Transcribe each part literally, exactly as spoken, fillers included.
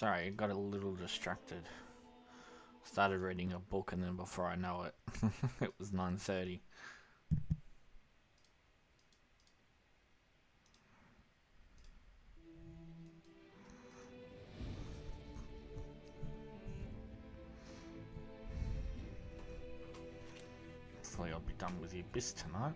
Sorry, I got a little distracted. Started reading a book and then before I know it, it was nine thirty. Hopefully I'll be done with the Abyss tonight.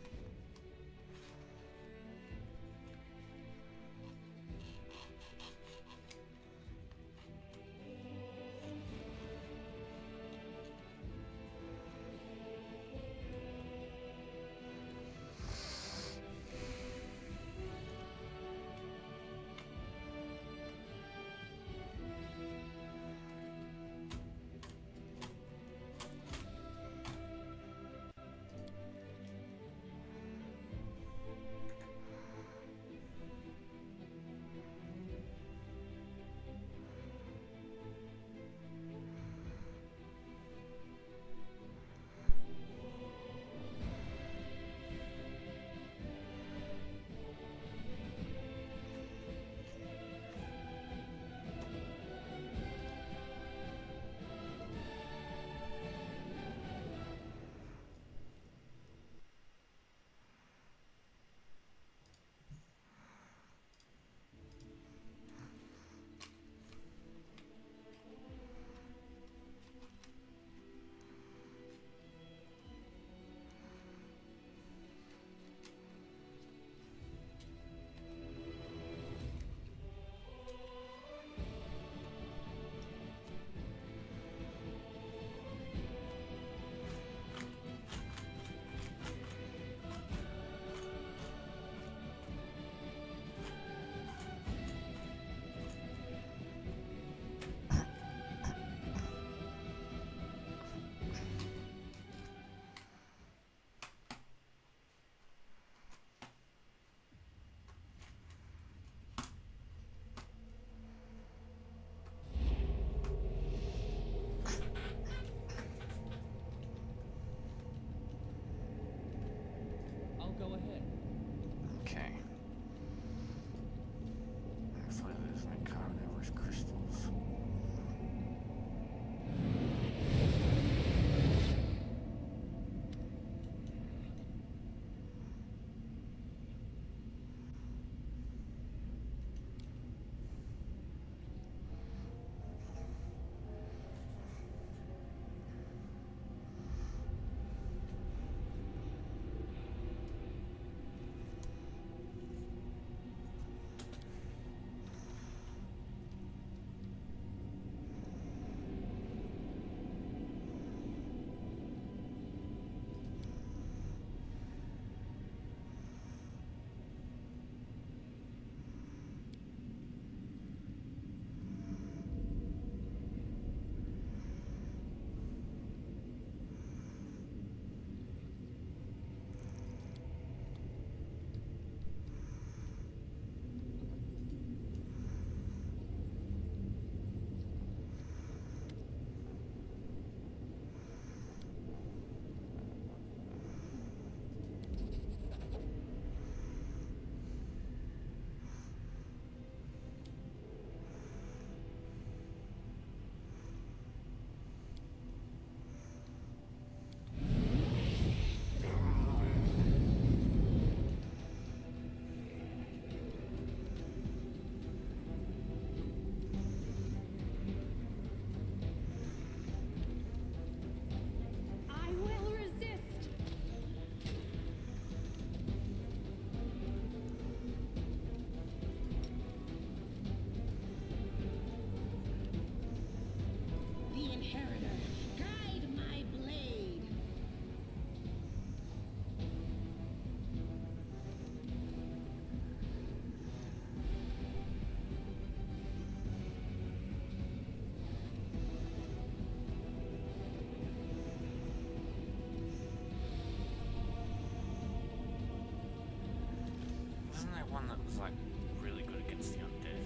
One that was like really good against the undead.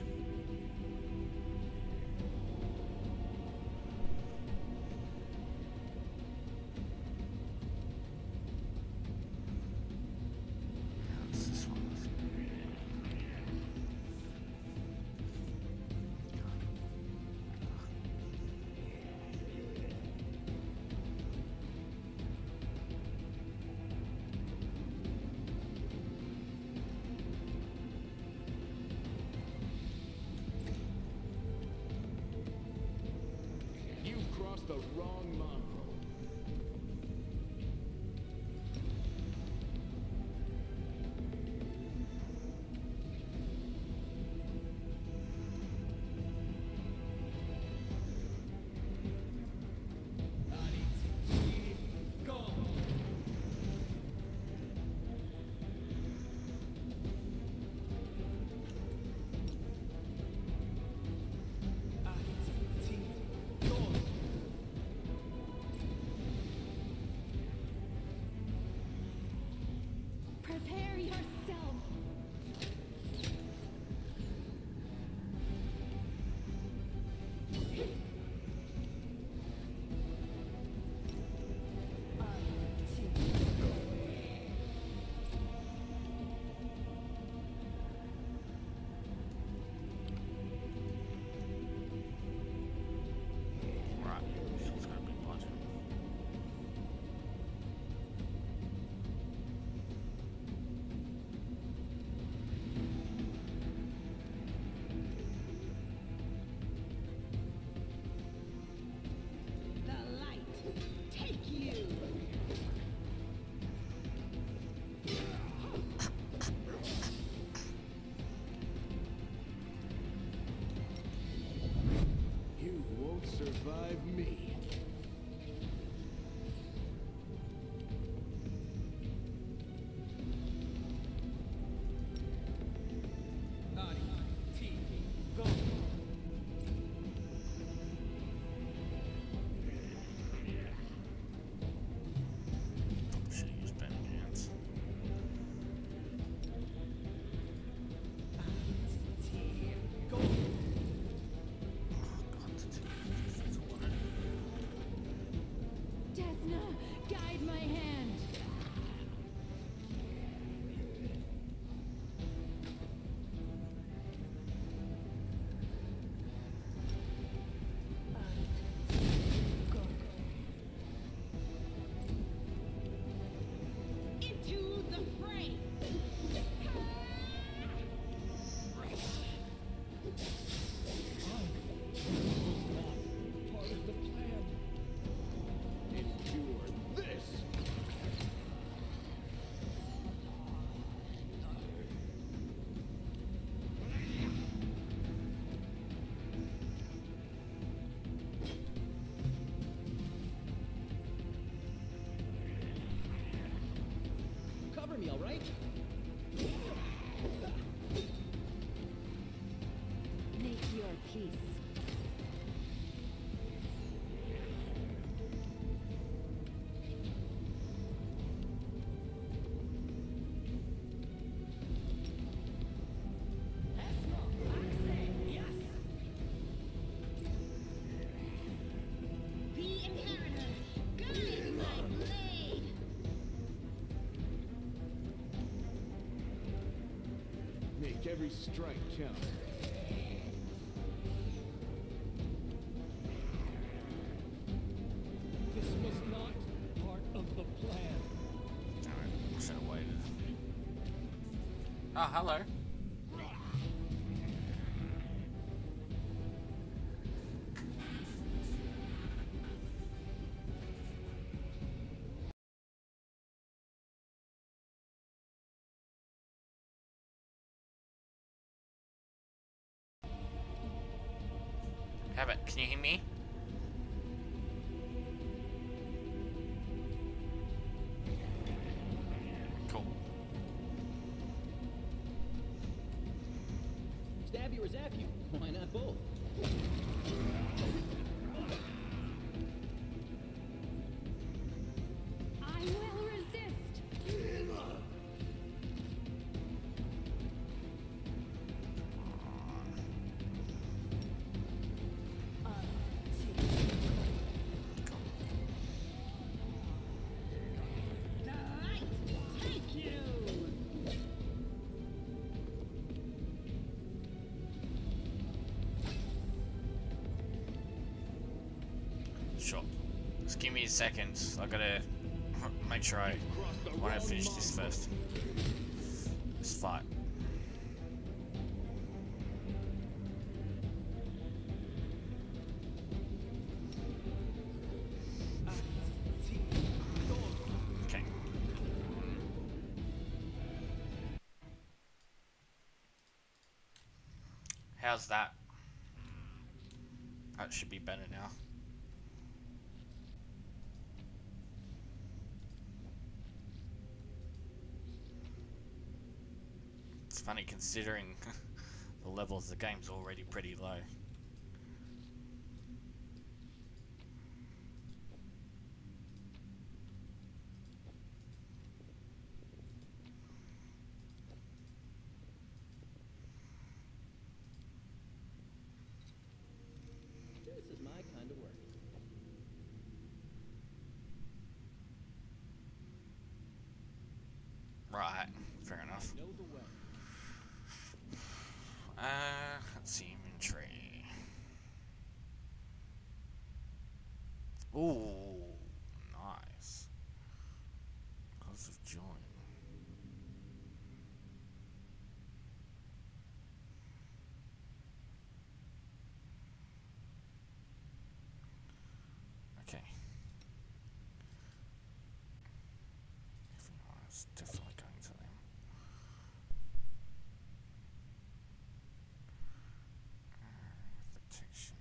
What's this one? wrong mongrel. Prepare yourself. Right, so it's gonna be blood. The light, take you. You won't survive me. Should use bending hands. Oh god, the two is a one. Desna, guide my hand. Into the fray. Part of the plan. Endure this. Cover me, all right? Make your peace. The inheritor, guide my blade. Make every strike count. This was not part of the plan. Alright, I should have waited. Oh, hello. Have it. Can you hear me? Cool. Stab you or zap you? Why not both? I will resist. The light, take you. Sure. Just give me a second. I gotta make sure I want to finish this first. This fight. How's that? That should be better now. It's funny considering the level of the game's already pretty low. This is my kind of work. Right, fair enough. Know the way. Uh, let's see, inventory. Ooh, nice. Cause of join. Okay. Everyone's definitely going to them. Protection.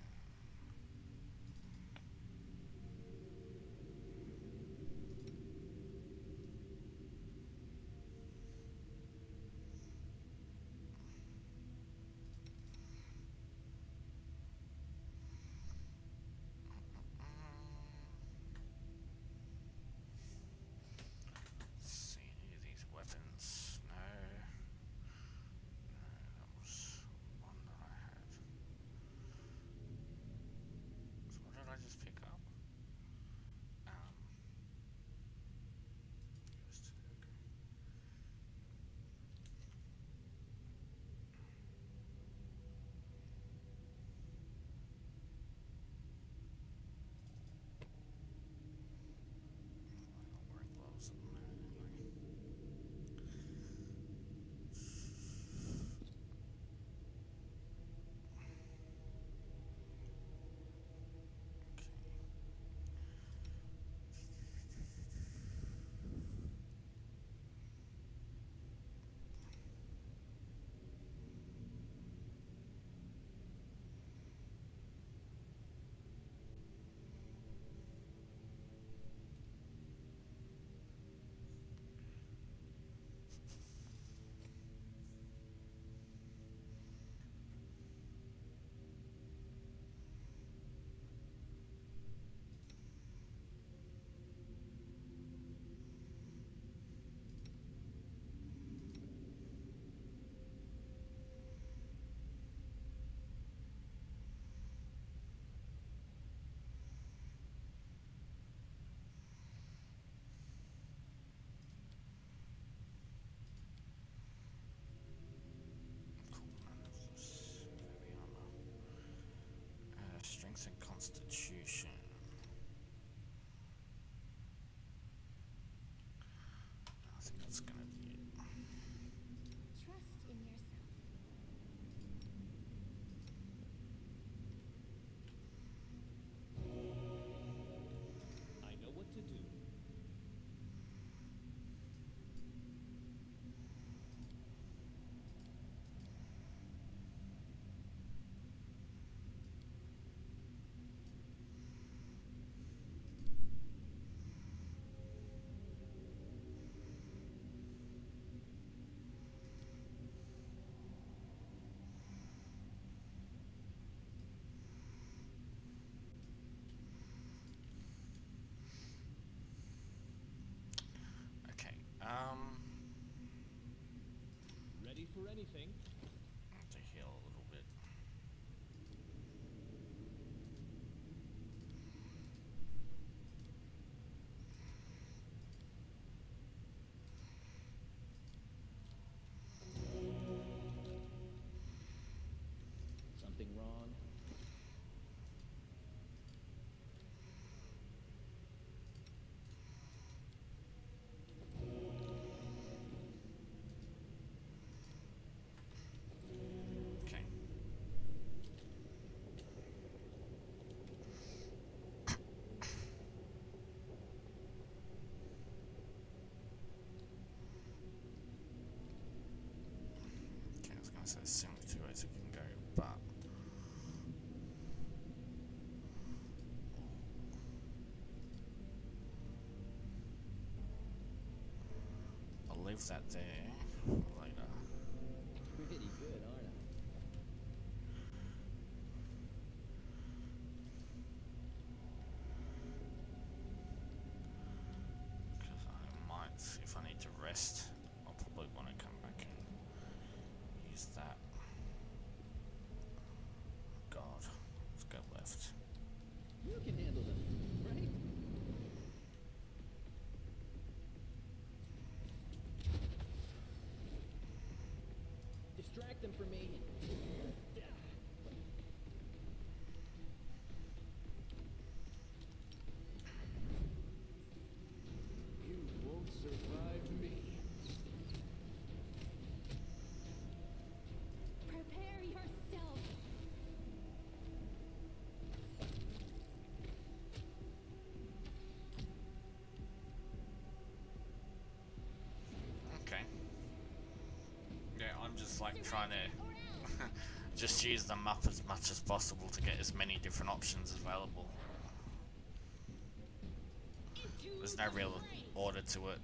Let's see any of these weapons. No. No, that was one that I had. So what did I just pick up? Um, just, okay. I'm not wearing gloves at the moment anyway. Okay. Cool, none of this heavy armor. Uh, strength and constitution. I think that's gonna be it. Trust in yourself. I know what to do. Okay, um, Ready for anything. I have to heal a little bit. Something wrong? Okay. Okay, I was gonna say there's only two ways we can go, but leave that there for later. Pretty good, aren't I? Because I might, if I need to rest, I'll probably want to come back and use that. God, let's go left. You can handle them, right? Distract them for me. You won't survive me. Prepare yourself. Okay. Yeah, I'm just like trying to just use them up as much as possible to get as many different options available. There's no real order to it.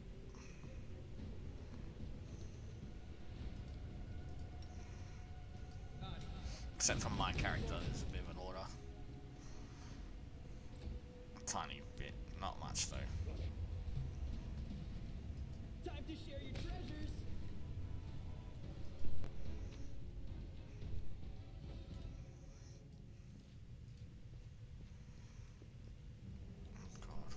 Except for my character, there's a bit of an order. A tiny bit, not much though. Time to share your treasures. Oh god.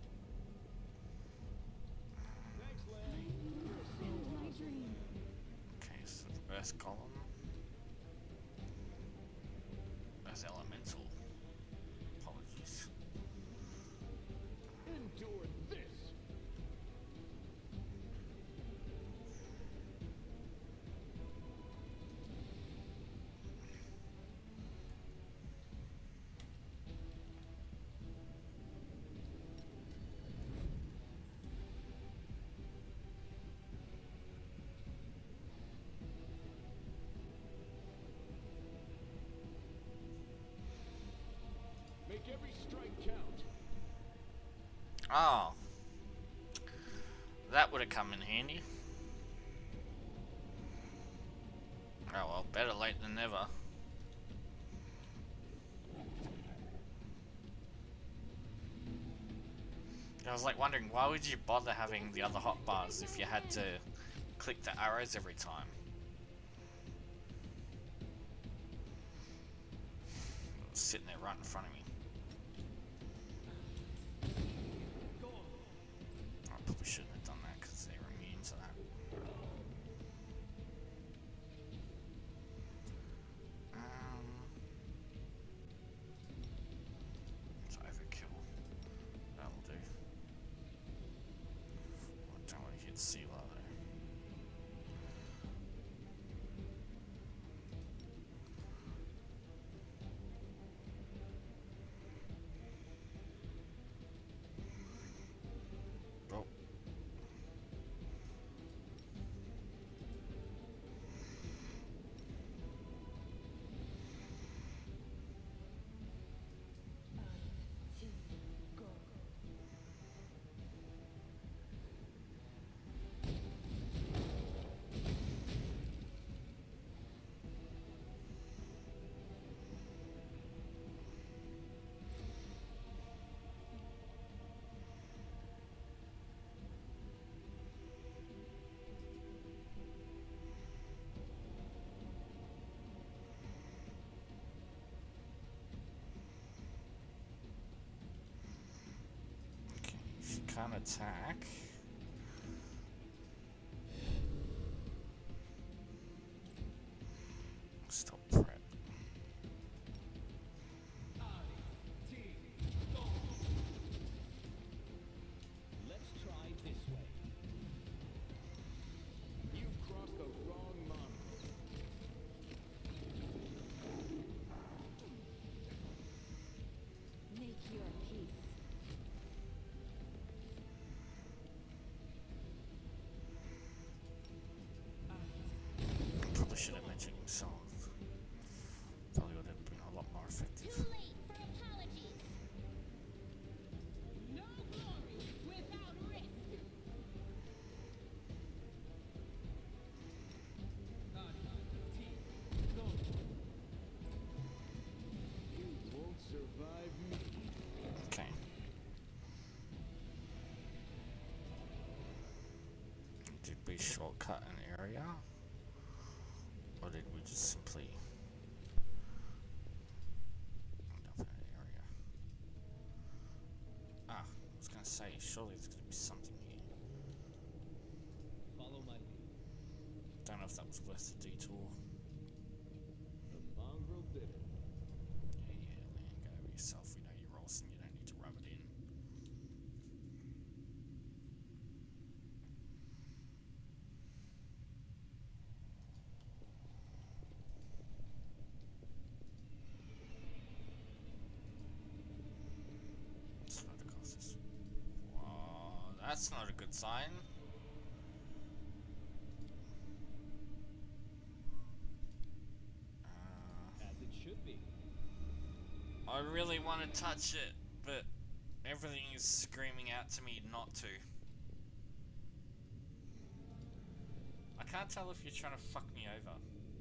Thanks, Len. My dream. Okay, so the earth column. That's elemental. Apologies. Endure this. Make every strike count. Oh. That would have come in handy. Oh well, better late than never. I was like wondering, why would you bother having the other hotbars if you had to click the arrows every time? It was sitting there right in front of me. I probably shouldn't have done that because they're immune to that. Um, it's overkill. That'll do. I don't want to hit Sealer though. Oh. Two, go. Okay, if you can't attack. Stop prep. Let's try this way. You crossed the wrong line. Make your peace. shortcut an area? Or did we just simply end up in an area? Ah, I was gonna say, surely there's gonna be something here. Follow my lead. Don't know if that was worth the detour. The mongrel did it. Yeah, yeah, man, go over yourself. We know you're awesome, you don't need to rub it in. That's not a cost. Whoa, that's not a good sign. As it should be. I really want to touch it, but everything is screaming out to me not to. I can't tell if you're trying to fuck me over.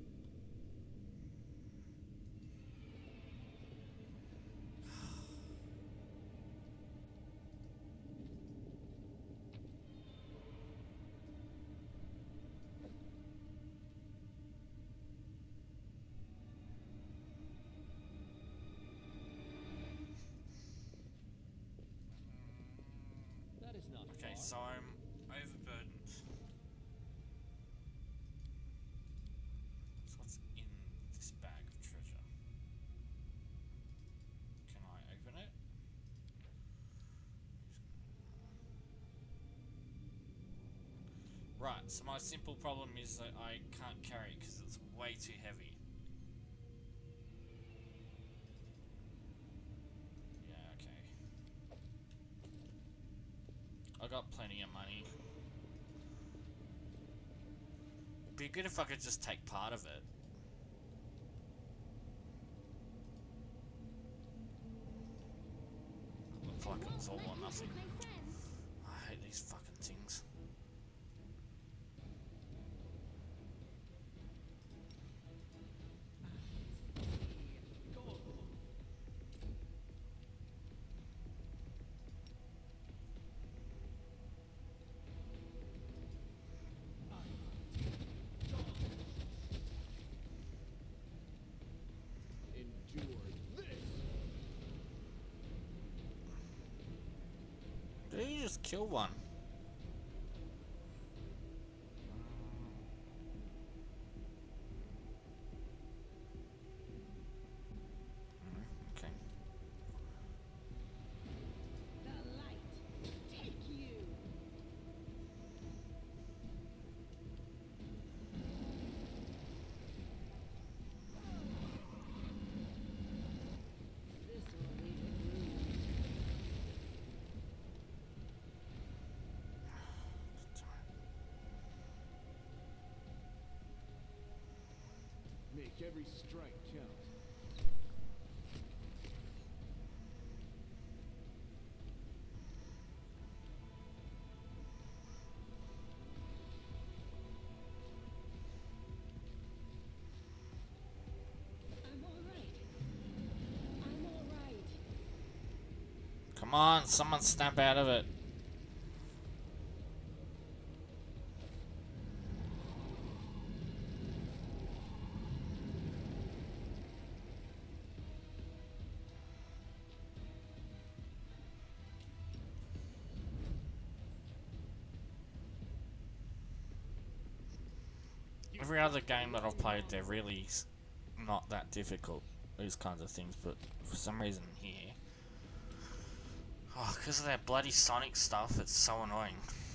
That is not Okay, far. so I'm overburdened. So what's in this bag of treasure? Can I open it? Right, so my simple problem is that I can't carry it because it's way too heavy. Yeah, okay. I got plenty of money. It'd be good if I could just take part of it. Looks like it's all or nothing. I hate these fucking things. Endure this. Did he just kill one? Mm, okay. The light. Take you. This will leave it ruined. Make every strike count. I'm all right. I'm all right. Come on, someone snap out of it. Every other game that I've played, they're really s- not that difficult, these kinds of things, but for some reason here, oh, because of that bloody Sonic stuff, it's so annoying.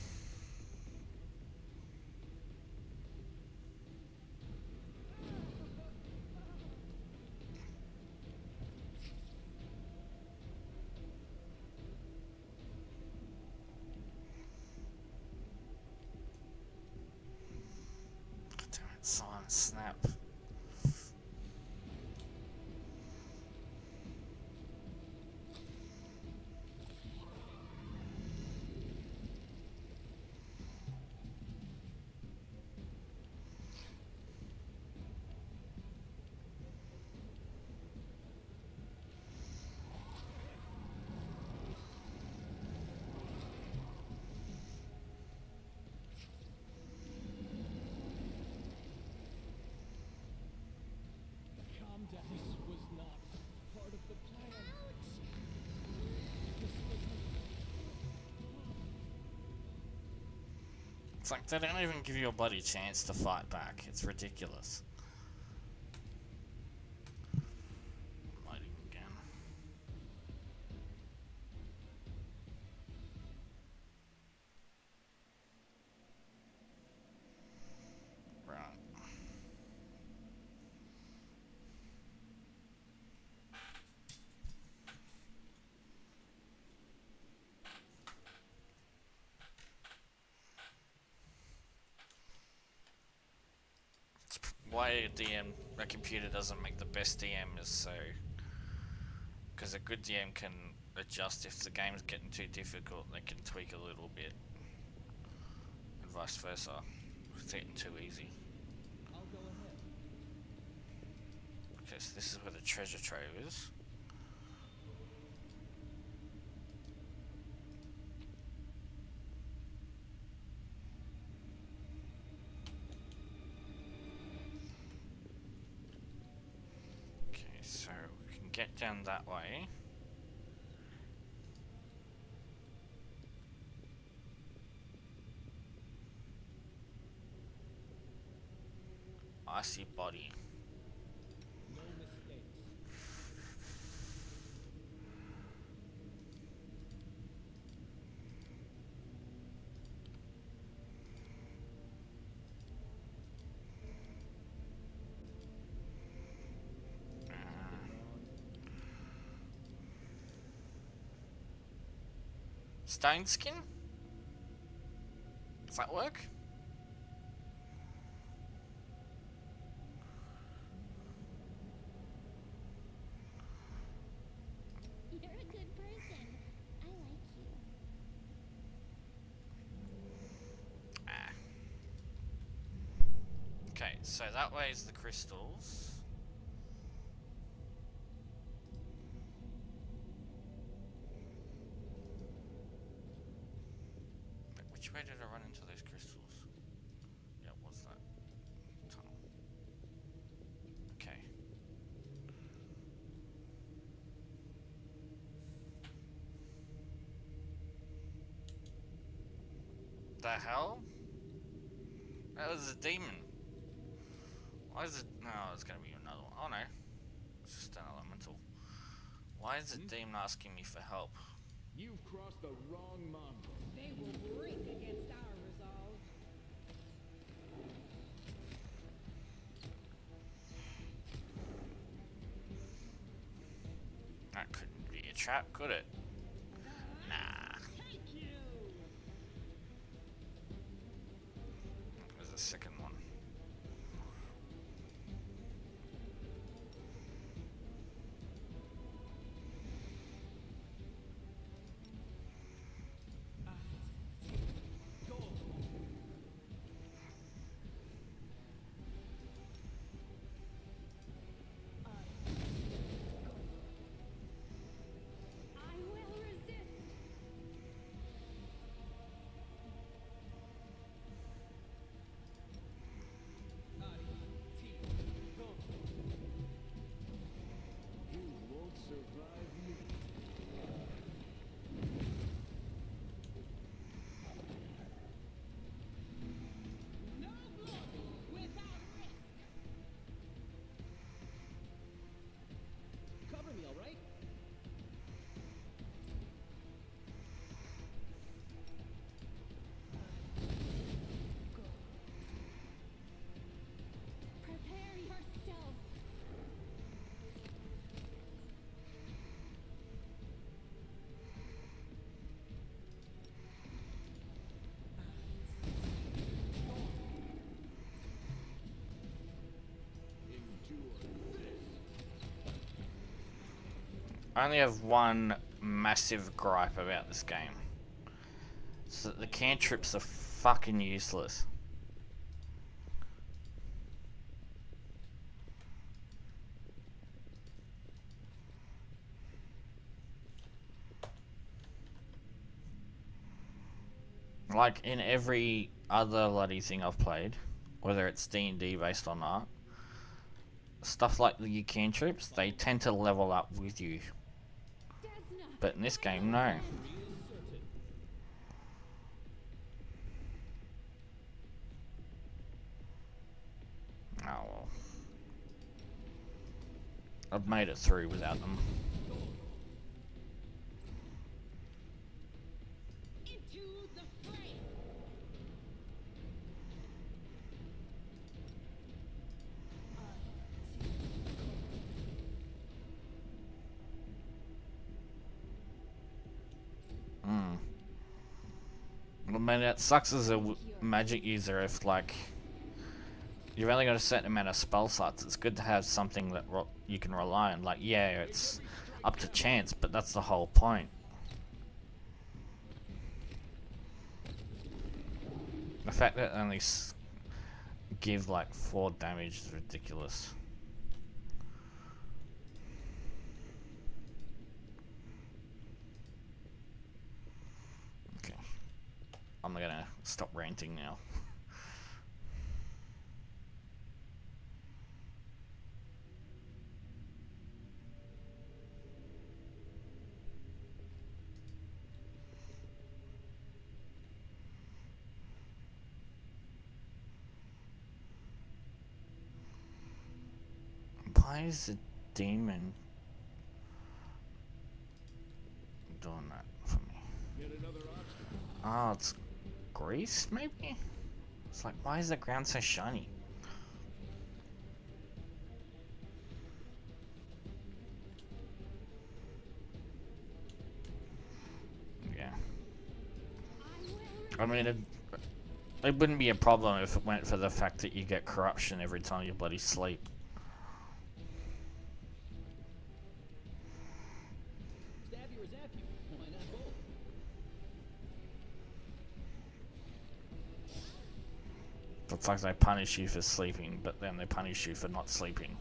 God damn it, Silent Snap. It's like they don't even give you a bloody chance to fight back. It's ridiculous. Loading again. Right. Why a D M, a computer doesn't make the best D M is so, because a good D M can adjust if the game's getting too difficult. They can tweak a little bit, and vice versa. If it's getting too easy. I'll go ahead. Okay, so this is where the treasure trove is. So we can get down that way. Icy body. No mistakes. Stone skin? Does that work? You're a good person. I like you. Ah. Okay, so that way is the crystals. Which way did I run into those crystals? Yeah, what's that? Tunnel. Okay. The hell? That was a demon. Why is it? No, it's gonna be another one. Oh no. It's just an elemental. Why is the demon asking me for help? You've crossed the wrong mongrel. They will break against our resolve. That couldn't be a trap, could it? Nah. Take you! There's a second one. I will resist. You won't survive me. No glory without risk. Cover me, all right? Prepare yourself. Endure this. I only have one massive gripe about this game. So the cantrips are fucking useless. Like in every other bloody thing I've played, whether it's D and D based or not, stuff like the cantrips, they tend to level up with you. Desna. But in this game, no. Reasserted. Oh well. I've made it through without them. Into the fray. Hmm. Well, man, that sucks as a w magic user if, like, you've only got a certain amount of spell slots. It's good to have something that ro you can rely on. Like, yeah, it's up to chance, but that's the whole point. The fact that it only s give like four damage is ridiculous. Okay, I'm gonna stop ranting now. Why is the demon doing that for me? Yet another obstacle. Oh, it's grease, maybe? It's like, why is the ground so shiny? Yeah. I mean, it, it wouldn't be a problem if it went for the fact that you get corruption every time you bloody sleep. Stab you or zap you? Why not both? It's like they punish you for sleeping, but then they punish you for not sleeping.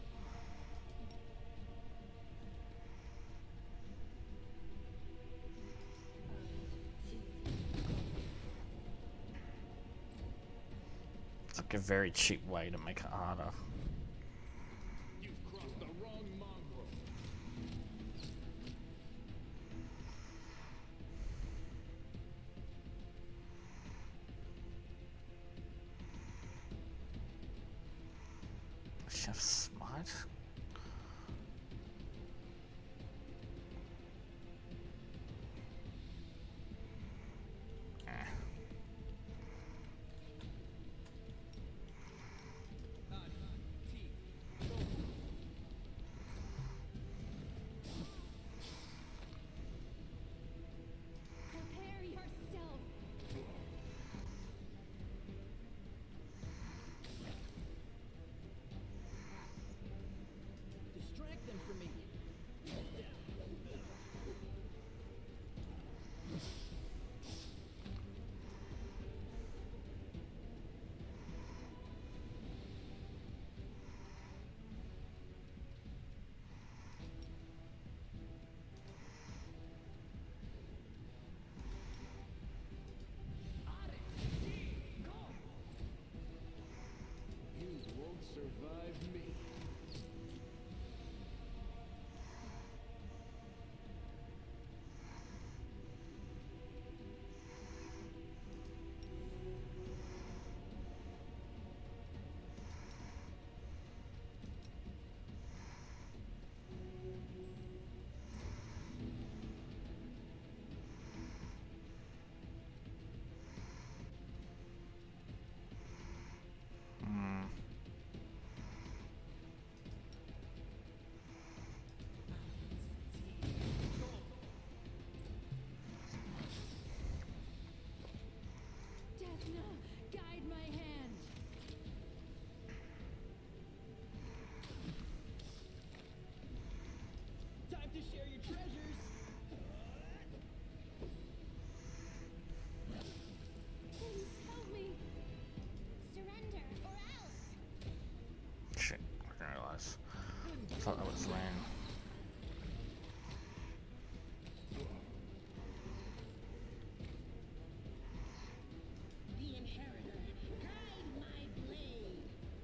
It's like a very cheap way to make it harder. You've crossed the wrong mongrel. Chef Smart? Eh. Prepare yourself. Distract them from me. You won't survive me. Hmm. Desna, guide my hand. Time to share your treasures. Please help me. Surrender or else. Shit, I didn't realize. I thought that was land. The inheritor, guide my blade.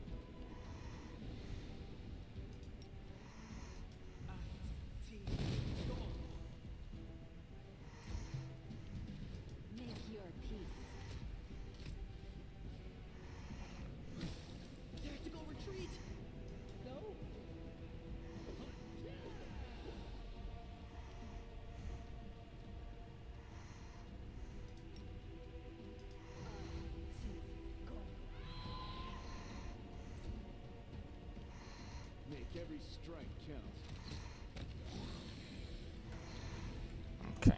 Make your peace. Tactical retreat. Make every strike count. Okay.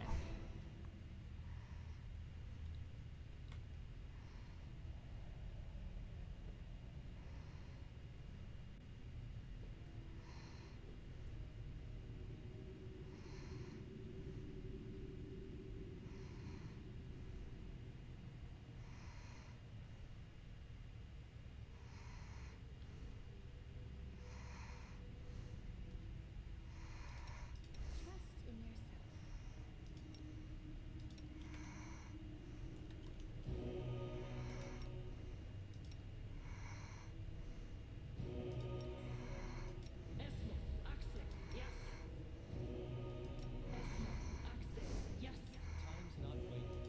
Trust in yourself. Esmo, Oxen, yes. Esmo, Oxen, yes. Time's not waiting.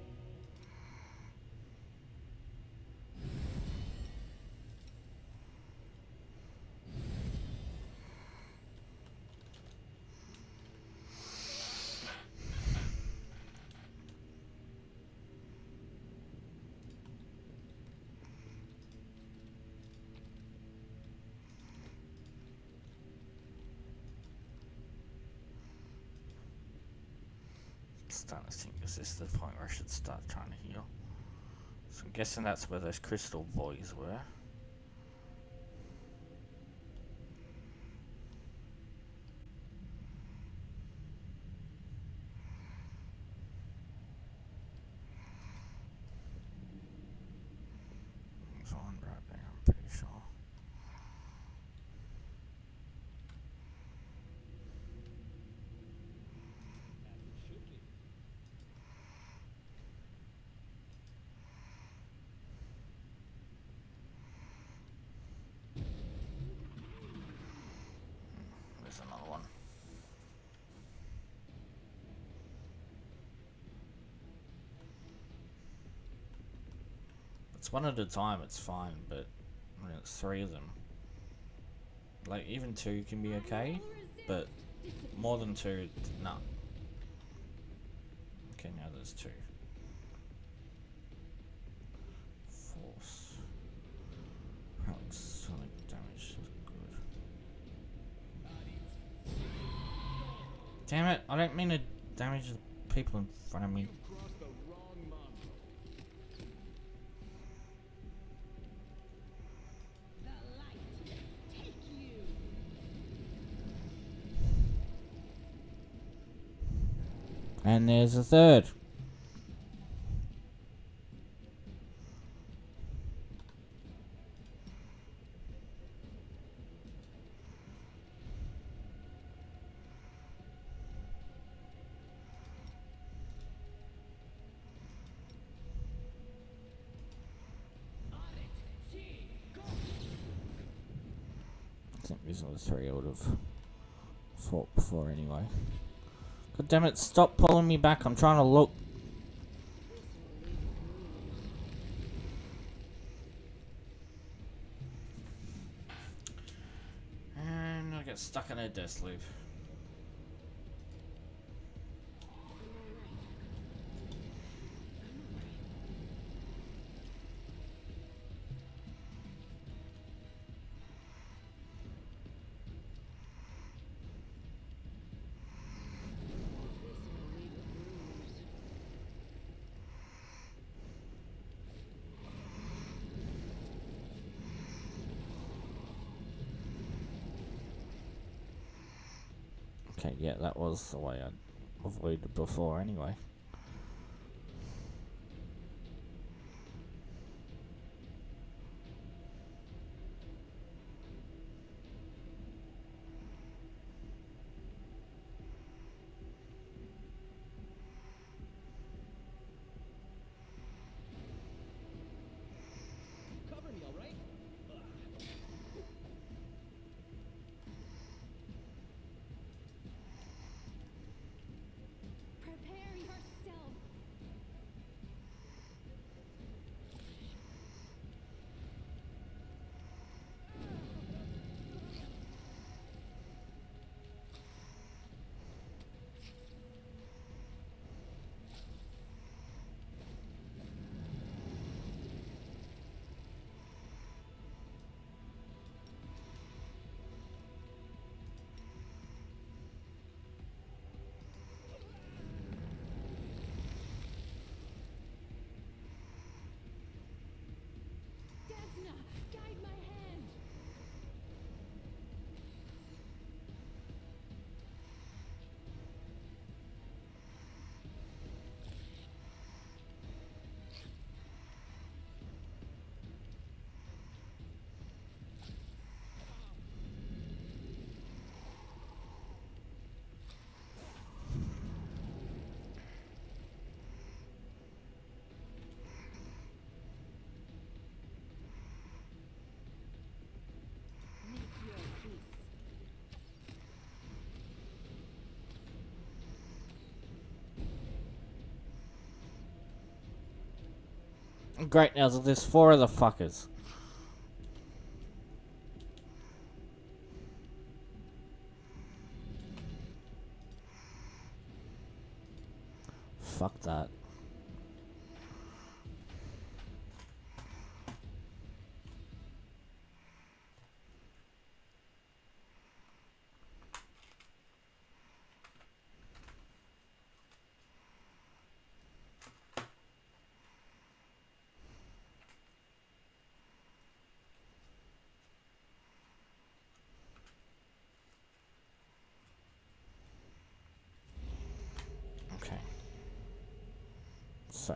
Starting to think, is this the point where I should start trying to heal? So I'm guessing that's where those crystal boys were. There's one right there, I'm pretty sure. As it should be. There's another one. It's one at a time, it's fine, but when it's three of them, like even two can be okay, but more than two, nah. Okay, now there's two. Force. Alex, sonic damage is good. Damn it! I don't mean to damage the people in front of me. You've crossed the wrong mongrel. The light take you. And there's a third. On it. T. Go. I think these are the three I would have fought before anyway. God damn it, stop pulling me back, I'm trying to look. And I get stuck in a death loop. Okay, yeah, that was the way I avoided before anyway. Cover me, all right? Prepare yourself. Great, now there's four of the fuckers. Fuck that. Okay. So.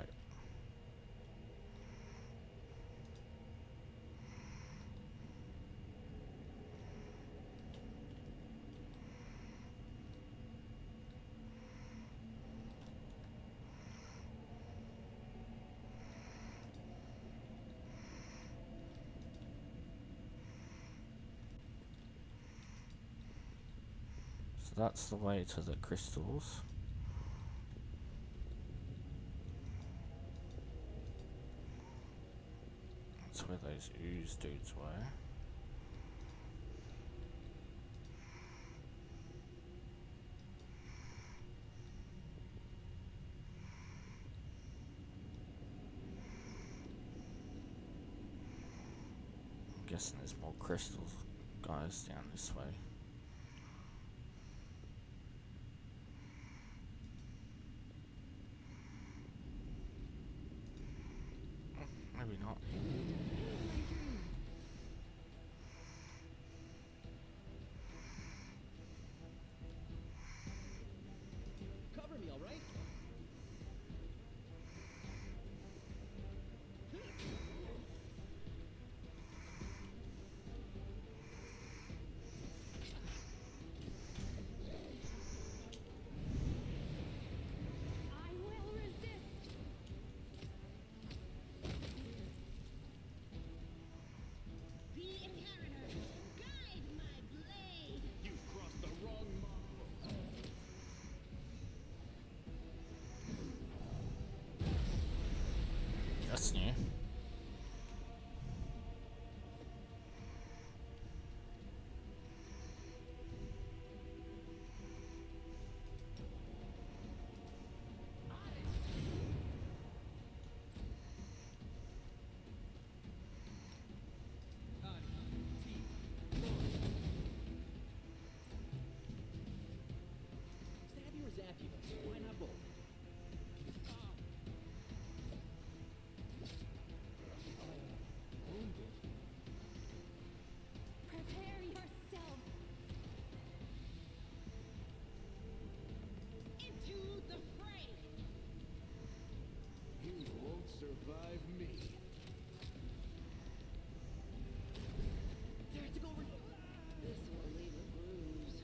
So that's the way to the crystals. That's where those ooze dudes were. I'm guessing there's more crystals guys down this way. Maybe not. Cover me, all right? I will resist. The inheritor, guide my blade. You've crossed the wrong mongrel. That's new. Stab you or zap you? Why not both? Prepare yourself. Into the fray. You won't survive me. There, to go over. This will leave a bruise.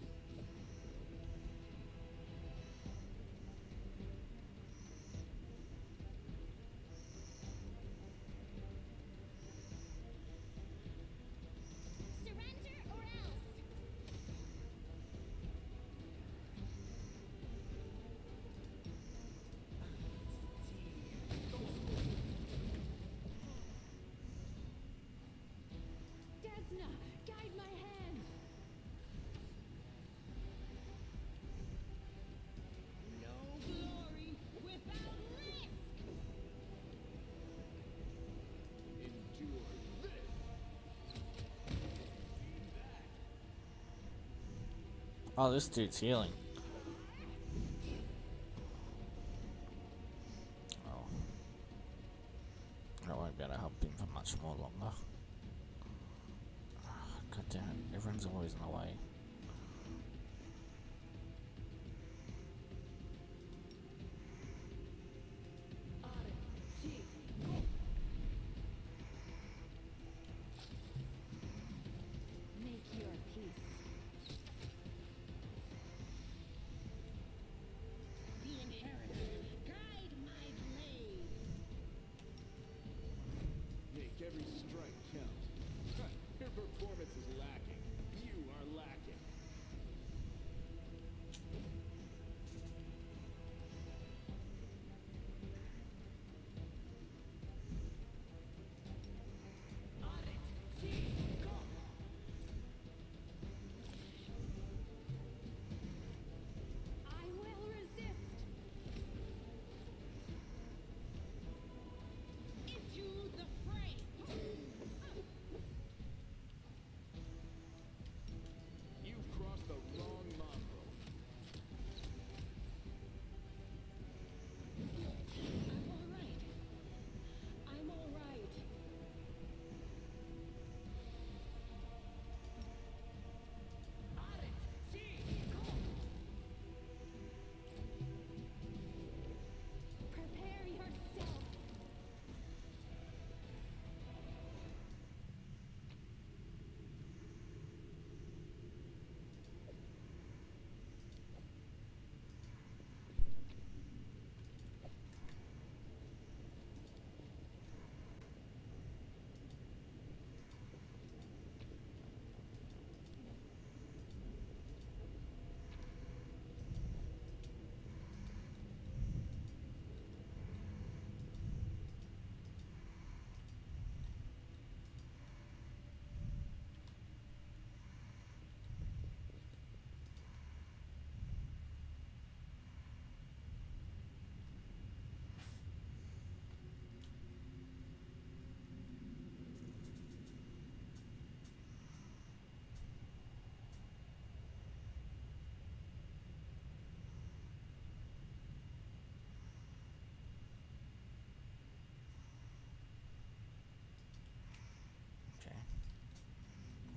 Surrender or else. Desna, guide my hand. No glory without risk. Endure this. Oh, this dude's healing. Oh. I won't be able to help him for much more longer. God damn it, everyone's always in the way. Make your peace. The inheritor, guide my blade. Make every strike count.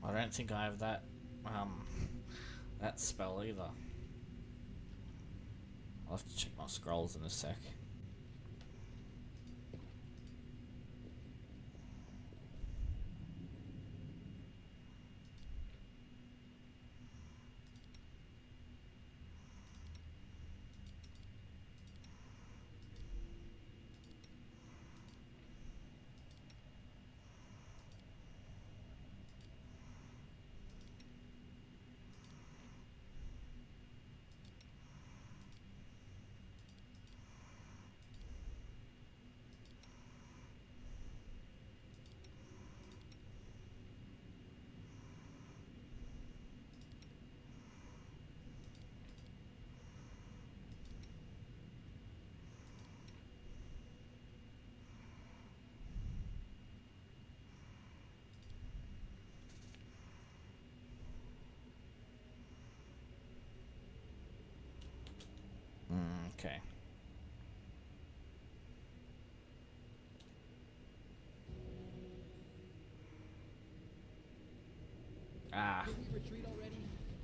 I don't think I have that, um, that spell either. I'll have to check my scrolls in a sec. Mm, okay. Ah. Did we retreat already?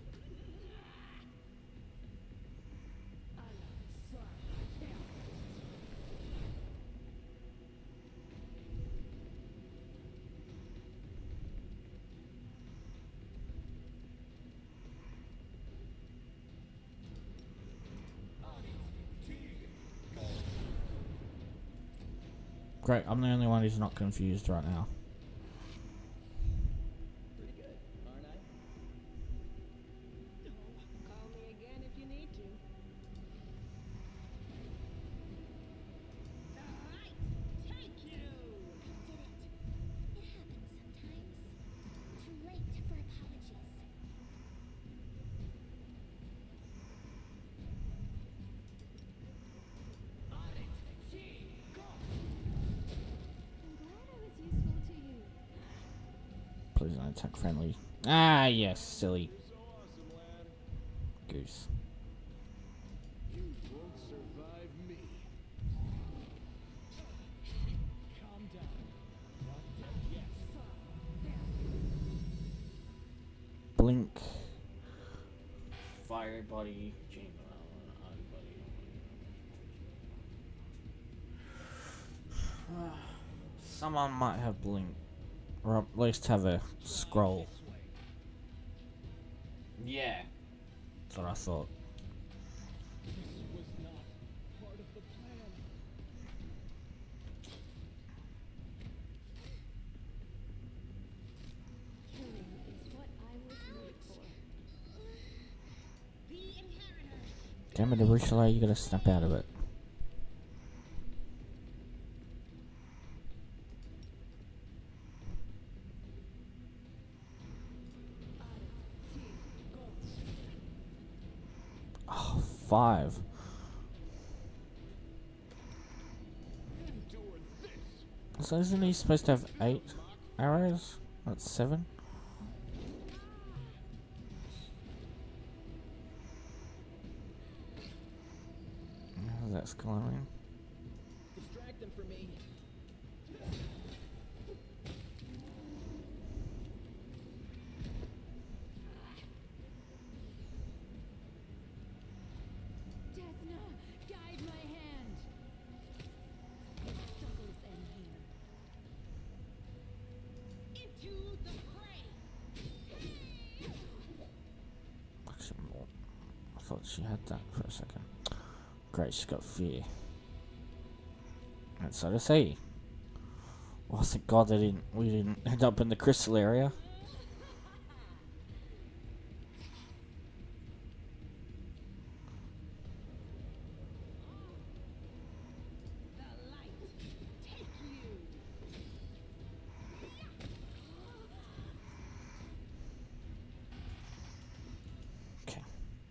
Great, I'm the only one who's not confused right now. Pretty good, aren't I? Call me again if you need to. Alright, take you! Did it. It happens sometimes. Too late for apologies. I'm glad I was useful to you. Please don't attack friendly. Ah, yes, silly You're so awesome, lad. goose. You won't survive me. Calm down. Not dead yet. Blink. Fire body. Someone might have blink, or at least have a scroll. Yeah, that's what I thought. This was not part of the plan. Killing is what I was made for. The inheritor! Damn it, Richelieu, you gotta snap out of it. Oh, five. Endure this. So isn't he supposed to have eight arrows? That's seven. Oh, that's glowing. Distract them from me. Desna, guide my hand. Struggles end here. Into the fray! Actually, more. I thought she had that for a second. Great, she's got fear. And so does he. Oh, thank God they didn't. We didn't end up in the crystal area. The light! Take you! Okay.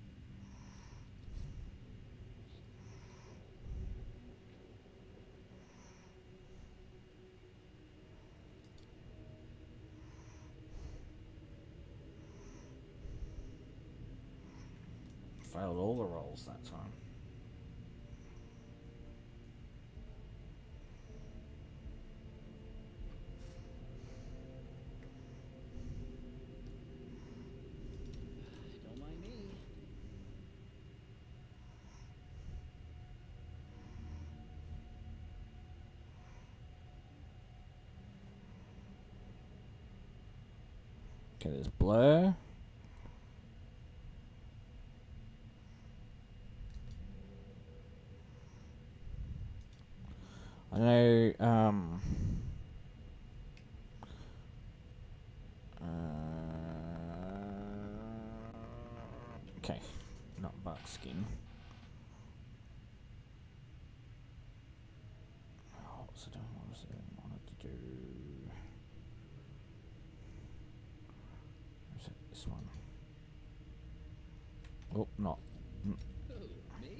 Failed all the rolls that time. Okay, there's blur. I know, um... Uh, okay, not buckskin. Oh, what was I doing? What was it I wanted to do? Or is it this one? Oh, not. Mm. Who, me?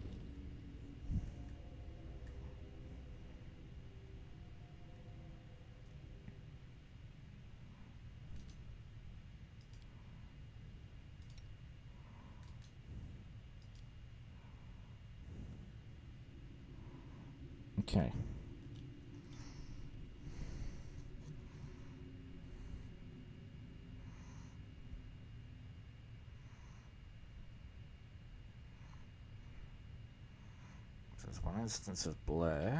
Okay. So there's one instance of blur.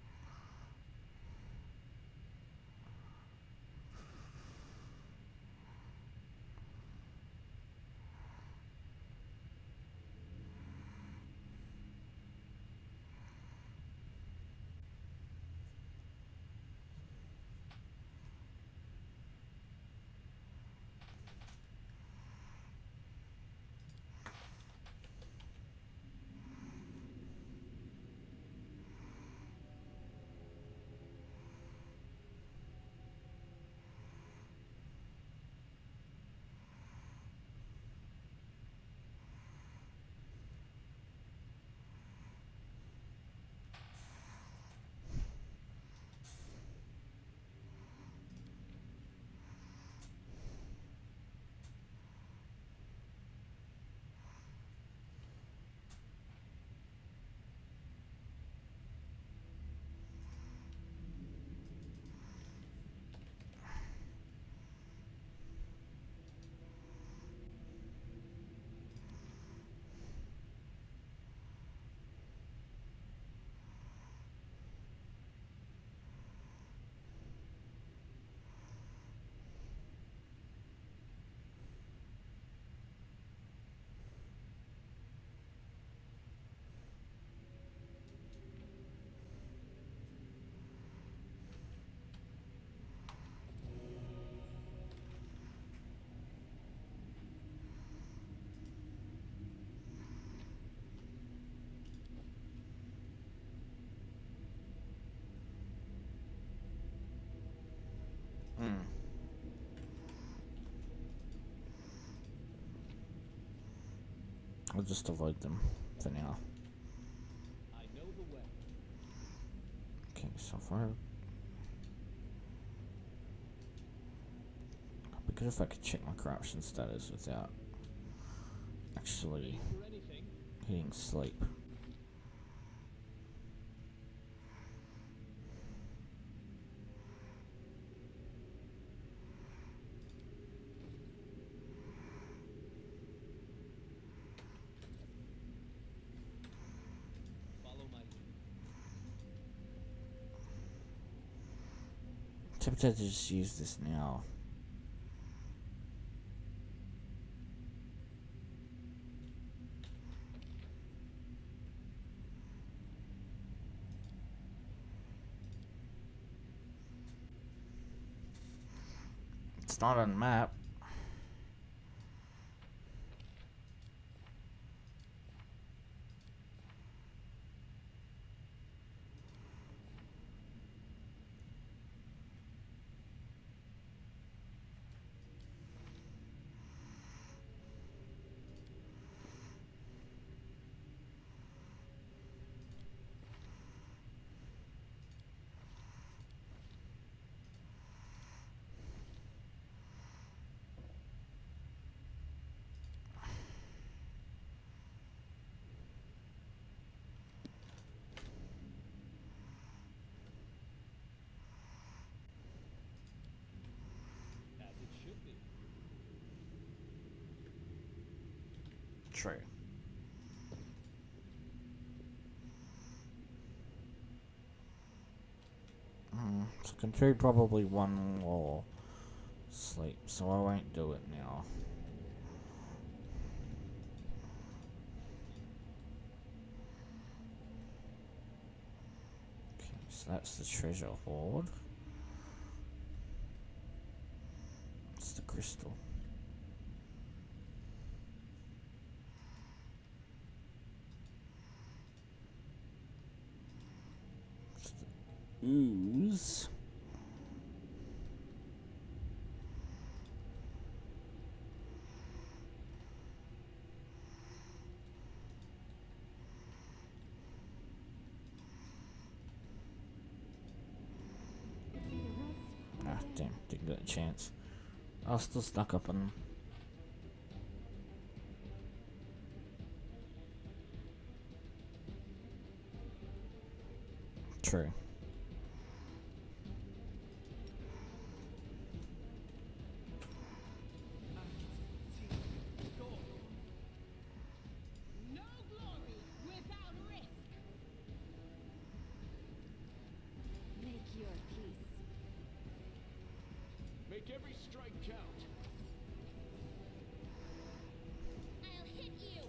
Hmm. I'll just avoid them for now. I know the way. Okay, so far. It'd be good if I could check my corruption status without actually For anything. hitting sleep. Follow my lead. Tempted to just use this now. It's not on map. As it should be. True. Mm, so I can do probably one more Sleep, so I won't do it now. Okay, so that's the treasure hoard. It's the crystal. It's the ooze. Ah, damn, didn't get a chance. I was still stuck up on. True. No glory without risk. Make your peace. Make every strike count. I'll hit you.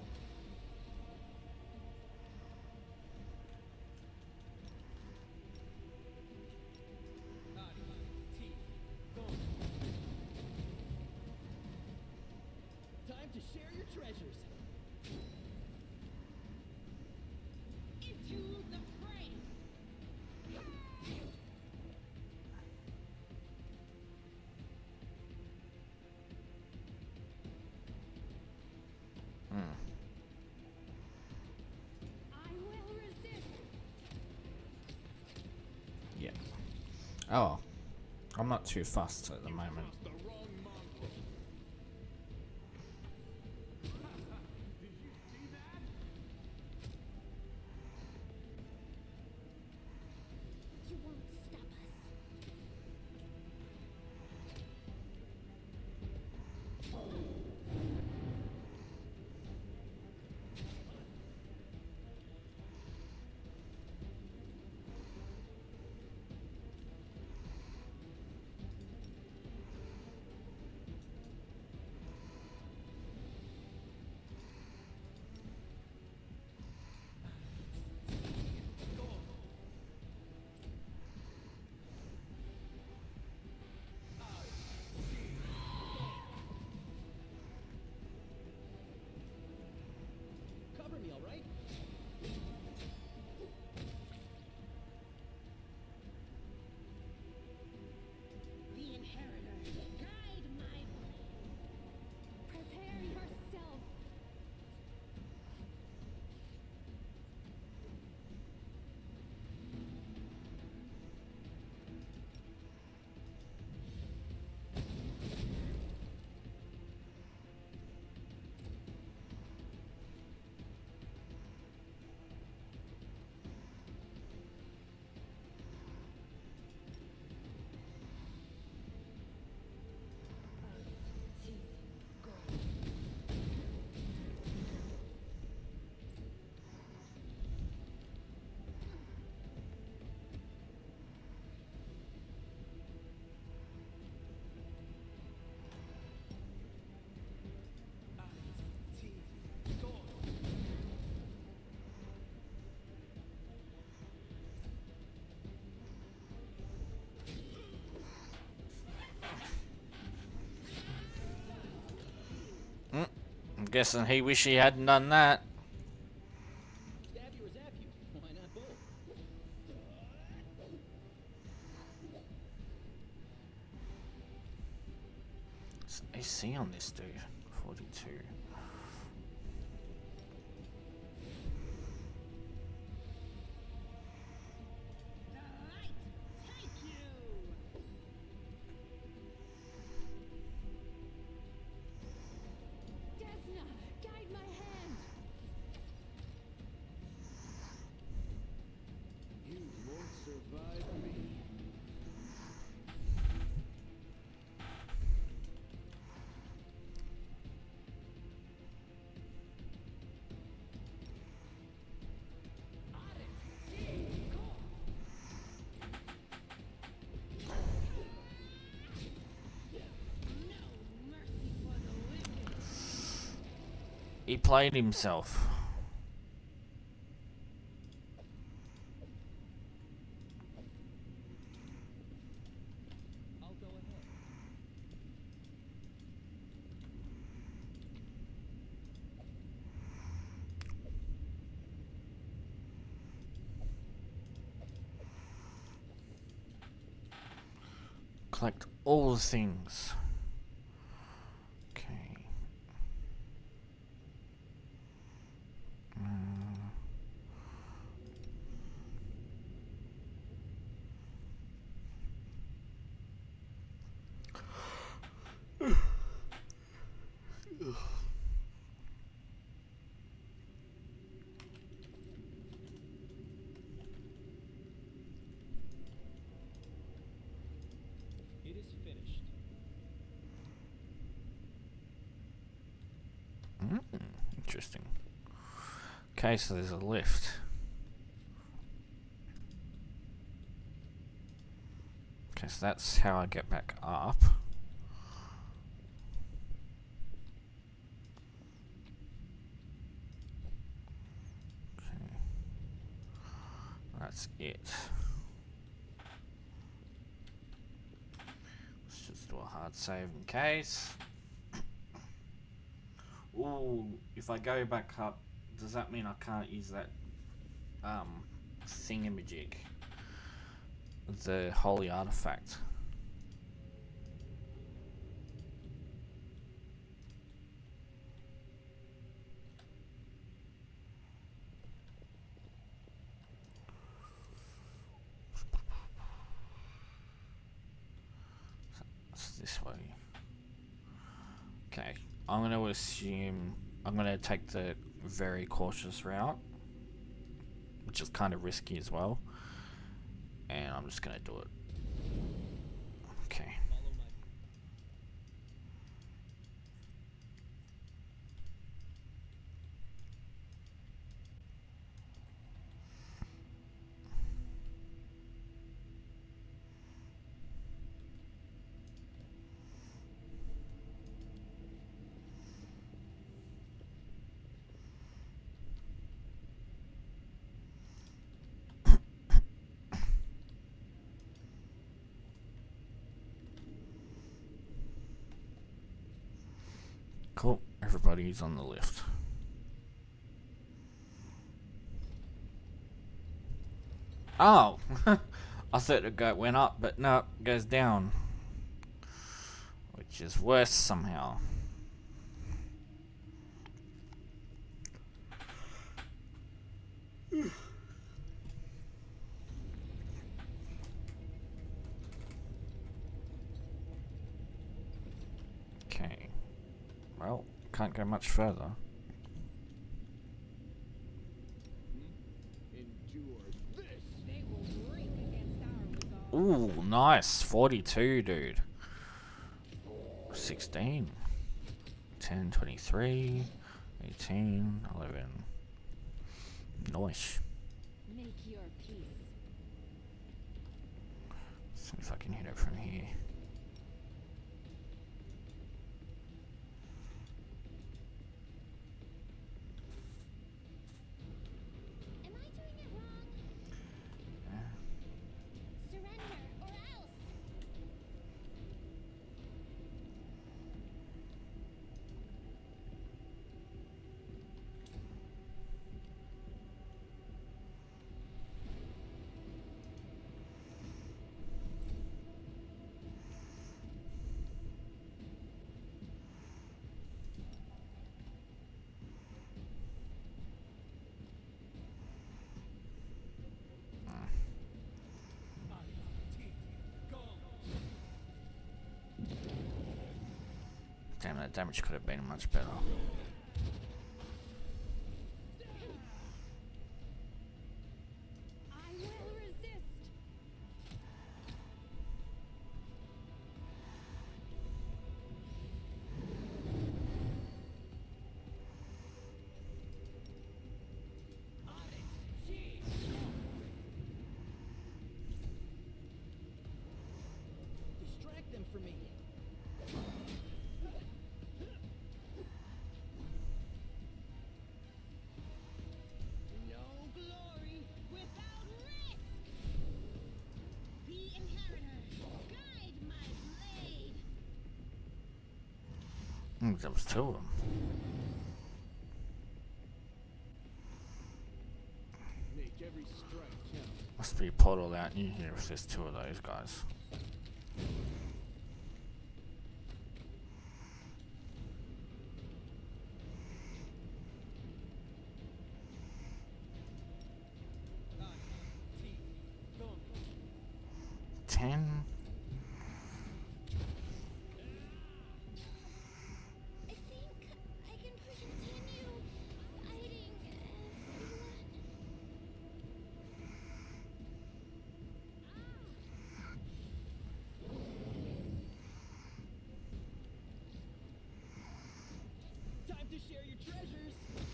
Time to share your treasures. Into the fray. Hmm. I will resist. Yeah. Oh, I'm not too fussed at the moment. The wrong mongrel. Did you see that? You won't stop us. Cover me, all right? The inheritor. Guide my way. Prepare yourself. I'm guessing he wish he hadn't done that. Stab you or zap you? Why not both? What's A C on this dude? forty-two. The light. Take you. Desna, guide my hand. You won't survive me. He played himself. I'll go ahead. Collect all the things. Okay. Mm. It is finished. Mm, interesting. Okay, so there's a lift. Okay, so that's how I get back up. Okay. That's it. Let's just do a hard save in case. Ooh, if I go back up, does that mean I can't use that um thingamajig? The holy artifact. So it's this way. Okay, I'm going to assume I'm going to take the very cautious route, which is kind of risky as well, and I'm just going to do it. Okay. Follow my lead. Cool, everybody's on the lift. Oh! I thought it go went up, but no, it goes down. Which is worse somehow. Okay. Well, can't go much further. Endure this. They will reek against our resolve. Ooh, nice. forty-two, dude. sixteen. ten, twenty-three. eighteen, eleven. Nice. Make your peace. See if I can hit it from here. Am I doing it wrong? Surrender or else. Damn, that damage could have been much better. I will resist. Distract them for me. Hmm, there was two of them. Make every strike count. Must be a portal out in here if there's two of those guys. Ten. I think I can continue fighting everyone. Time to share your treasures.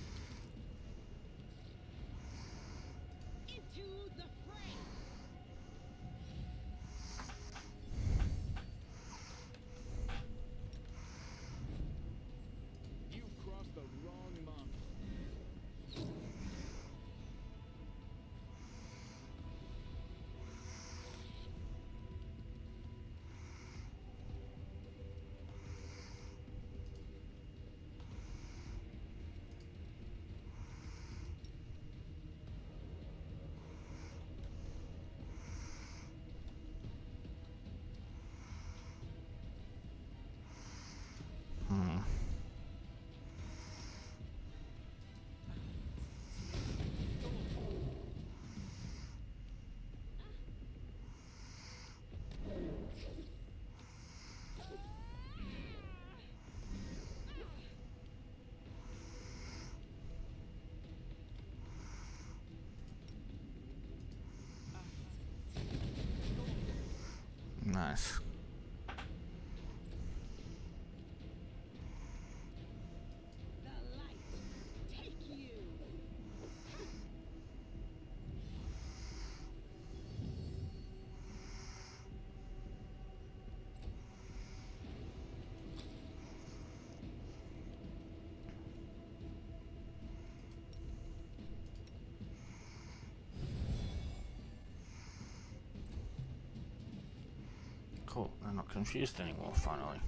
Into the fray. You've crossed the wrong monk. Hmm. Nice. The light. Take you. Cool. I'm not confused anymore, finally.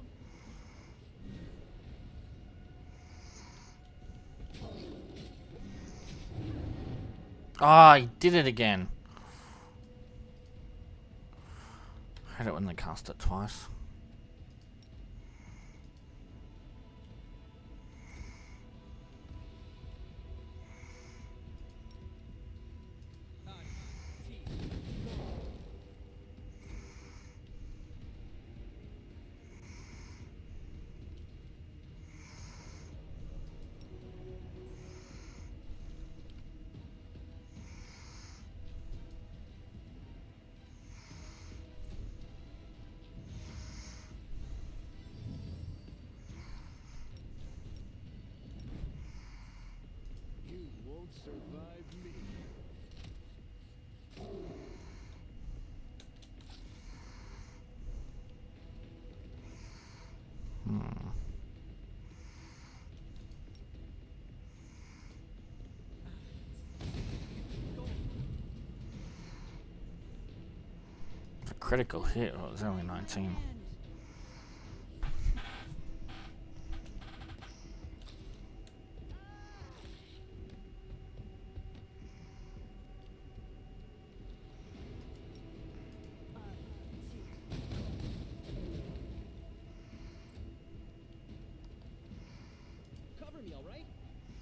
Ah, he did it again. I hate it when they cast it twice. You won't survive me. Hmm. It's a critical hit. Well, it was only nineteen. Cover me, all right?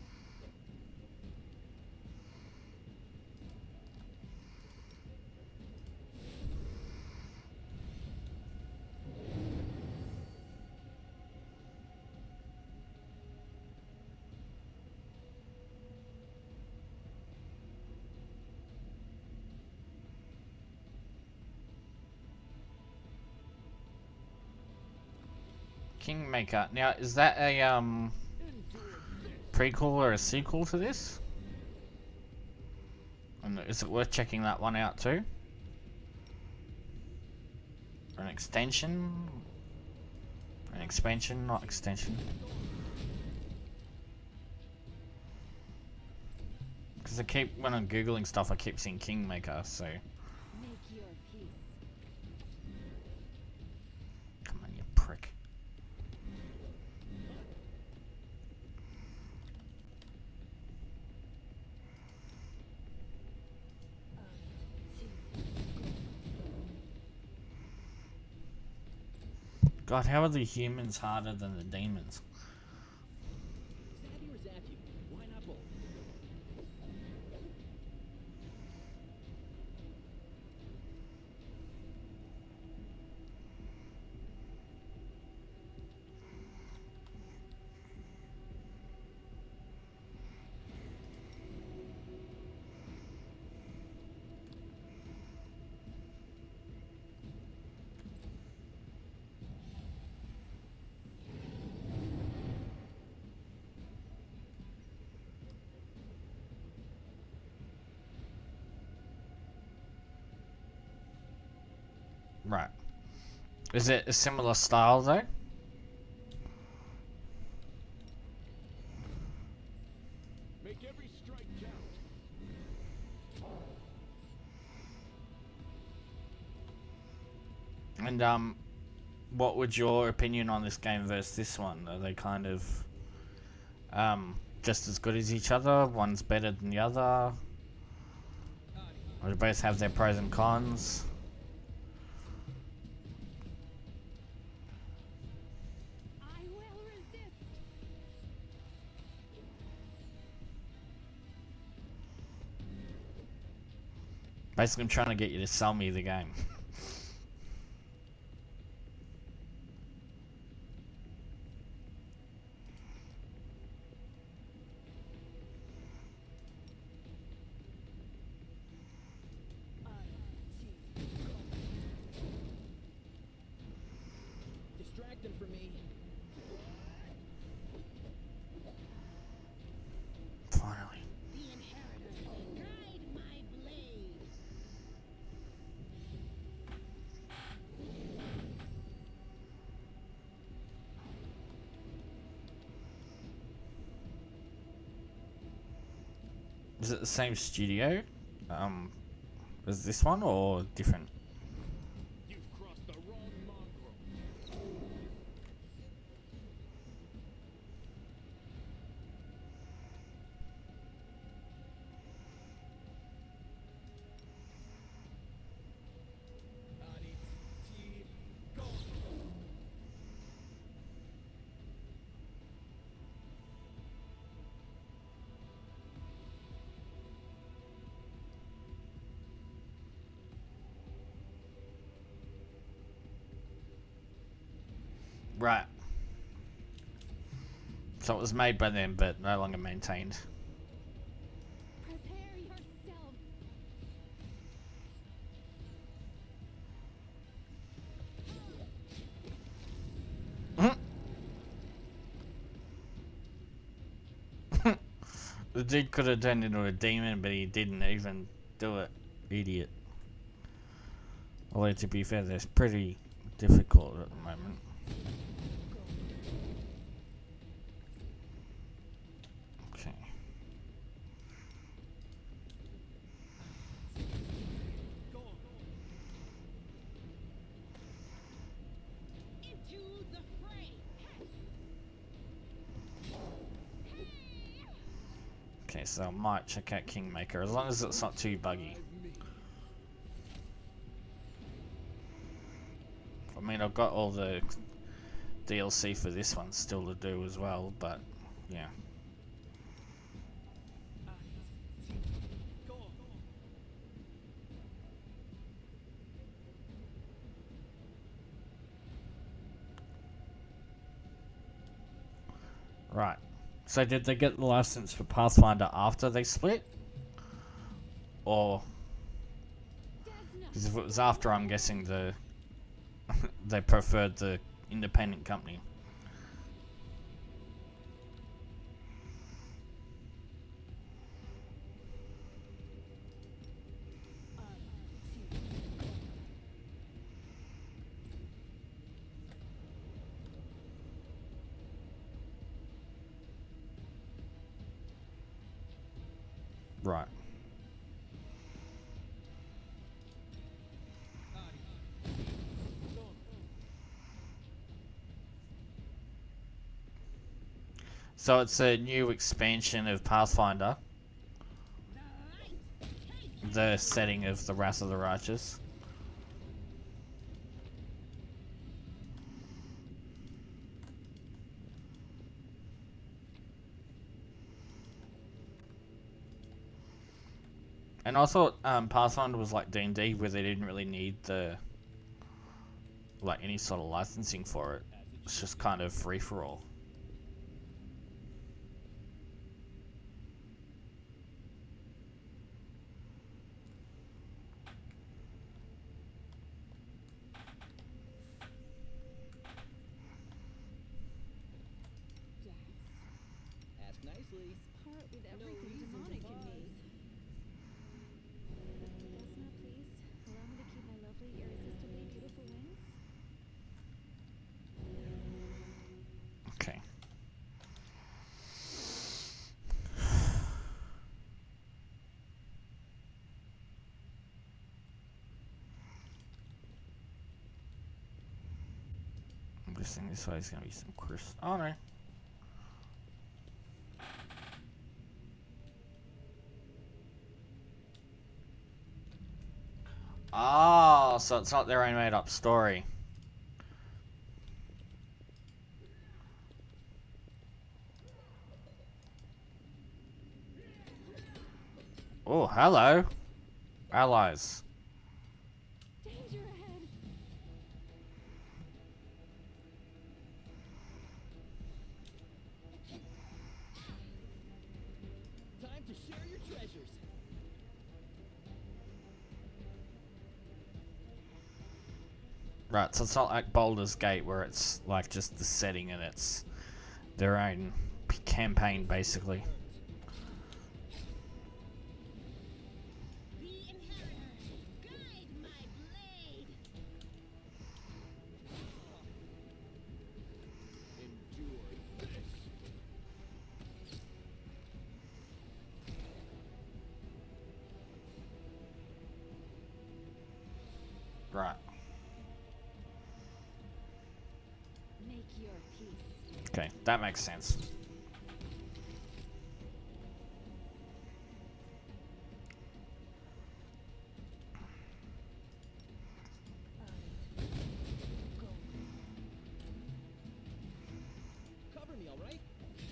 Kingmaker. Now, is that a um prequel or a sequel to this? And is it worth checking that one out too? Or an extension? An expansion, not extension. Because I keep, when I'm googling stuff, I keep seeing Kingmaker, so. Make your peace. Come on, you prick. God, how are the humans harder than the demons? Savvy or zap you? Why not both? Right. Is it a similar style though? Make every strike count. And um, what would your opinion on this game versus this one? Are they kind of um just as good as each other? One's better than the other? Or do both have their pros and cons? I will resist. Basically, I'm trying to get you to sell me the game. Distract him for me. Finally. The inheritor. Guide my blade. Is it the same studio um, as this one or different? You've crossed the wrong mongrel. Body, team, go. Right. So it was made by them, but no longer maintained. Prepare yourself. The dude could have turned into a demon, but he didn't even do it. Idiot. Although, to be fair, that's pretty difficult at the moment. Okay. Go. Into the fray. Okay, so I might check out Kingmaker, as long as it's not too buggy. I mean, I've got all the D L C for this one still to do as well, but yeah. Go. Right. So did they get the license for Pathfinder after they split? Or... Because if it was after, I'm guessing the they preferred the independent company. Right. So it's a new expansion of Pathfinder. The setting of the Wrath of the Righteous. And I thought um, Pathfinder was like D and D, where they didn't really need the like any sort of licensing for it. It's just kind of free for all. Yes. Ask nicely. Part with No everything reason to demonic in pause. me. Vesna, please allow me to keep my lovely, irresistibly beautiful wings. Okay. I'm guessing this way is going to be some crystal. Oh no. Oh, so it's not their own made up story. Oh, hello. Allies. Danger ahead! Time to share your treasures. Right, so it's not like Baldur's Gate where it's like just the setting and it's their own p- campaign basically. The inheritor, guide my blade. Endure this. Right. Make your peace. Okay, that makes sense. Cover me, all right?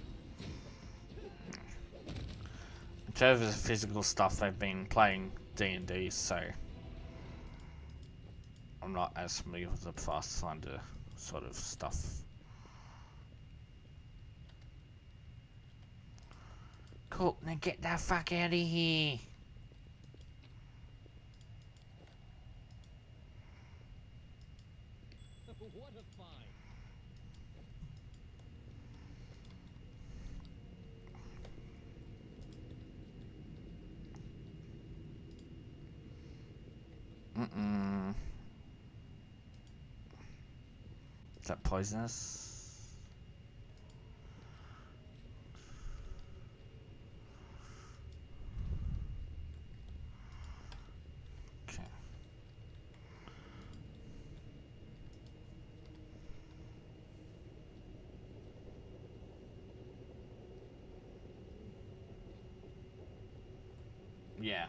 In terms of physical stuff, they've been playing D and D, so I'm not as familiar with the Pathfinder sort of stuff. Cool, now get the fuck out of here. What a find. Mm-mm. Is that poisonous? Okay. Yeah.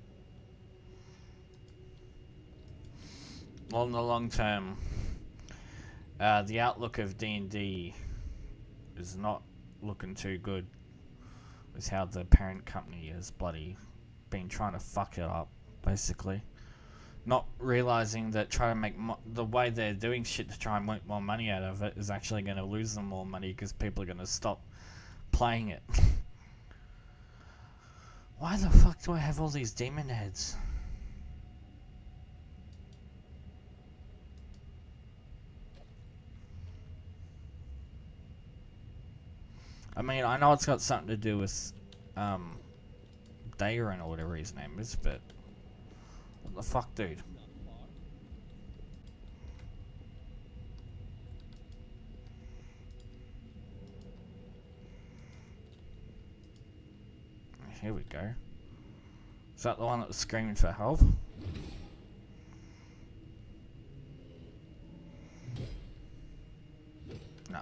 Well, in the long term, uh, the outlook of D and D is not looking too good with how the parent company has bloody been trying to fuck it up, basically. Not realizing that trying to make mo- the way they're doing shit to try and make more money out of it is actually going to lose them more money because people are going to stop playing it. Why the fuck do I have all these demon heads? I mean, I know it's got something to do with um, Dagon or whatever his name is, but what the fuck, dude? Not far. Here we go. Is that the one that was screaming for help? No.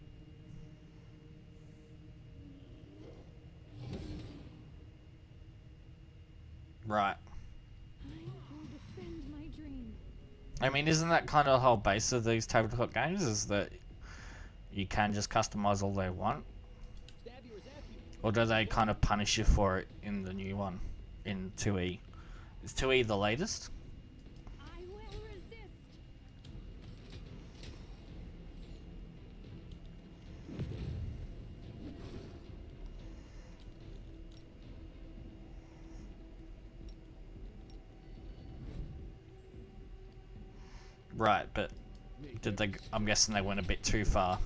Right. I will defend my dream. I mean, isn't that kind of the whole base of these tabletop games? Is that you can just customize all they want? Stab you or zap you. Or do they kind of punish you for it in the new one? in two E. Is two E the latest? I will resist. Right, but did they? I'm guessing they went a bit too far.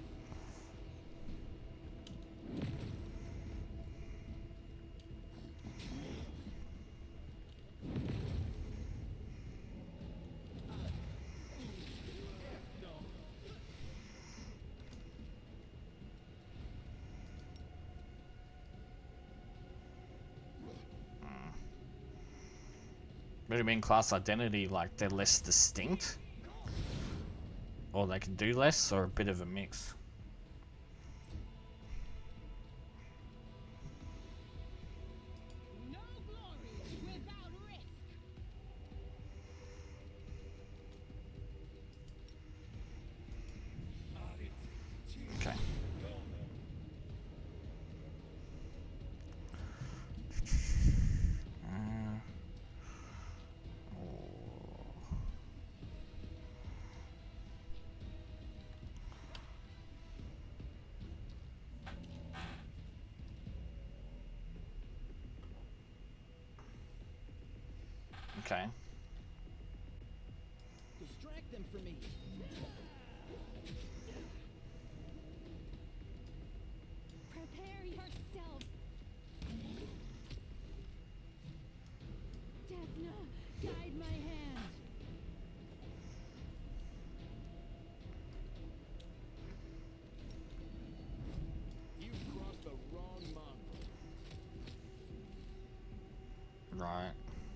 What do you mean class identity? Like they're less distinct? Or they can do less, or a bit of a mix? No glory without risk. Okay. Uh, Okay. Distract them from me. Prepare yourself. Desna, guide my hand. You've crossed the wrong mongrel. Right.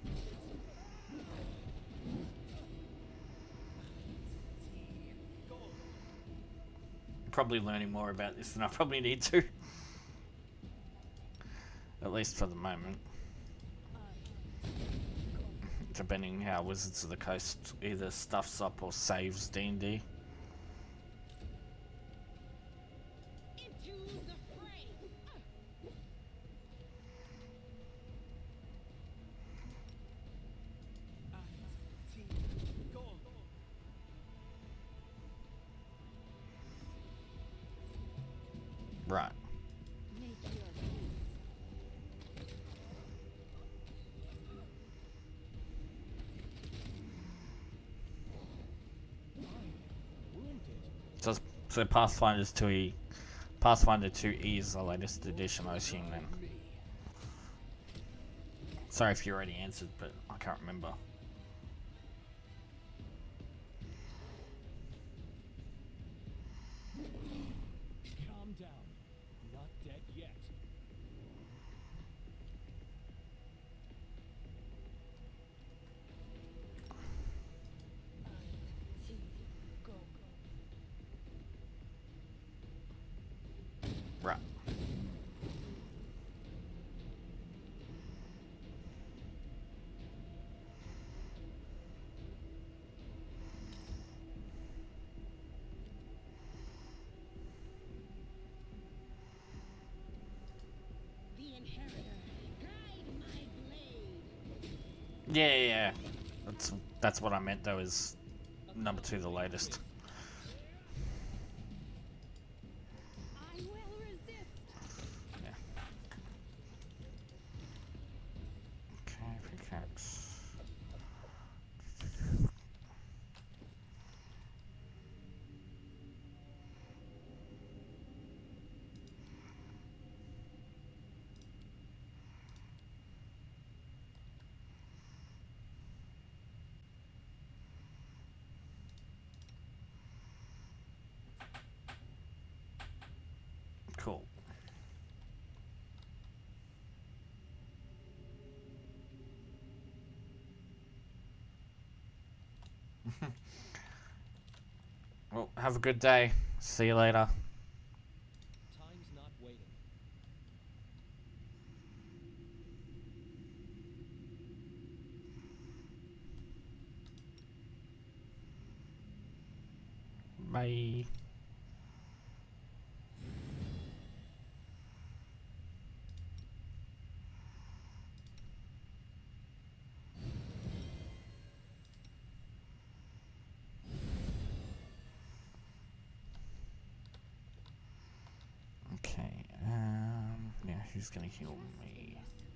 Probably learning more about this than I probably need to. At least for the moment. Depending how Wizards of the Coast either stuffs up or saves D and D. Into the fray. Right. Make your peace. So, so Pathfinder's two E. Pathfinder two E is the latest edition, I assume then. Sorry if you already answered, but I can't remember. Calm down. Not dead yet. Right. The inheritor. Guide my blade. Yeah, yeah, yeah. That's that's what I meant though. Is number two the latest? I will resist. Yeah. Okay, pickaxe. Cool. Well, have a good day. See you later. Time's not waiting. Bye. who's gonna heal me?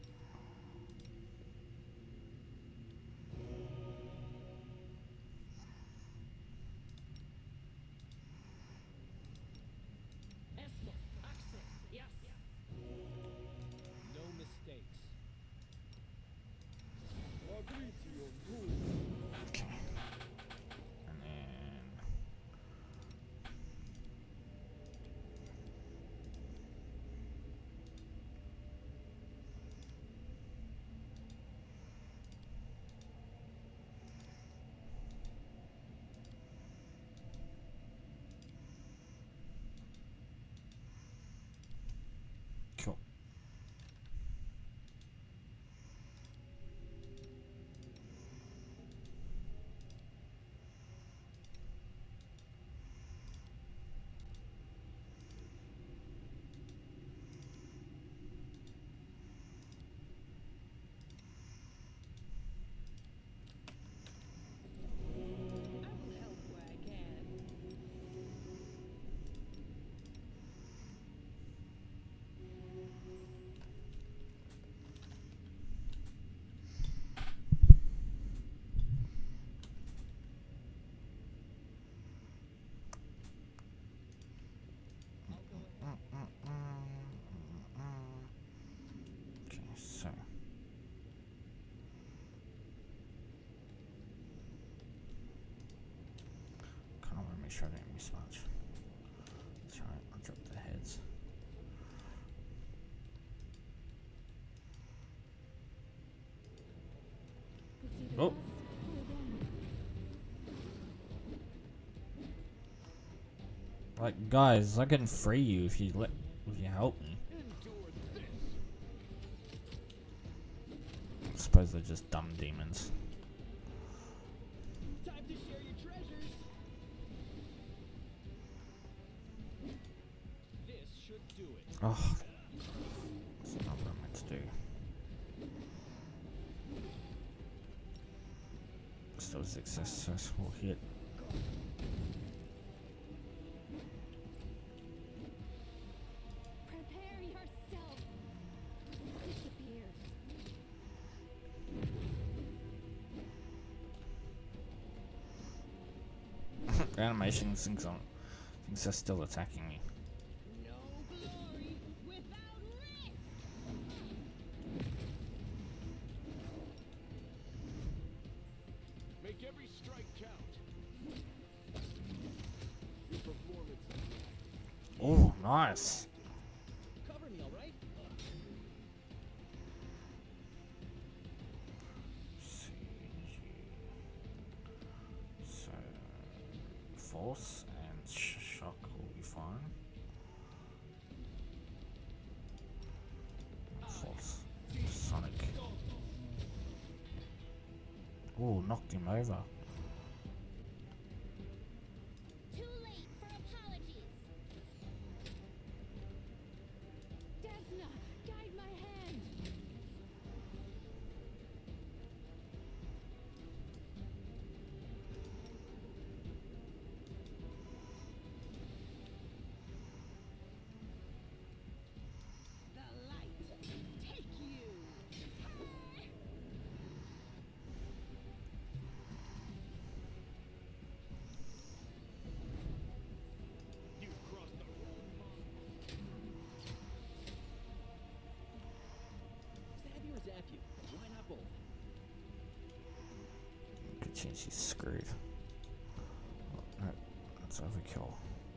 Esto, access, yes. No mistakes. Agree to your move. Okay. And then cool. I will help where I can. I'll go ahead. Okay, so kind of want to make sure I don't miss much. That's right, I'll drop the heads. It's either Oh. us or them. Like, guys, I can free you if you let, if you help me. Endure this. I suppose they're just dumb demons. Time to share your treasures. This should do it. Oh, that's not what I meant to do. Still a successful hit. Prepare yourself. Disappear. The animation thinks I'm, thinks they're still attacking me. No glory without risk. Make every strike count. Your performance. Oh, nice. Cover me, all right? So, force and sh shock will be fine. Force, sonic. Oh, knocked him over. Too late for apologies. Desna, guide my hand. The light. Take you. You crossed the wrong line. Stab you or zap you? Why not both? Good chance he's screwed. Oh, no, that's overkill.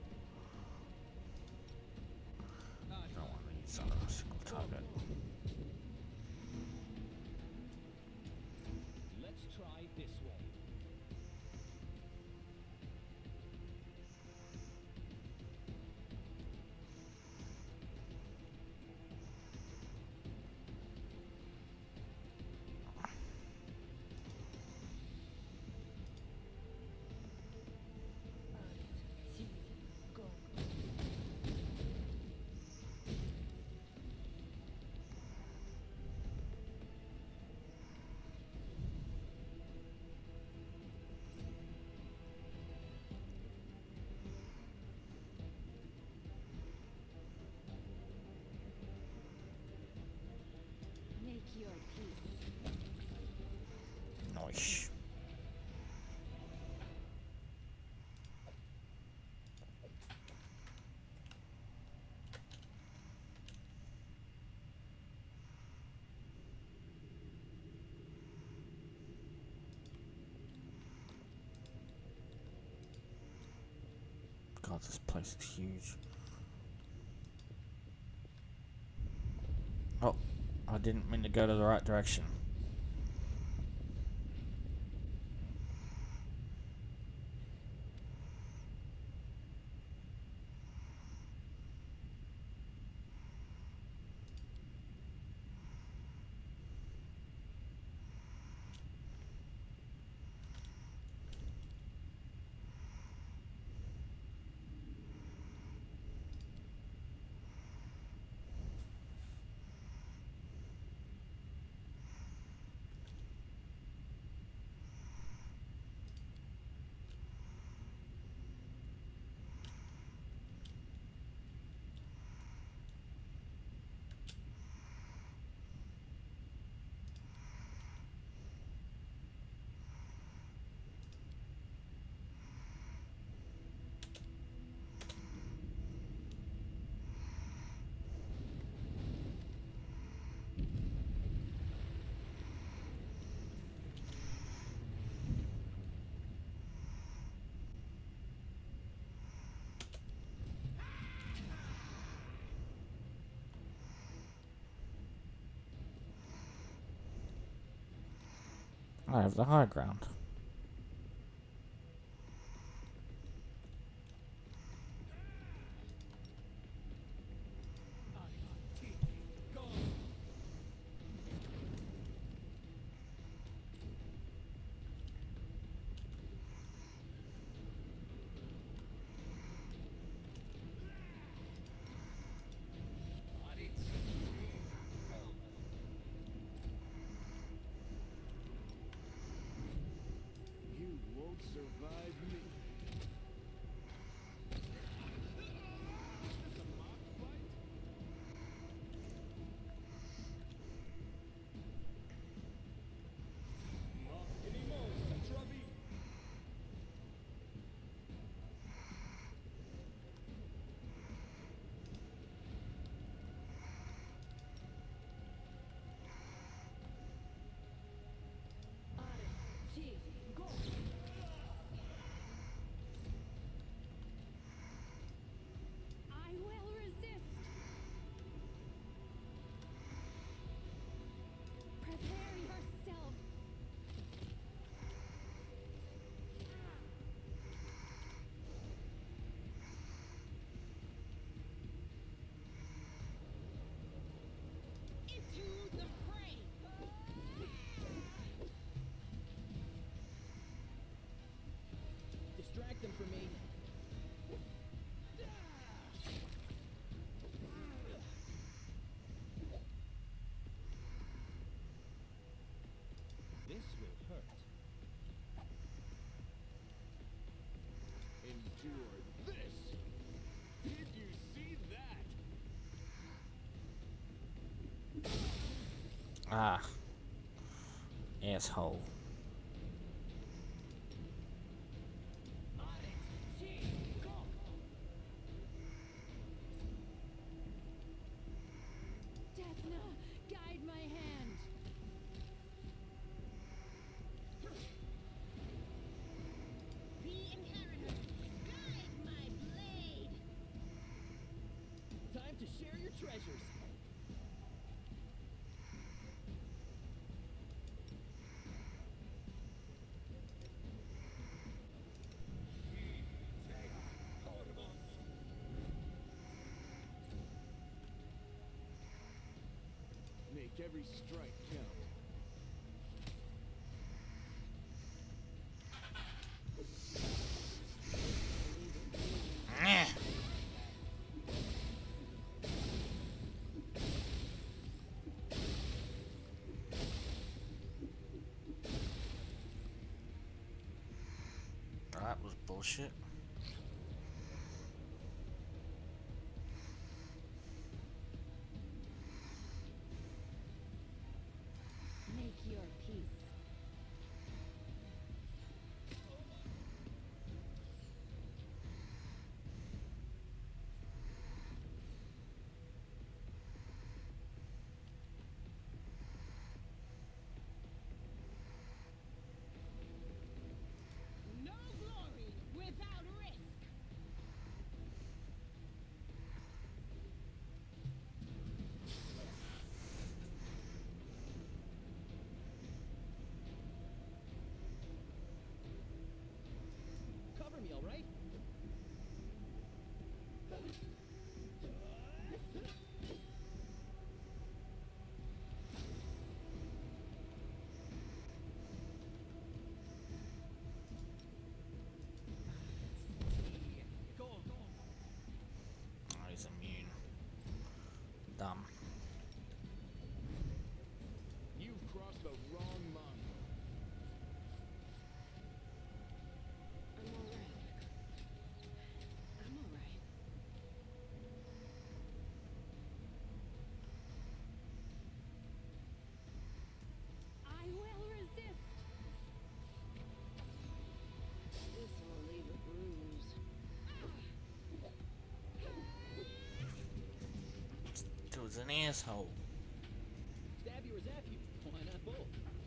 Ah, Don't want to use on a single target. let's try this way. You're at peace. Nice. God, this place is huge. Oh, I didn't mean to go to the right direction. I have the high ground. You won't survive me. Is this a mock fight? Not anymore, Travi. I will resist. Prepare yourself. Into the fray. Distract them from me. This will hurt. Endure this. Did you see that? Ah. Asshole. Desna, guide my hand. The inheritor. Guide my blade. Time to share your treasures. Make every strike count. Nyeh. That was bullshit. is an asshole. Stab you or zap you? Why not both?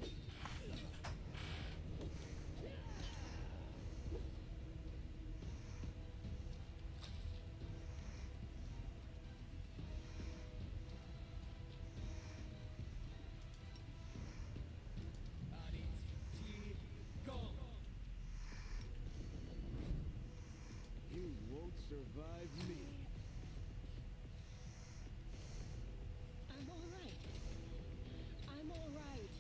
You won't survive me. I'm all right. I'm all right.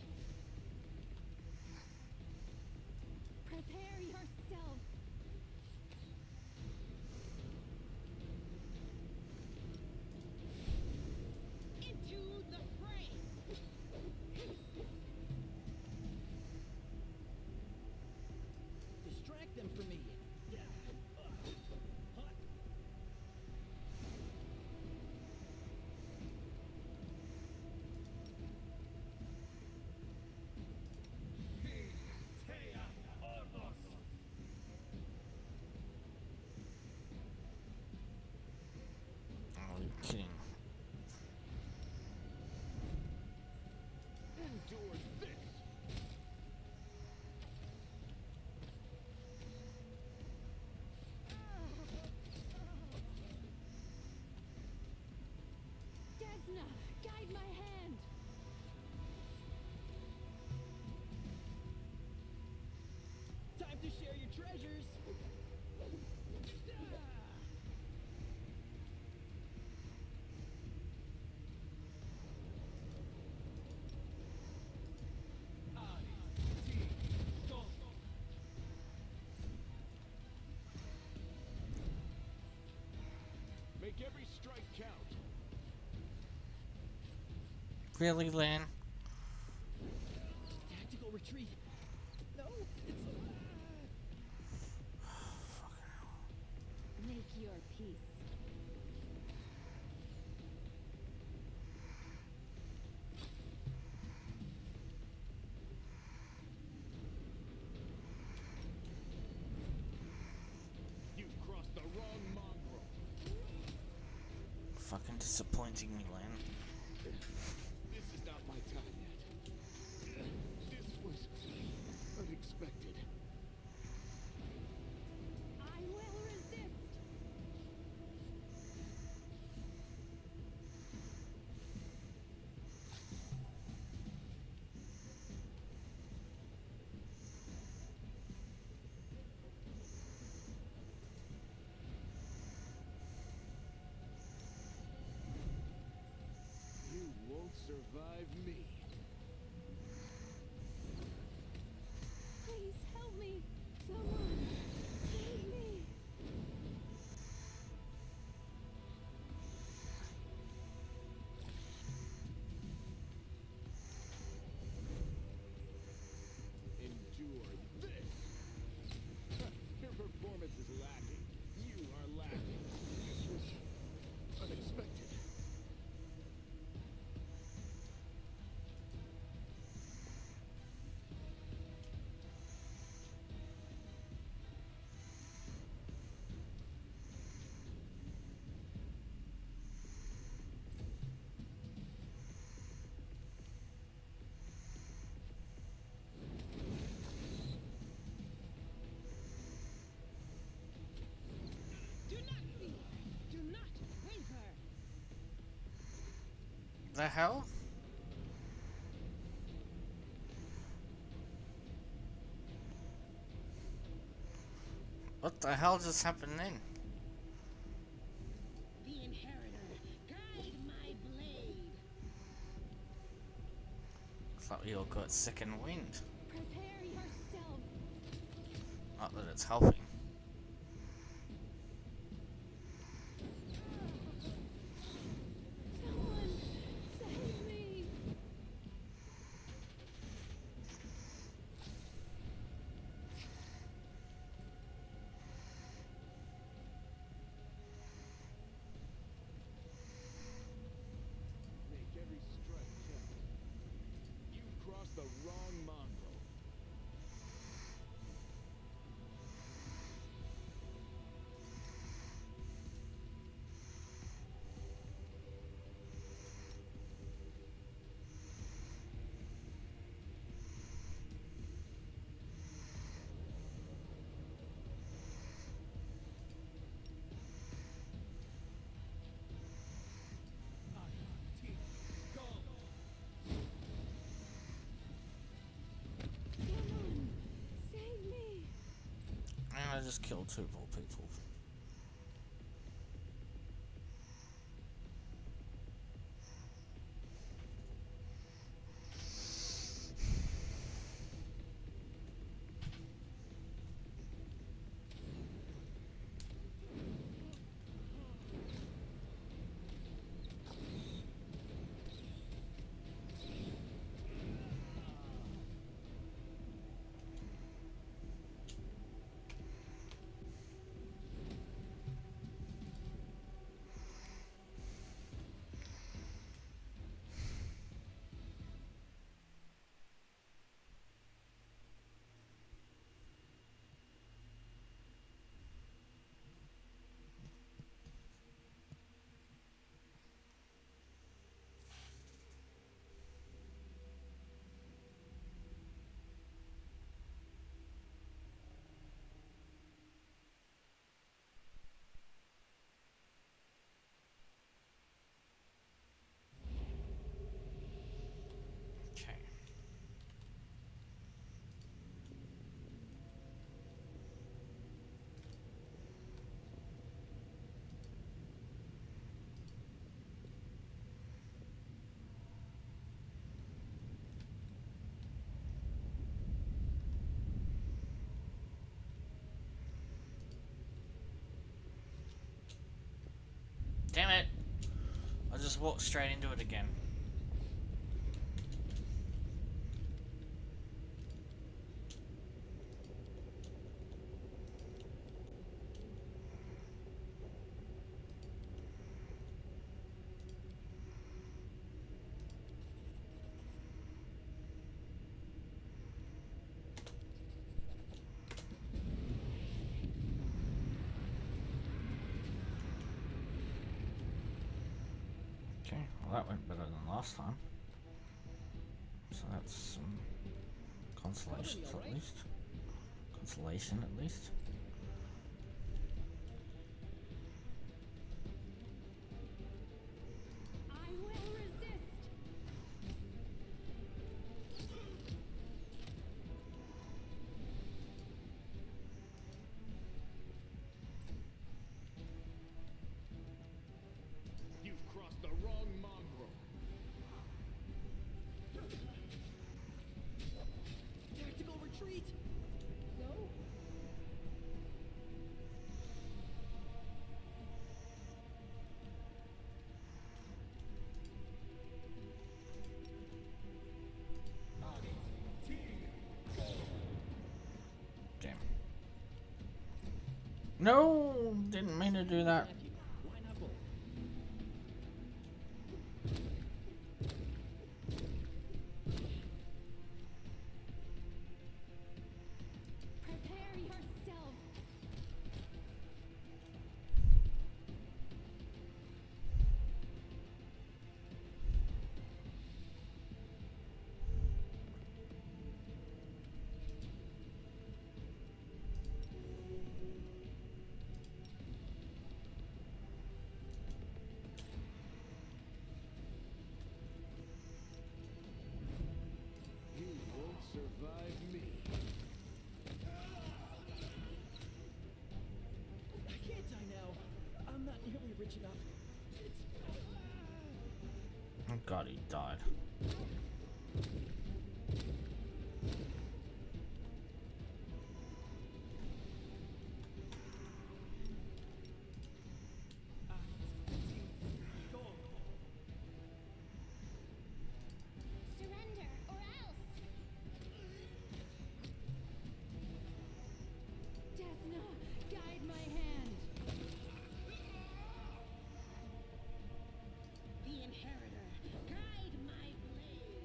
Prepare yourself. Into the fray. Distract them from me. Oh, you're kidding. Endure this. Desna, guide my hand. Time to share your treasures. Make every strike count. Really, Lan? Tactical retreat. No, it's. Make your peace. You crossed the wrong mongrel. Fucking disappointing me, Lan. This is not my time yet. This was unexpected. I will resist. You won't survive me. Please help me. Someone, save me. Endure this. Your performance is lacking. You are lacking. This was unexpected. Do not fear. Do not waver. The hell? What the hell just happened then? The inheritor, guide my blade. Looks like we all got second wind. Prepare yourself. Not that it's helping. Someone, save me. Make every strike count. You crossed the wrong mongrel. just killed two more people. Okay. Damn it! I just walked straight into it again. Okay, well that went better than last time. So that's some consolation at least. Consolation at least. I will resist. You've crossed the wrong mongrel. Tactical retreat. Go. Damn. No! Didn't mean to do that. Why not both? Prepare yourself. You won't survive me. I can't die now. I'm not nearly rich enough. It's... Oh god, he died. Surrender or else. Desna, guide my hand. The inheritor, guide my blade.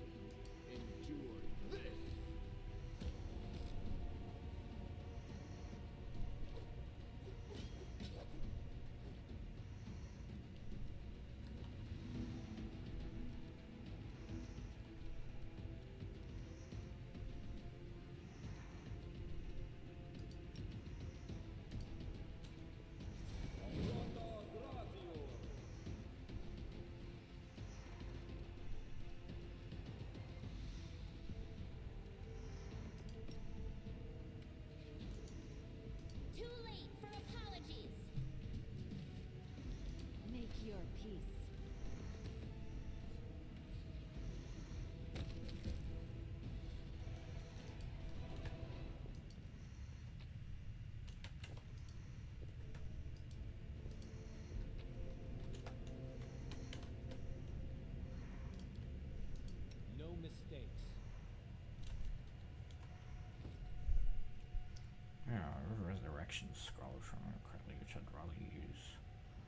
Yeah, resurrection scroll from correctly, which I'd rather use.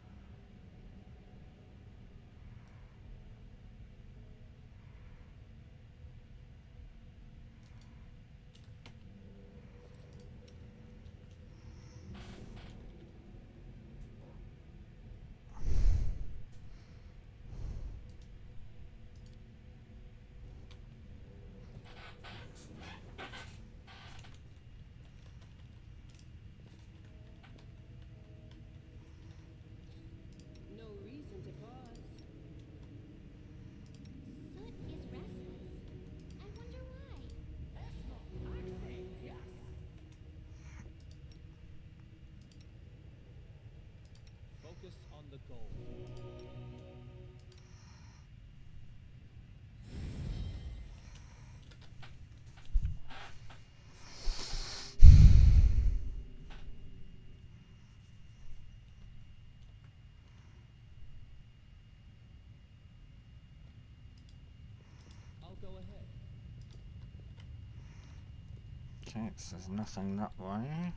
No reason to pause. Soot is restless. I wonder why. I say yes. Focus on the goal. I'll go ahead. Okay, so there's nothing that way.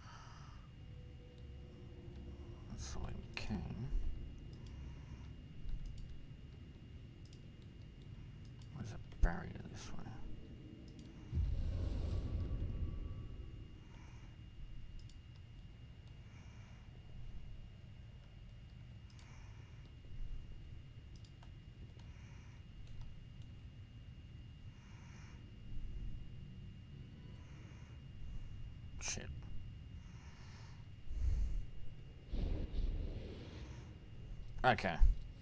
That's the way we came. There's a barrier this way. Shit. Okay.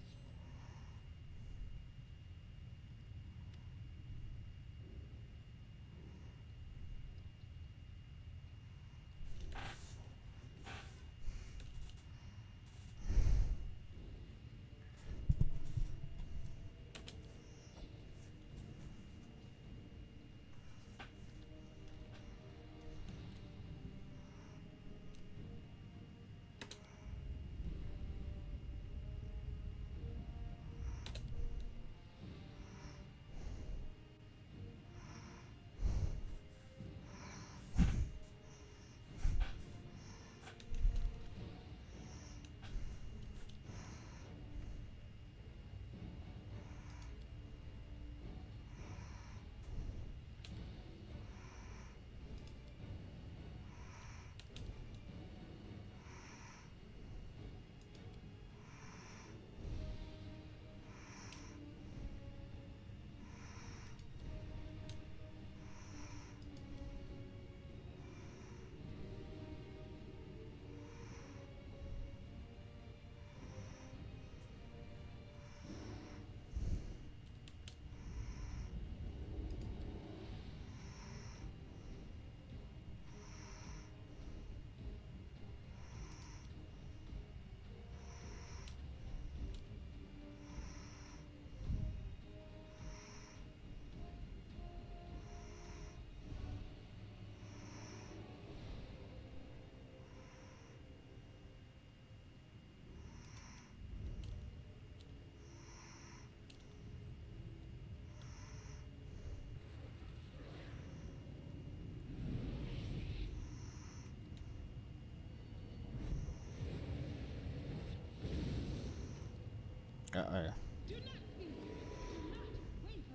Uh-oh. Do not fear. Do not waver.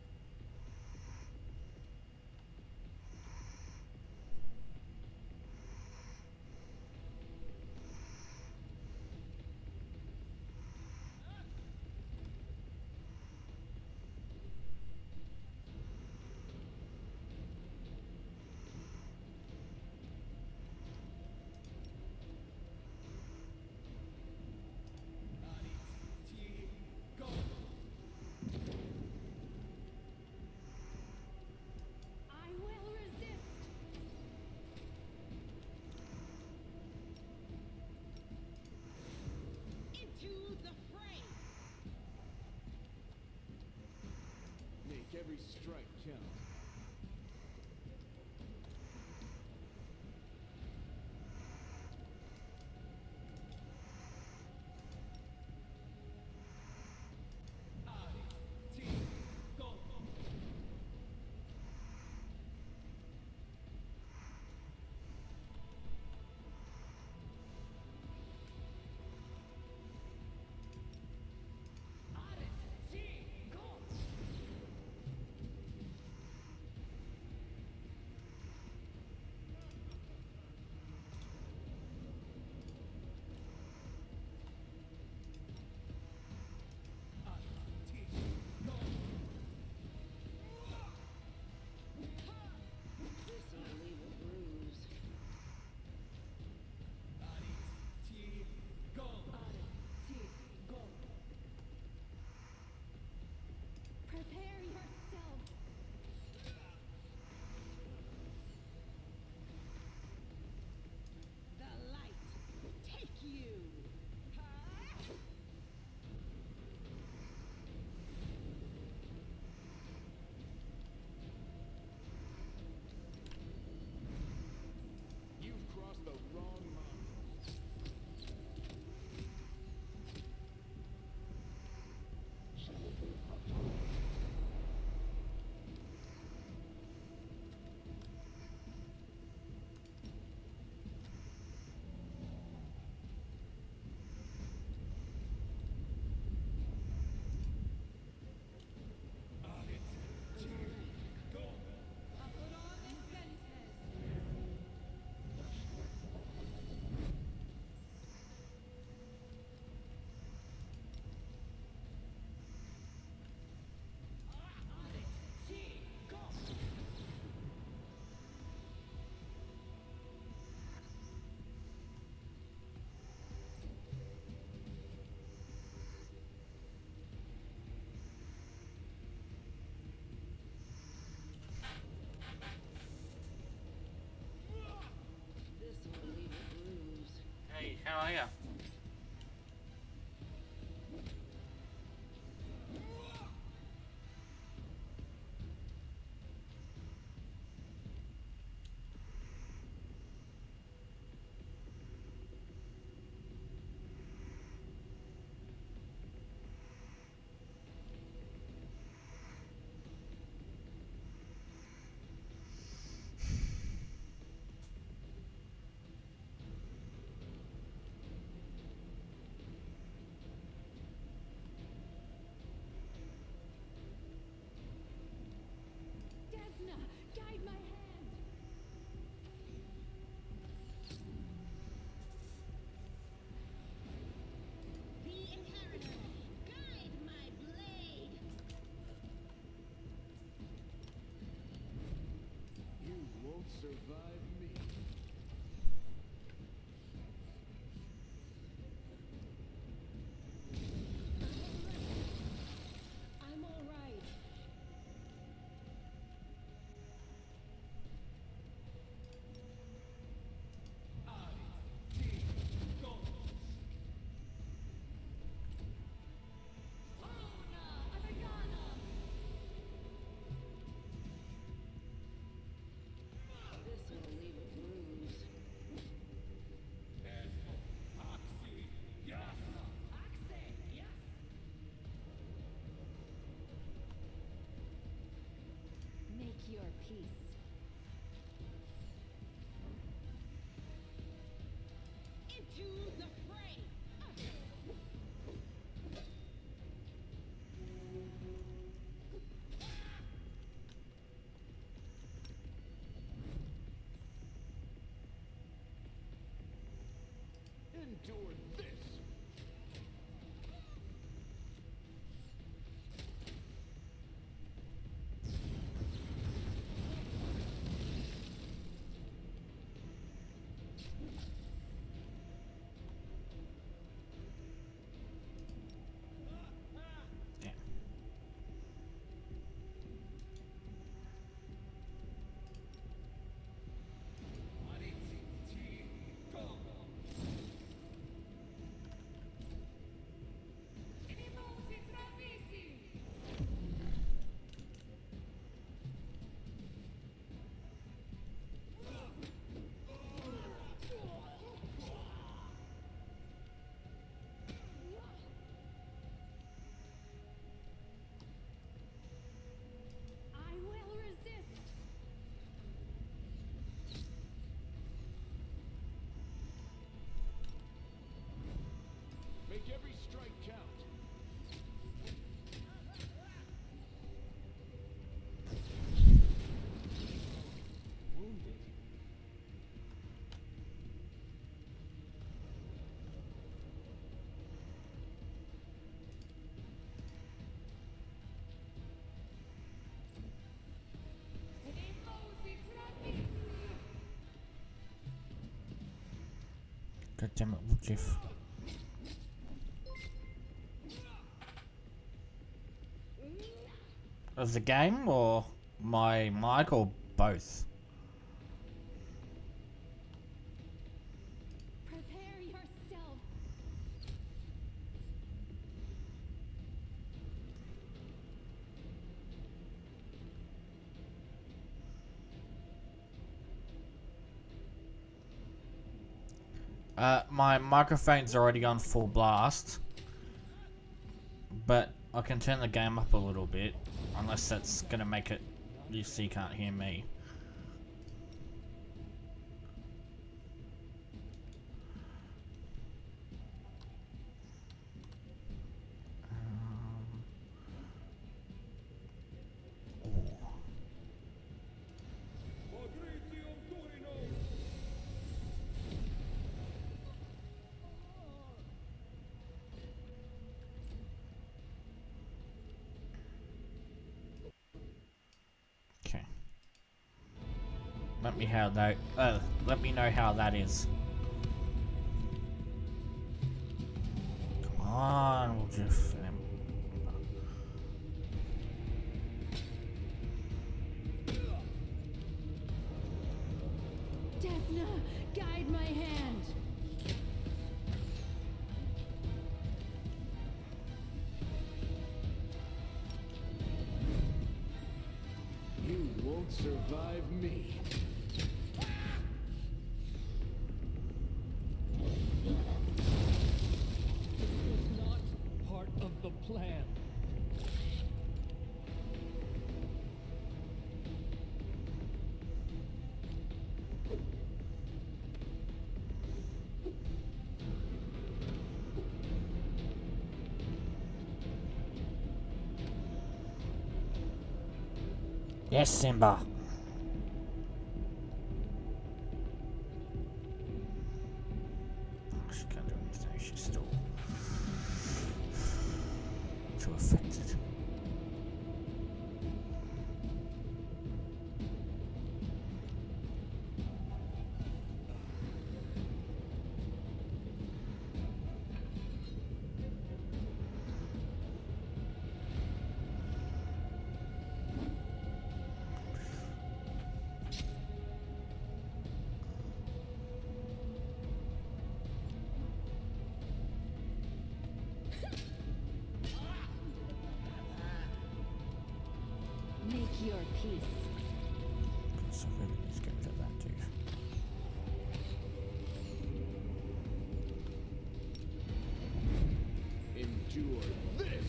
I will resist. Into the fray. Make every strike count. survive me. I'm all right. This will leave a bruise. Make your peace. Into the fray. Endure this. Yeah. I will resist. Make every strike count. Wounded. God damn it, Woodjiff. Of the game or my mic or both? Prepare yourself. Uh, my microphone's already gone full blast, but I can turn the game up a little bit, unless that's gonna make it you see can't hear me. Um, ooh. Okay. Let me how that. Uh, let me know how that is. Come on, we'll just. Um, Desna, guide my hand. You won't survive me. It was not part of the plan. yes, Simba. She can't do anything. She's still too affected. peace. So really let's get rid of that too. Endure this!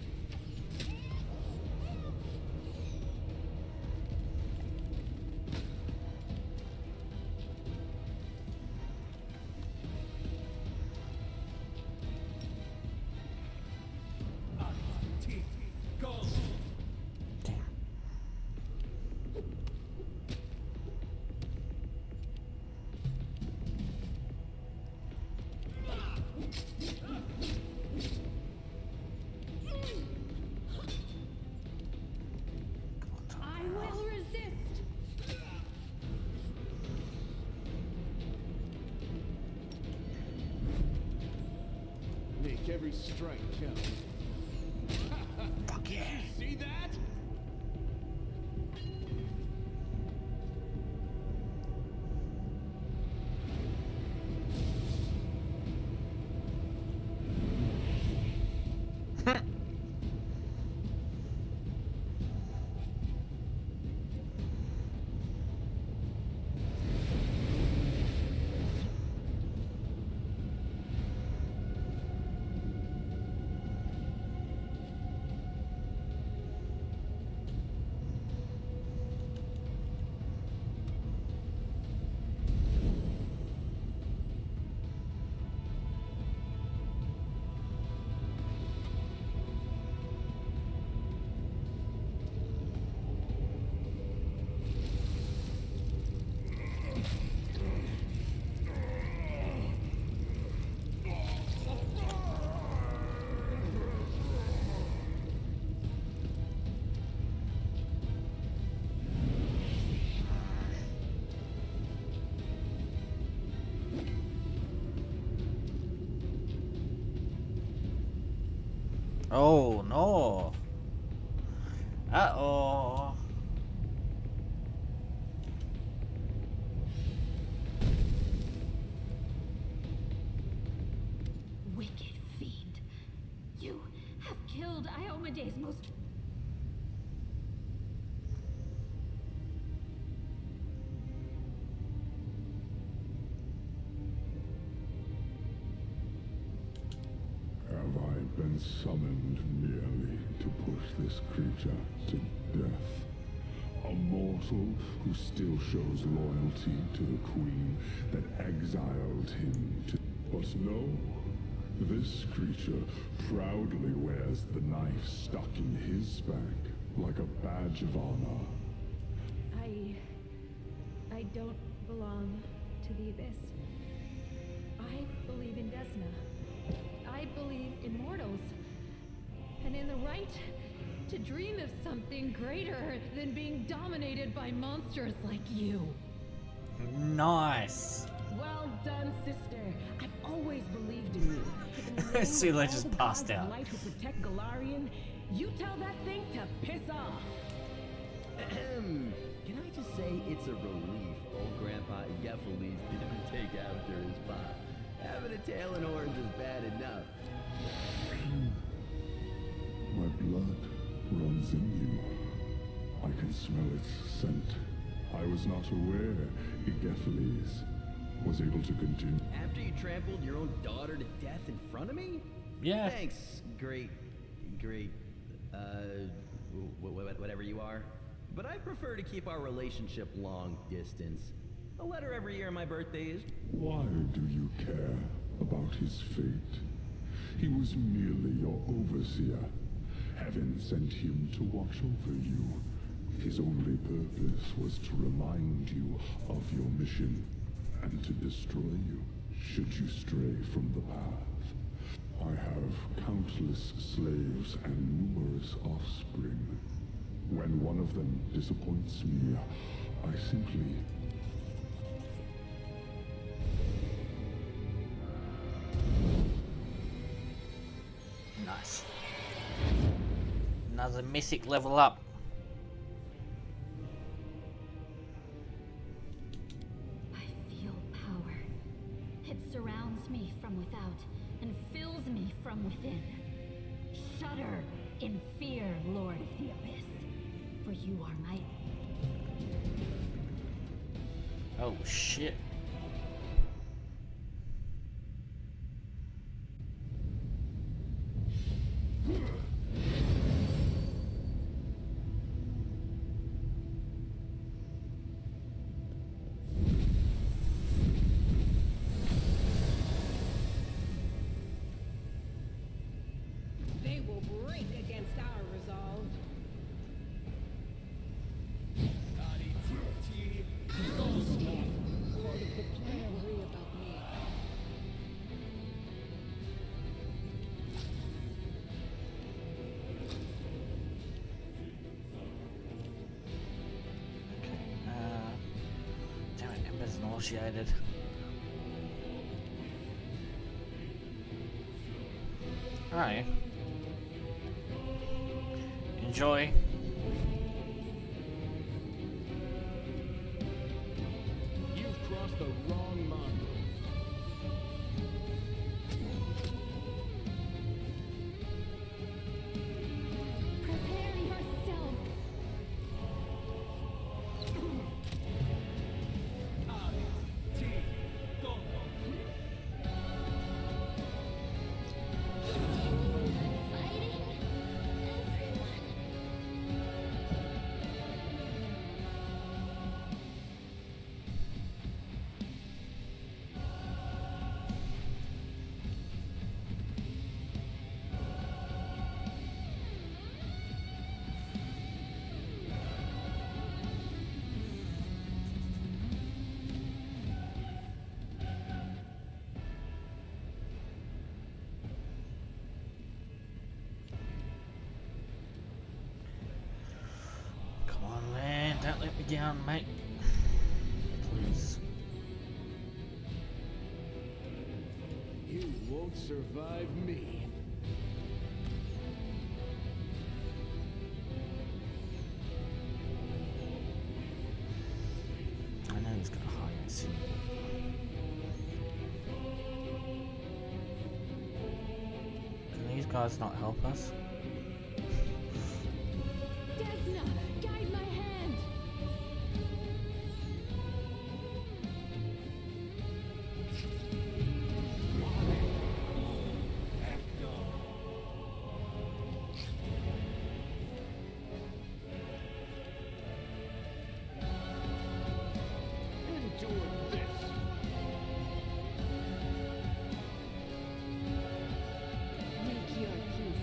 Damn. I will resist. Make every strike count. Fuck yeah. See that? Oh no. Uh oh. Wicked fiend. You have killed Iomede's most... Have I been summoned merely to push this creature to death? A mortal who still shows loyalty to the queen that exiled him to... But no, this creature proudly wears the knife stuck in his back like a badge of honor. I... I don't belong to the Abyss. I believe in Desna. I believe in mortals. And in the right to dream of something greater than being dominated by monsters like you. Nice. Well done, sister. I've always believed in you. In the name Sela of all just the passed gods of out. Light who protect Galarian, you tell that thing to piss off. Ahem. Can I just say it's a relief old Grandpa Geffeles didn't take after his pop. Having a tail and horns is bad enough. My blood runs in you. I can smell its scent. I was not aware Igephiles was able to continue. After you trampled your own daughter to death in front of me? Yeah. Thanks, great, great, uh, wh- wh- whatever you are. But I prefer to keep our relationship long distance. A letter every year on my birthday is... Why do you care about his fate? He was merely your overseer. Heaven sent him to watch over you. His only purpose was to remind you of your mission and to destroy you should you stray from the path. I have countless slaves and numerous offspring. When one of them disappoints me, I simply... Nice. Another mythic level up. I feel power. It surrounds me from without and fills me from within. Shudder in fear, Lord of the Abyss, for you are my Oh shit. They will break against our resolve. Part of the plan. Worry about me. Okay, uh... damn it, Ember's nauseated. Alright. Enjoy. You've crossed the wrong mongrel. Prepare yourself. Fighting everyone. Come on, man, don't let me down, mate. Please. You won't survive me. I know he's gonna hide us. Can these guys not help us? Desna, guide my hand. Endure this. Make your peace.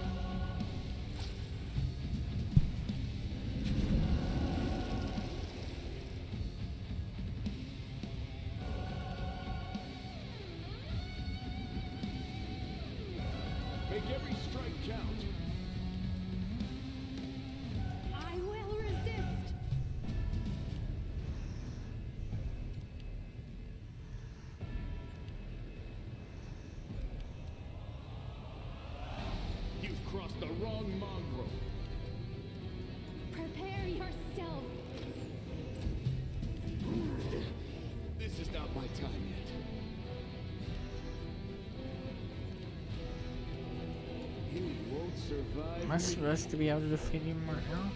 Make every strike count. I will resist. You've crossed the wrong mongrel. Prepare yourself. This is not my time yet. You won't survive. Am I supposed to be able to defeat him right now?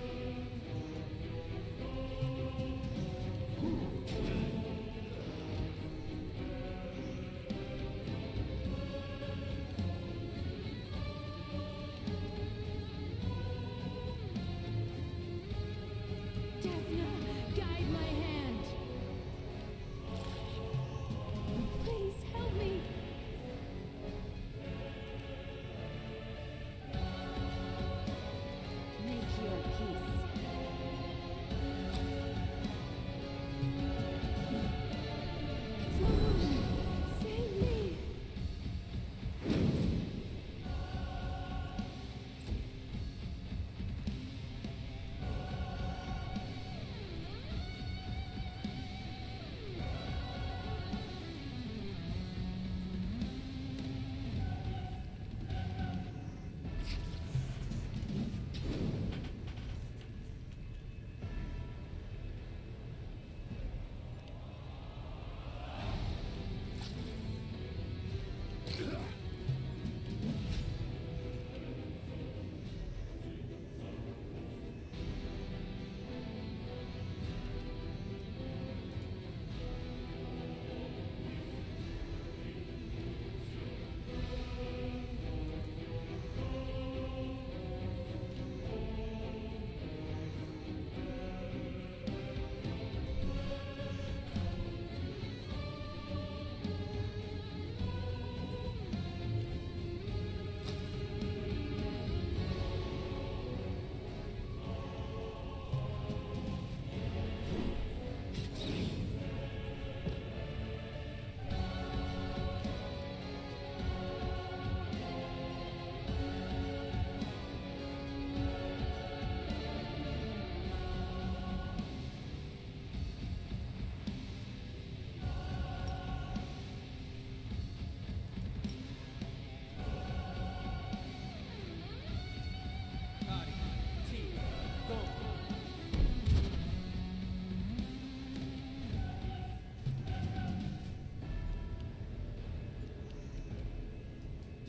Desna, guide my hand. Please help me. Make your peace.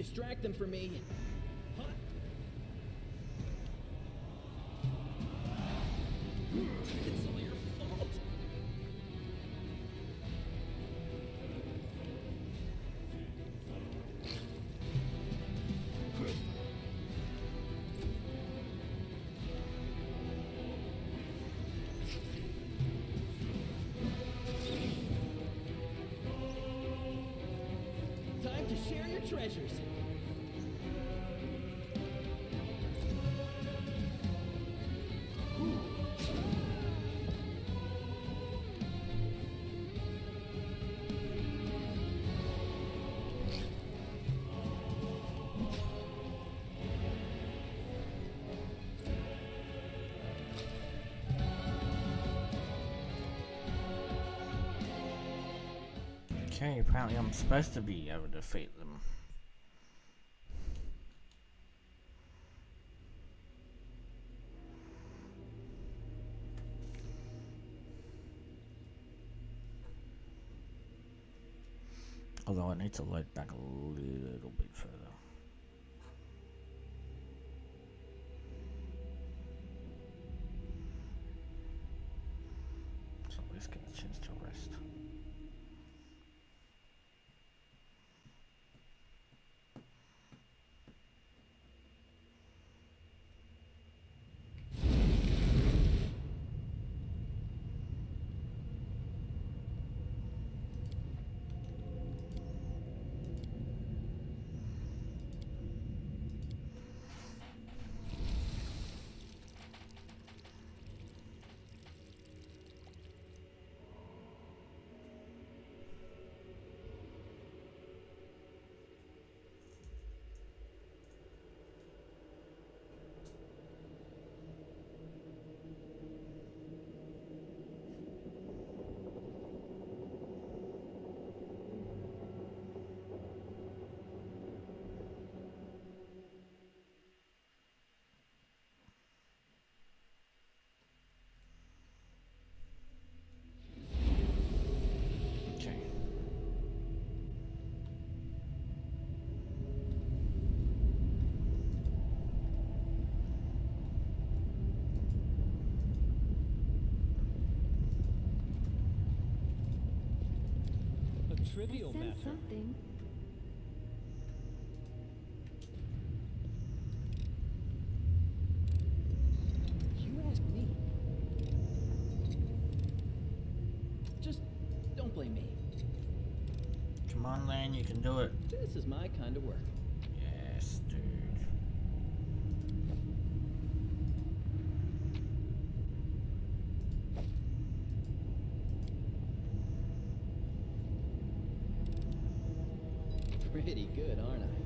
Distract them for me. Huh? It's all your fault. Time to share your treasures. Okay, apparently I'm supposed to be able to defeat them. Although I need to load back a little bit further. So at least get a chance to rest. Trivial I sense matter. something. You ask me. Just don't blame me. Come on, Lan, you can do it. This is my kind of work. Yes, dude. Pretty good, aren't I?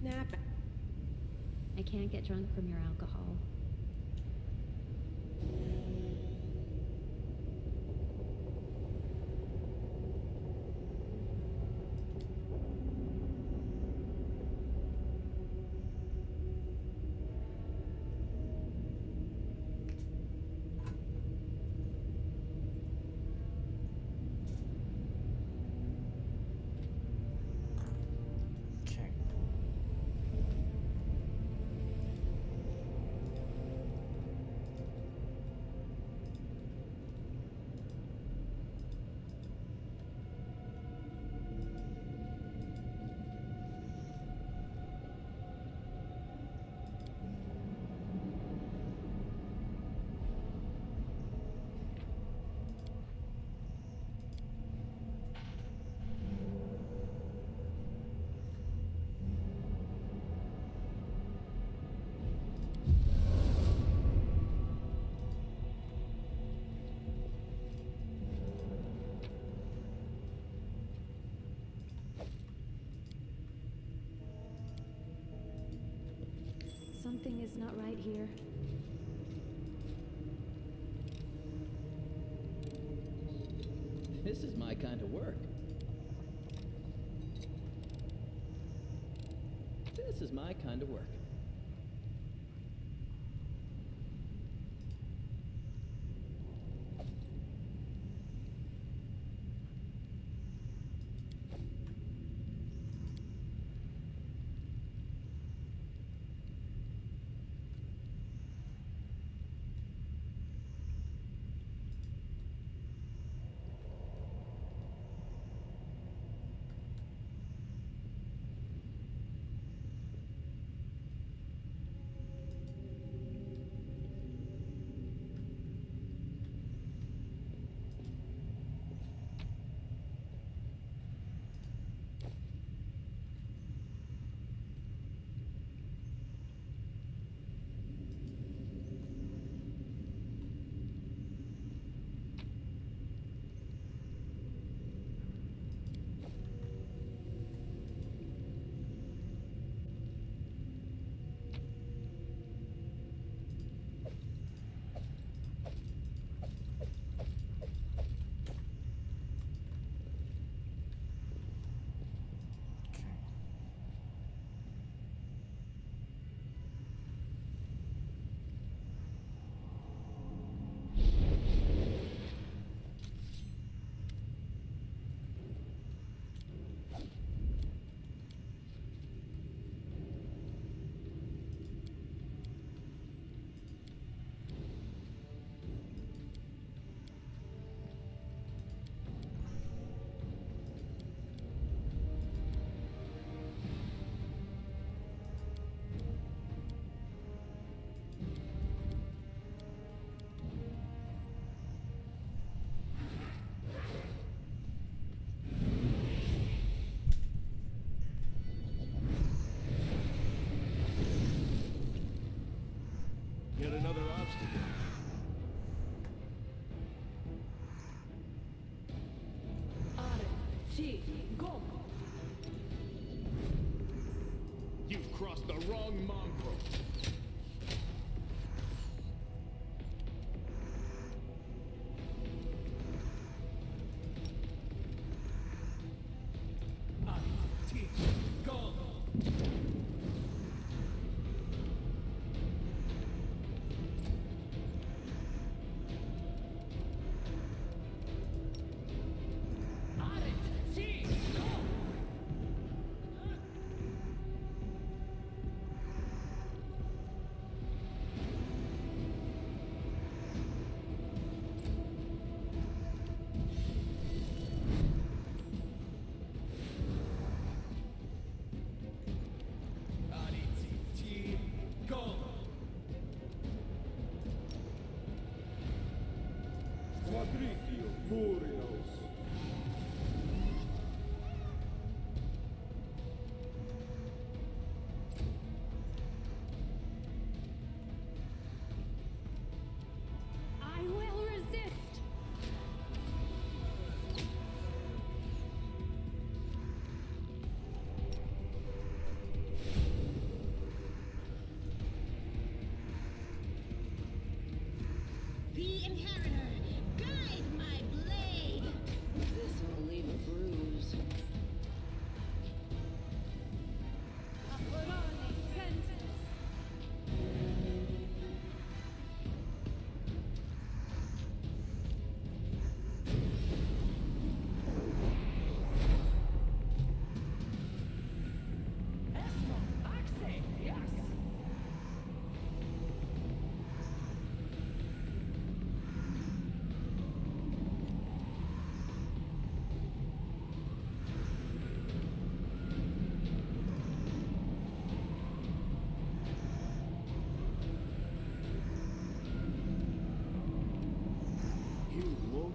snap. I can't get drunk from your alcohol. Okay. Something is not right here. This is my kind of work. This is my kind of work. Yet another obstacle. T. Go. You've crossed the wrong mongrel. T. Go.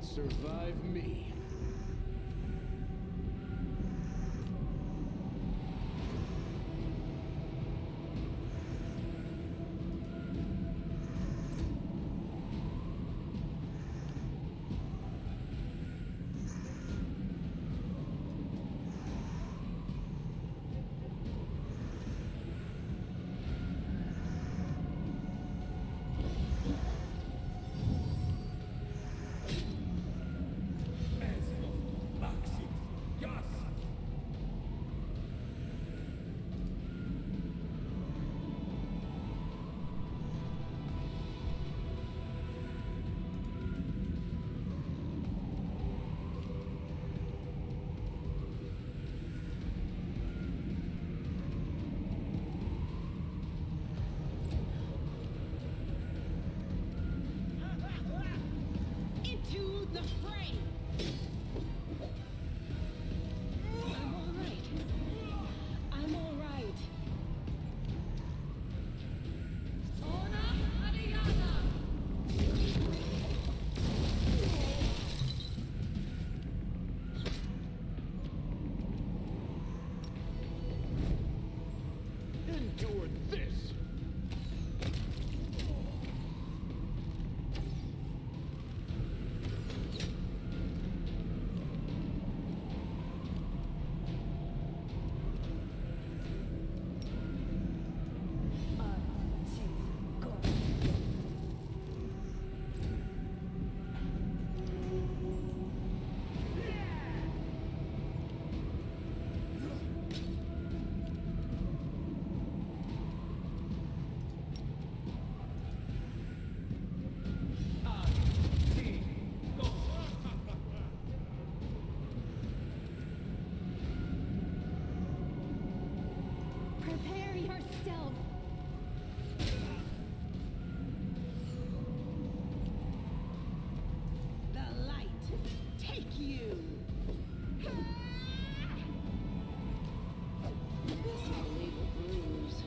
survive me. Into the fray! I'm all right. I'm all right. Ona Ariana! Endure this! Prepare yourself. The light take you. This will leave a bruise.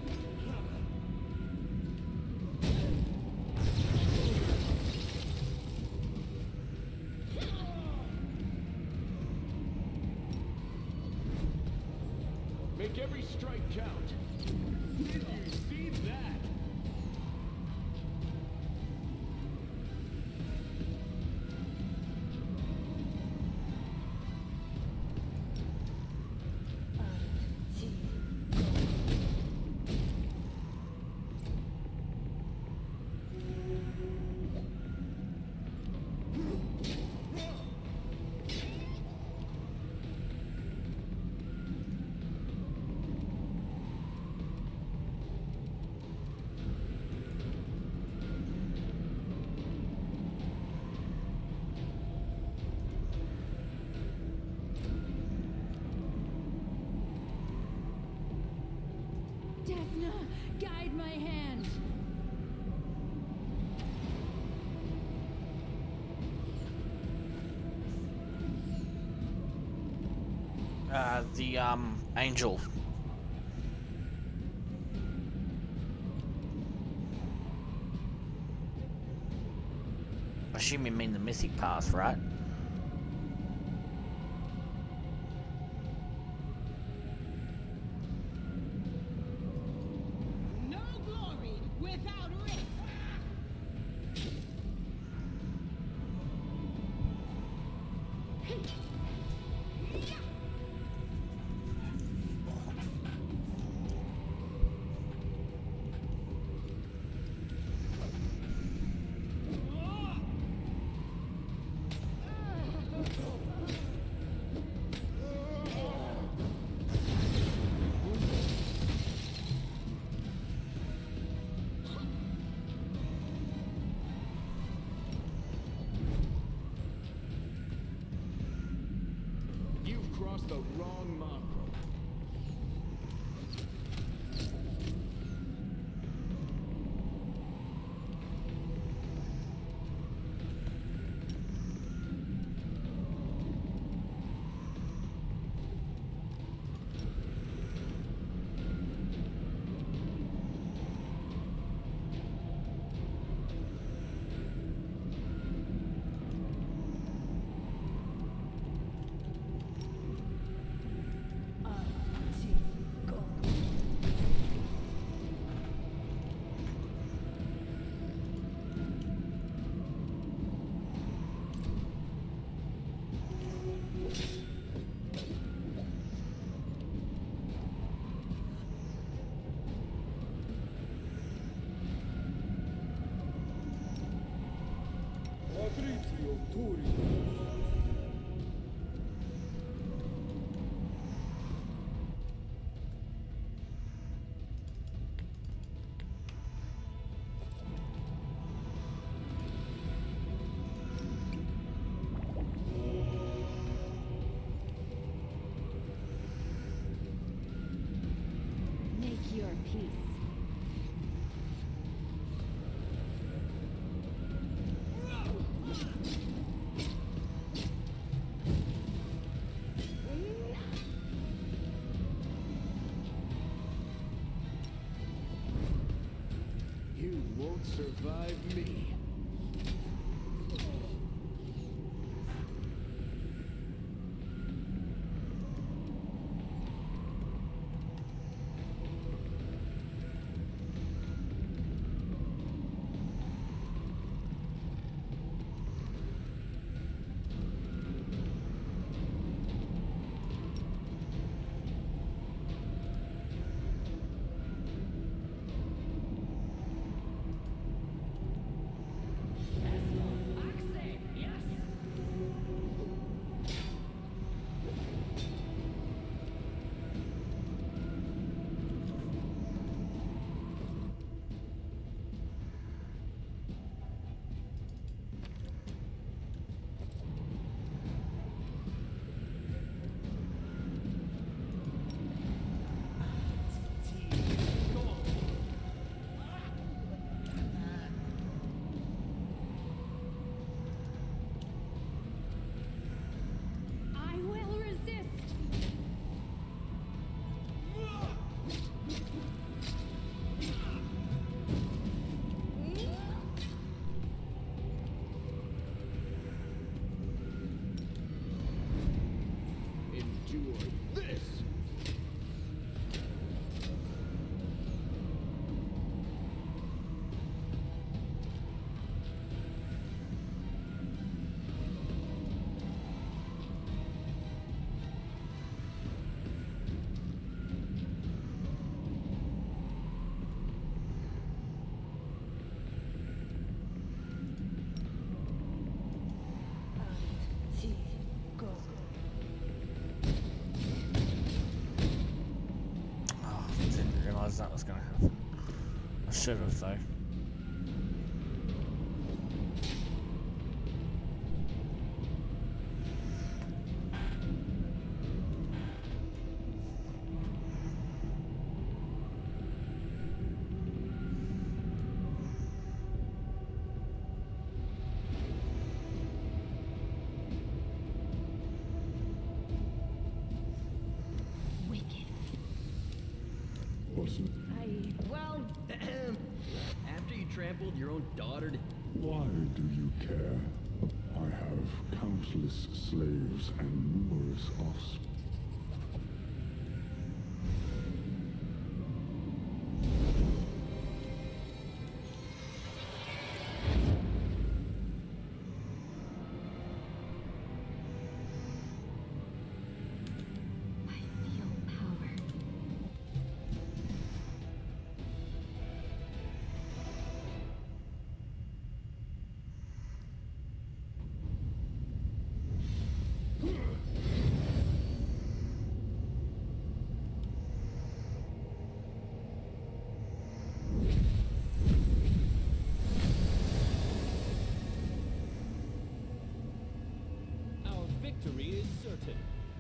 Make every strike count. Did you see that? Desna, guide my hand. Uh, the, um, angel. I assume you mean the mythic path, right? No glory without risk. Make your peace. You won't survive me. I will resist. Endure this! Oh, didn't realise that was going to happen. I should have though. Wicked. Wasn't. I. Well, after you trampled your own daughter to... Why do you care? I have countless slaves and numerous offspring. I feel power. Our victory is certain.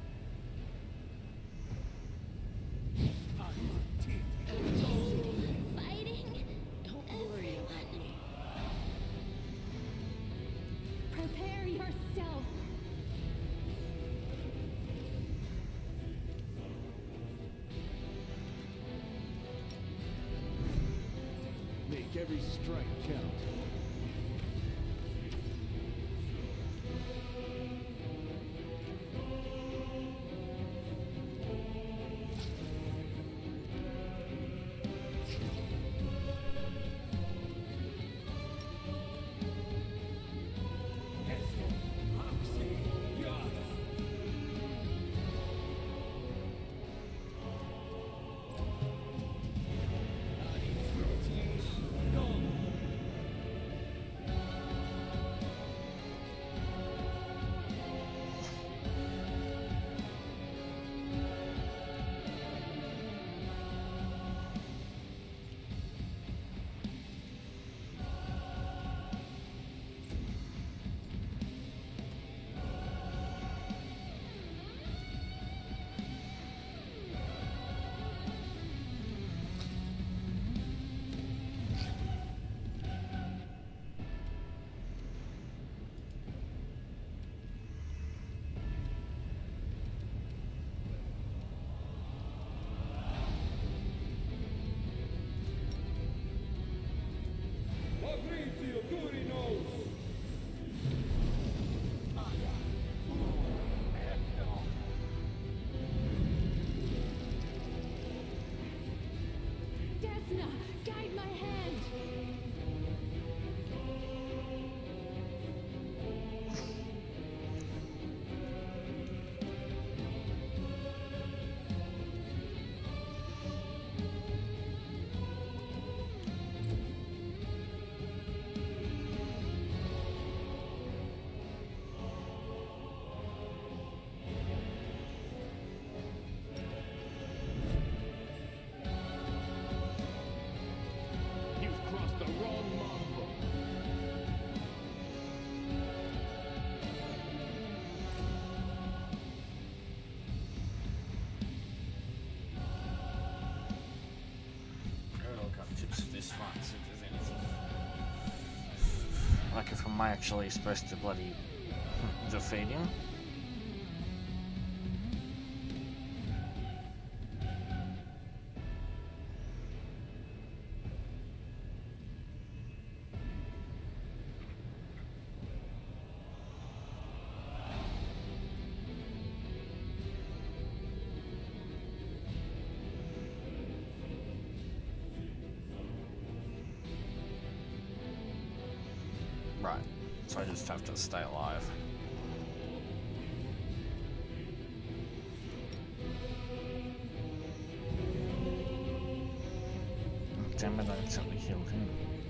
Fighting? Don't worry about me. Prepare yourself. Make every strike count. Like if I'm actually supposed to bloody defeat him. Right, so I just have to stay alive. Damn it, I instantly healed him.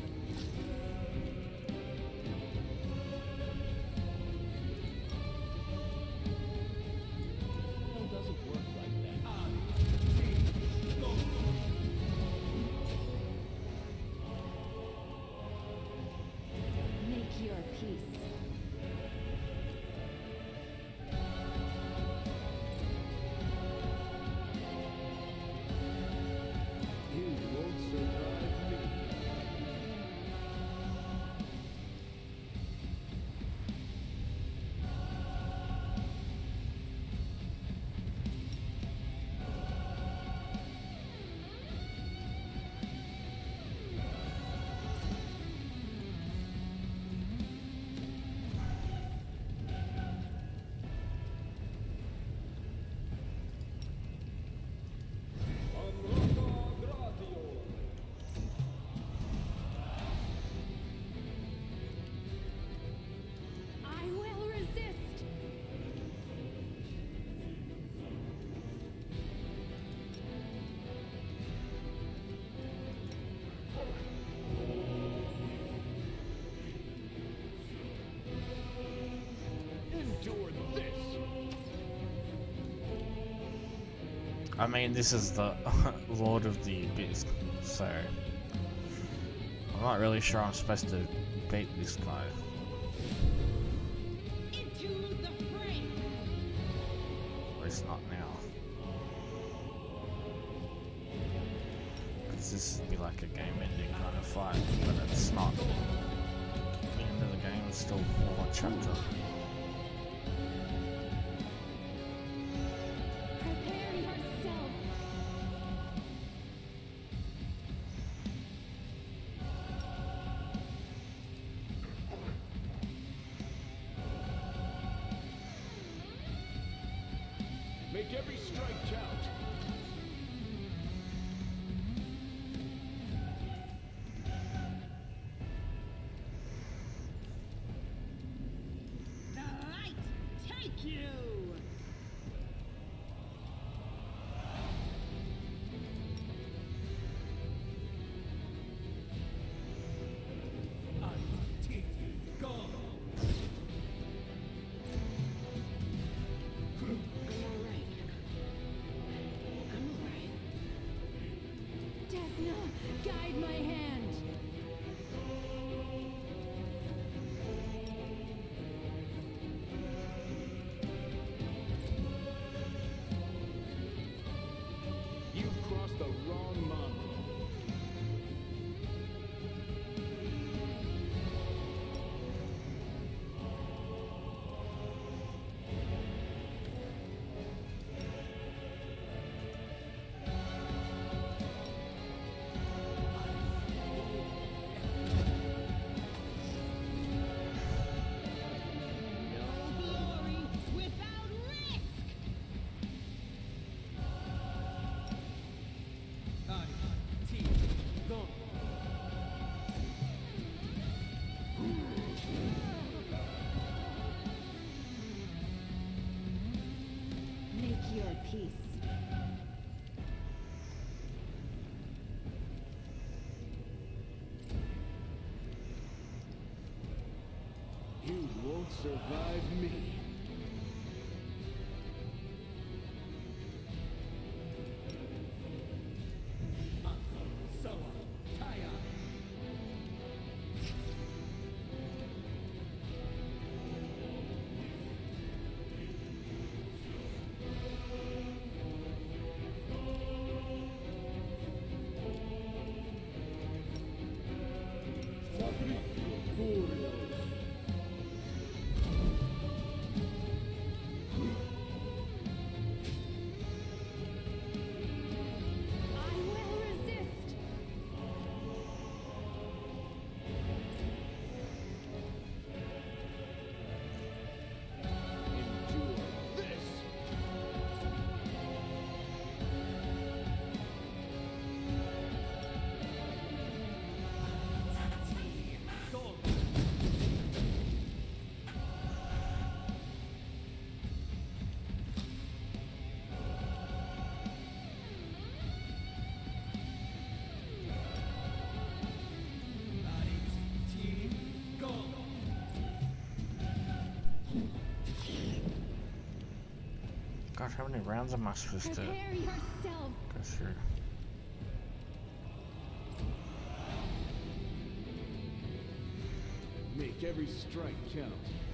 Hell doesn't work like that. Make your peace. You won't survive me. I will resist. Endure this. I mean, this is the Lord of the Abyss, so I'm not really sure I'm supposed to beat this guy. Into the fray. At least not now. Because this would be like a game-ending kind of fight, but it's not. At the end of the game, it's still one chapter. Prepare yourself. Make every strike count. The light take you. I'm alright. I'm alright. Desna, guide my hand. You've crossed the wrong mountain. No glory without risk. Make your peace. You won't survive me. Furioso. God, how many rounds am I supposed to Prepare yourself. go through? Make every strike count.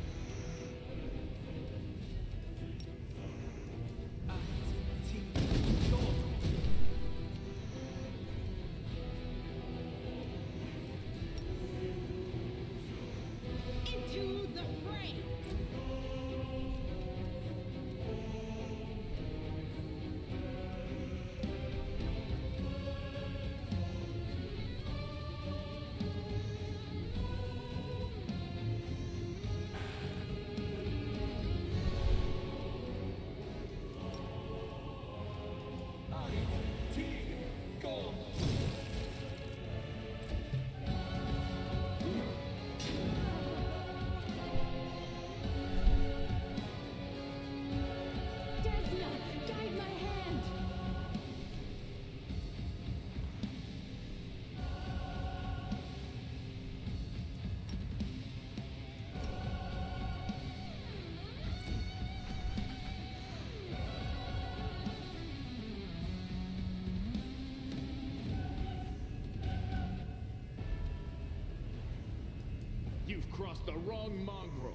Into the fray. Desna, guide my hand. You've crossed the wrong mongrel.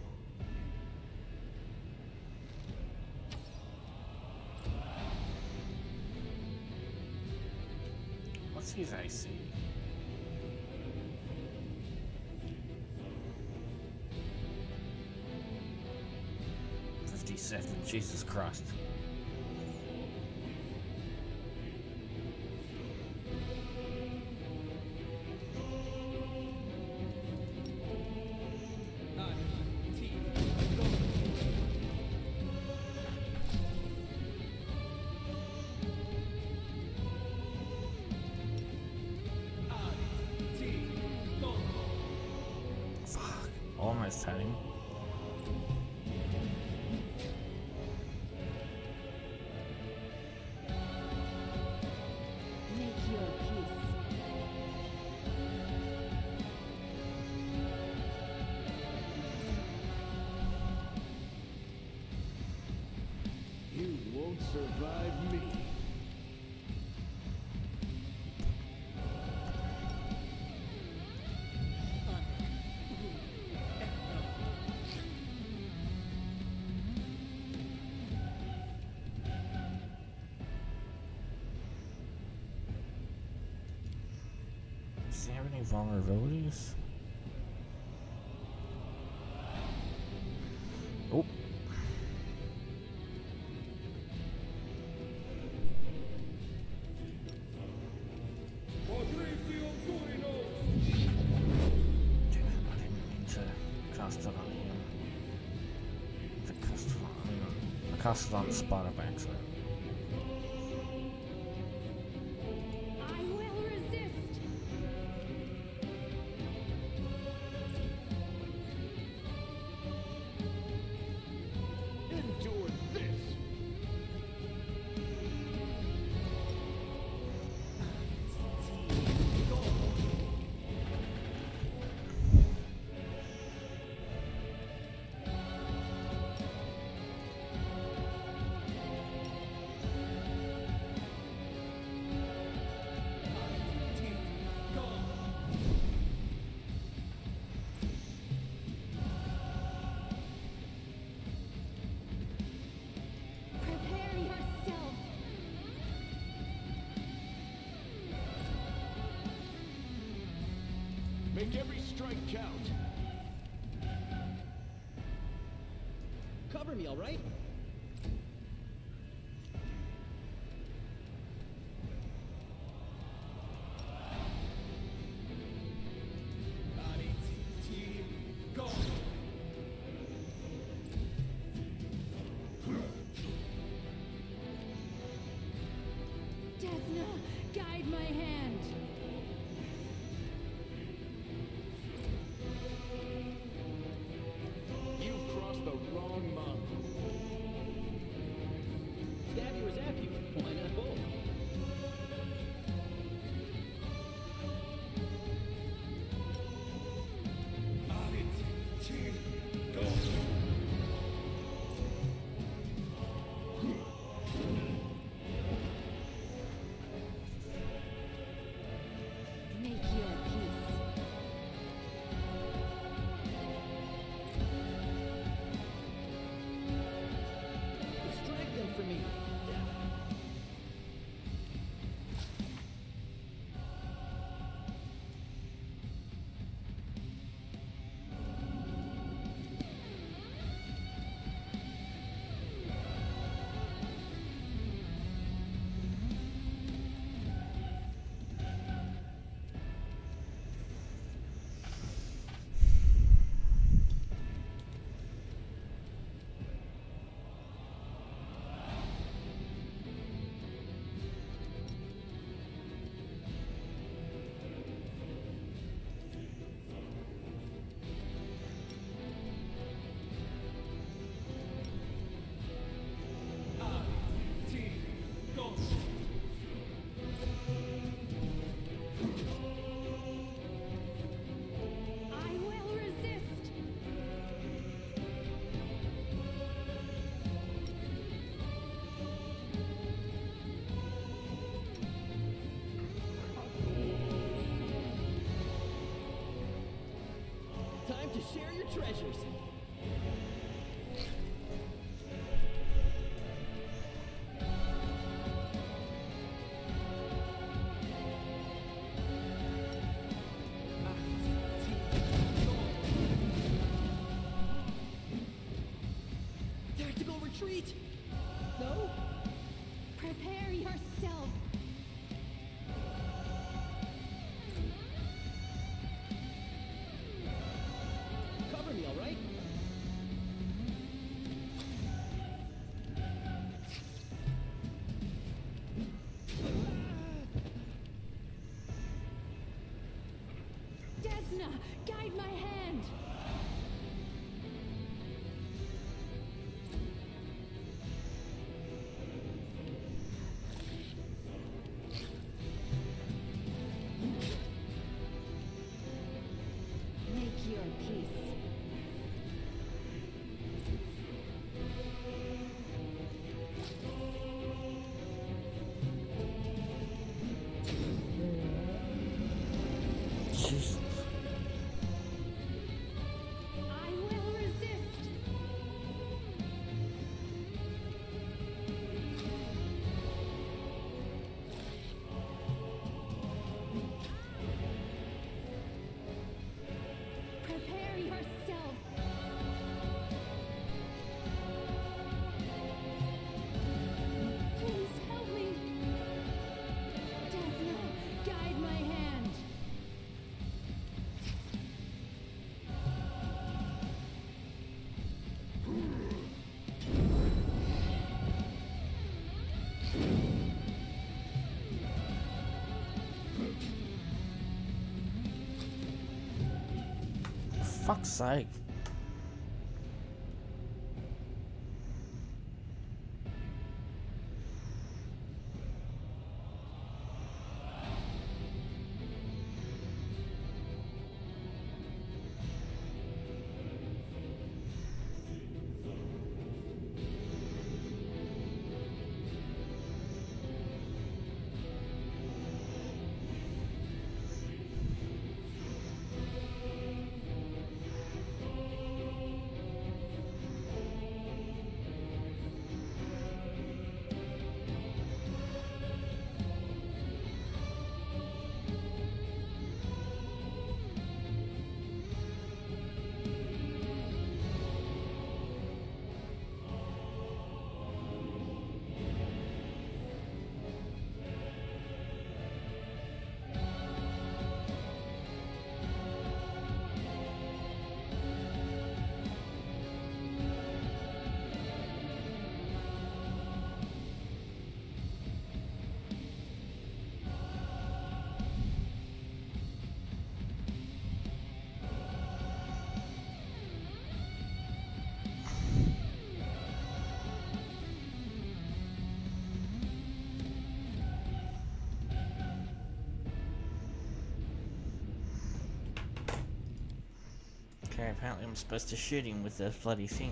What's his A C? fifty-seven, Jesus Christ. Fuck, almost had him. Make your peace. You won't survive me. Does he have any vulnerabilities? Oh. Damn it, I didn't mean to cast it on him. To cast it on, I mean, I cast it on the spider by accident. I will resist. Endure this. Prepare yourself. Make every strike count. Cover me, all right? Desna, guide my hand. You've crossed the wrong mongrel. share your treasures. Tactical retreat. No? Prepare yourself. Cover me, all right? Desna, guide my hand. Make your peace. Jesus. I will resist. Prepare yourself. Please help me. Desna, guide my hand. Fuck's sake. Okay, apparently I'm supposed to shoot him with the bloody thing.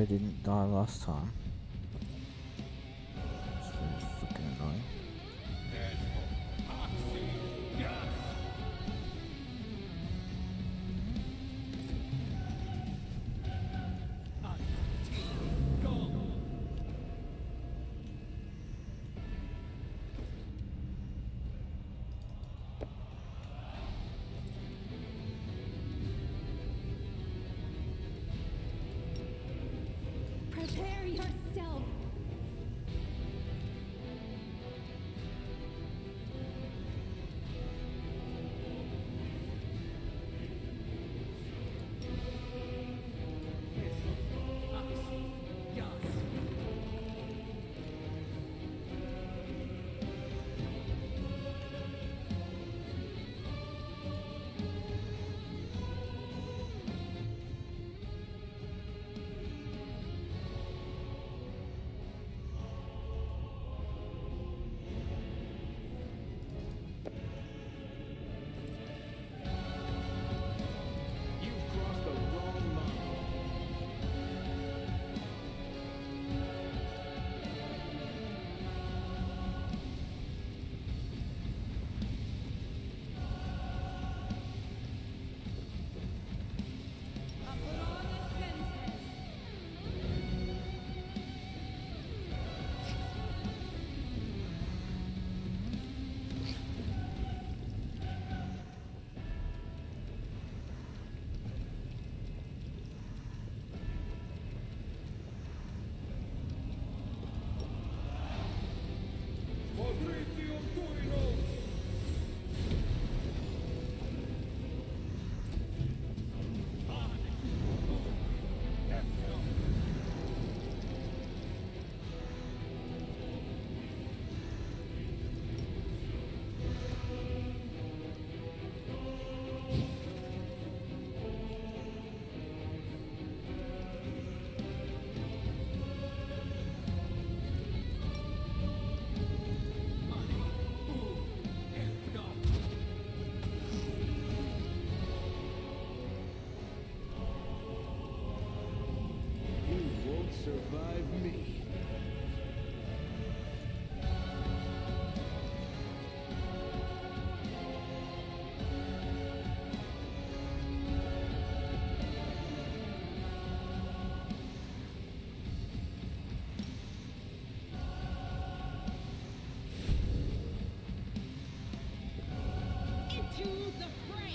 they didn't die last time. It's very fucking annoying. Prepare yourself. You've crossed the wrong line. You won't survive me. Into the fray!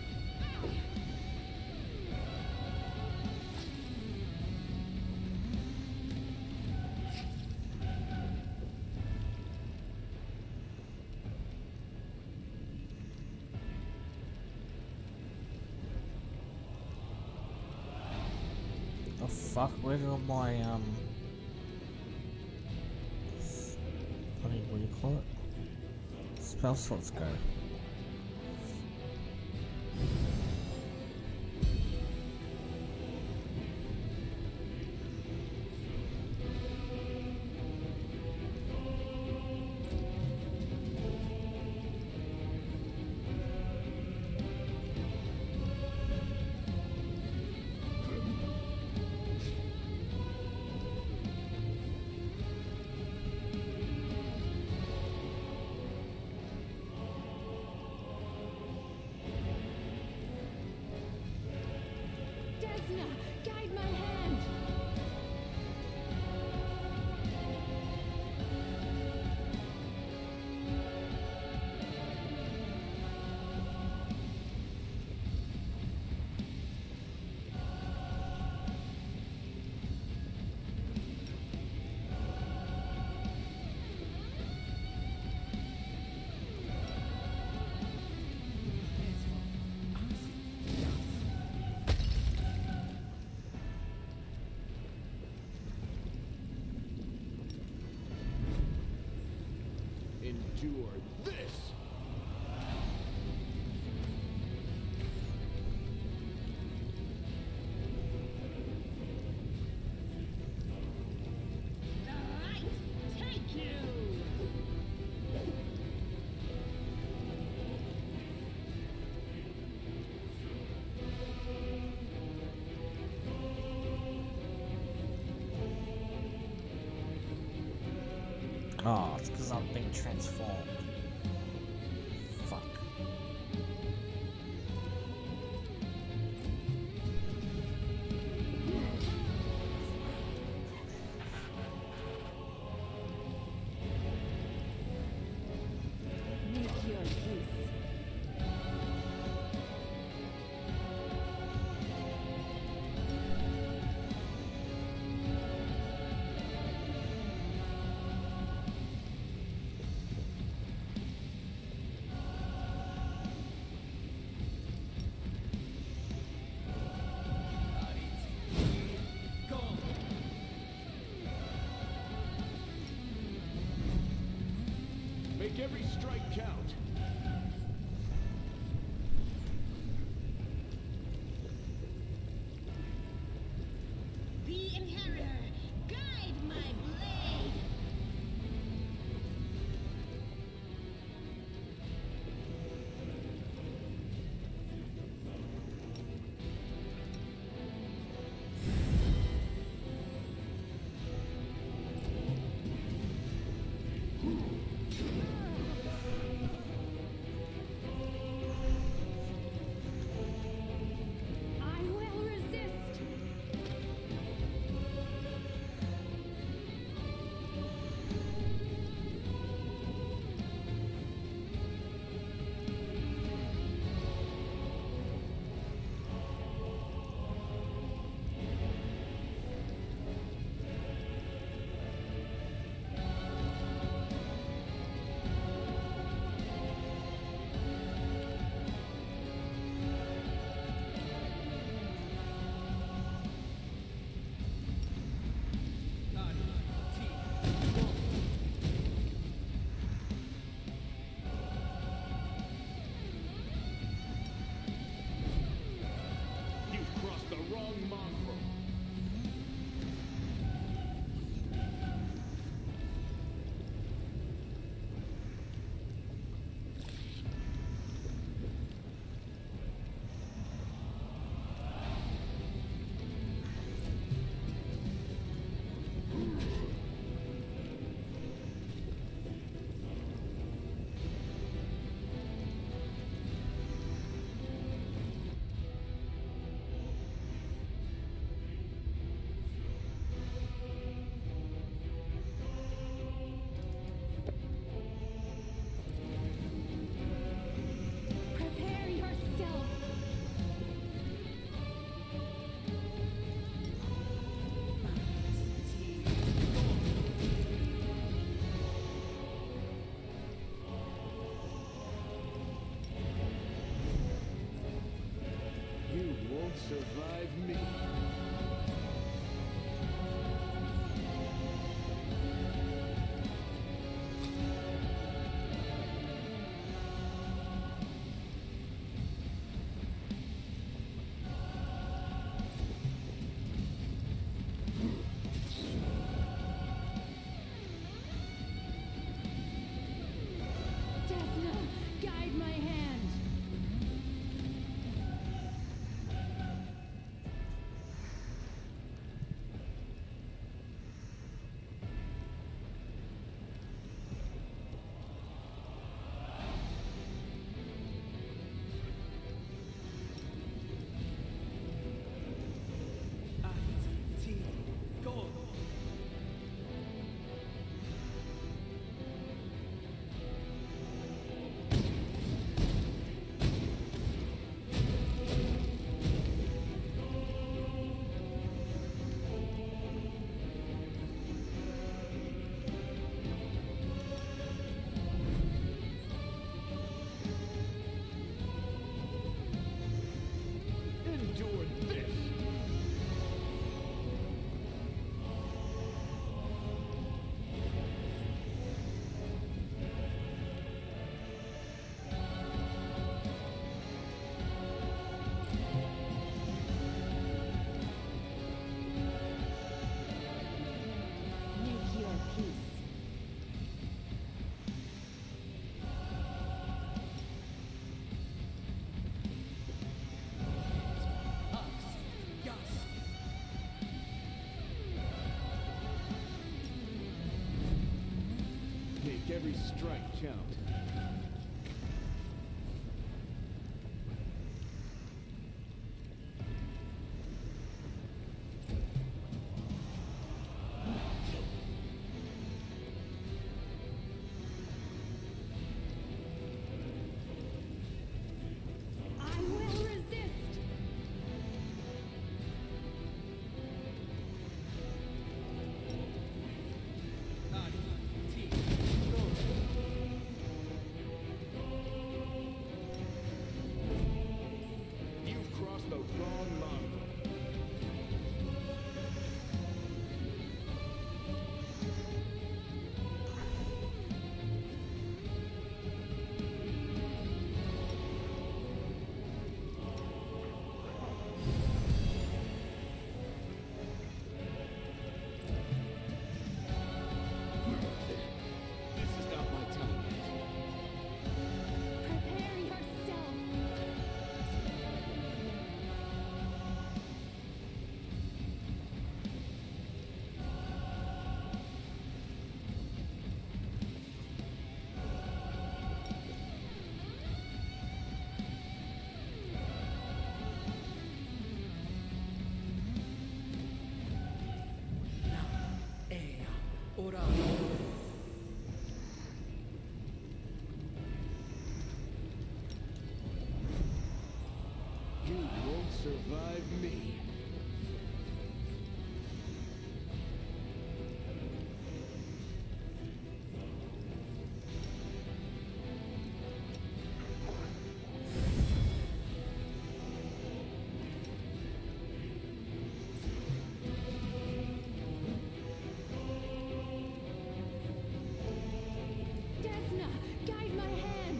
Oh fuck, where did all my, um... Bloody, what do you call it? Spell slots go? Desna, guide my hand. Endure this! Alright, take you! Oh, it's because I'm being transformed. Fuck. Make your peace. Make every strike count. The Inheritor, guide my blade. I will resist. You've crossed the wrong mongrel. Prepare yourself. You won't survive me. Desna, guide my hand. every strike count. I will resist. You've crossed the wrong line. This is not my time yet. Prepare yourself. You won't survive me. Desna, guide my hand.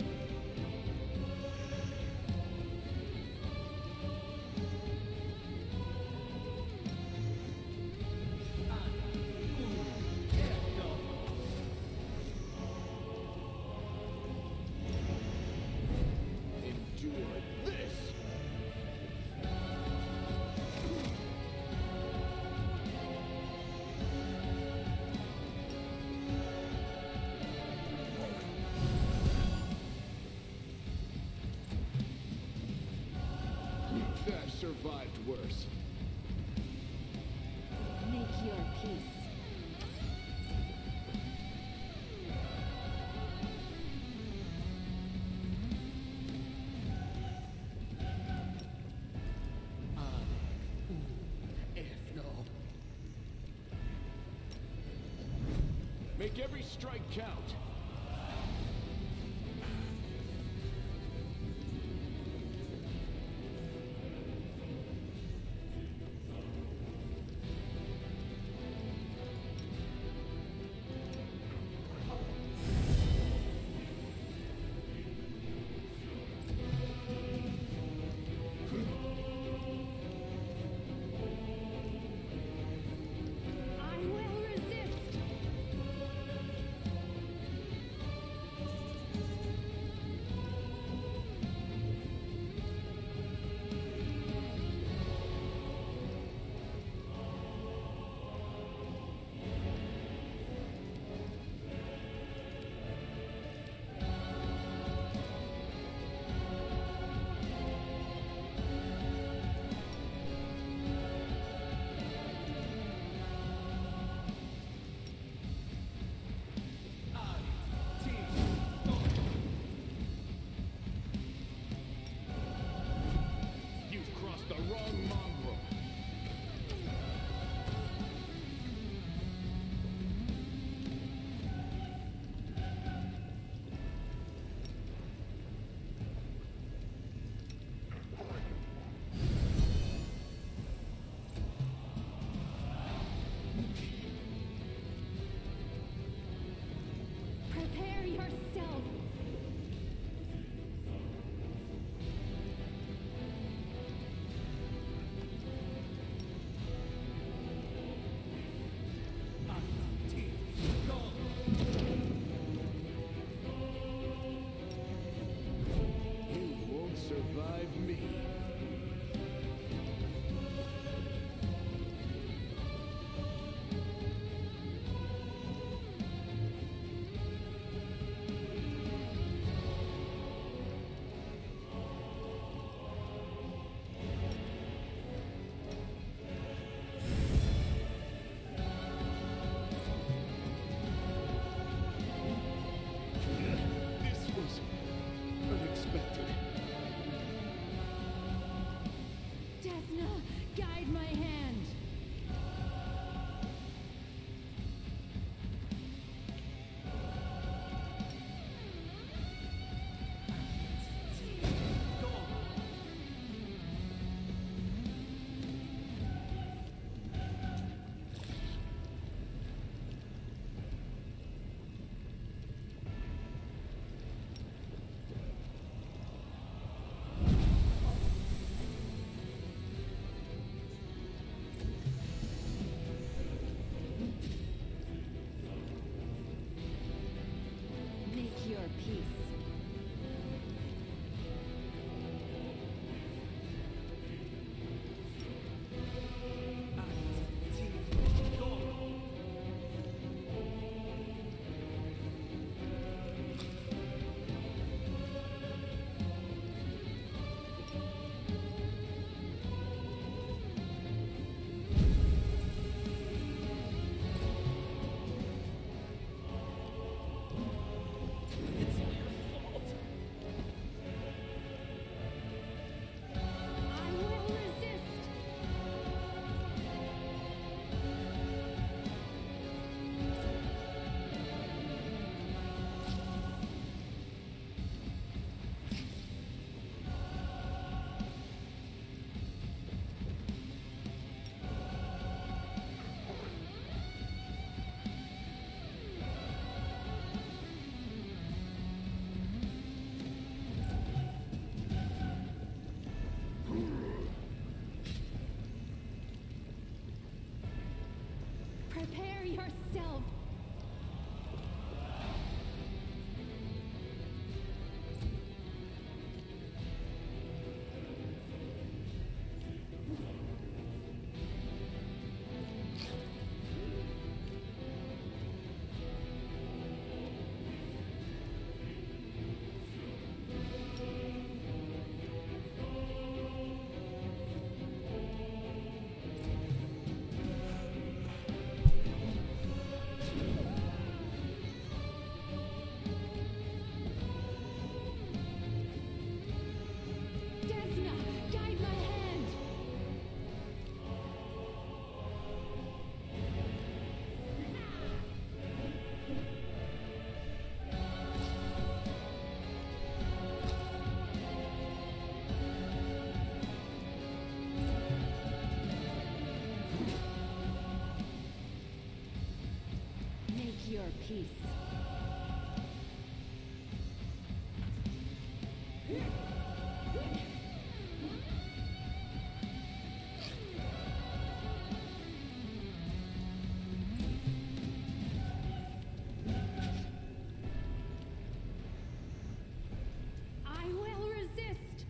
Endure this! I've survived worse. Make your peace. Make every strike count. I will resist. peace. I will resist.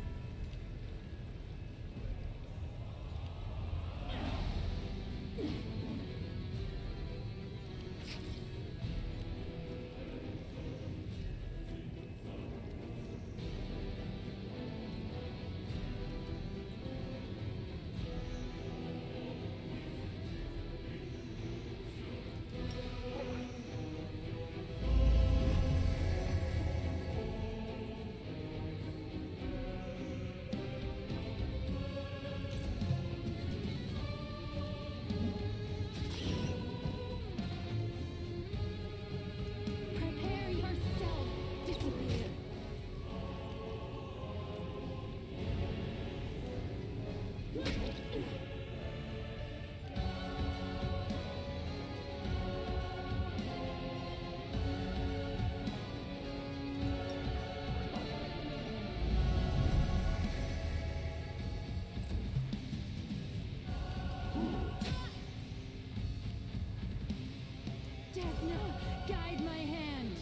Prepare yourself, disappear. Desna, guide my hand.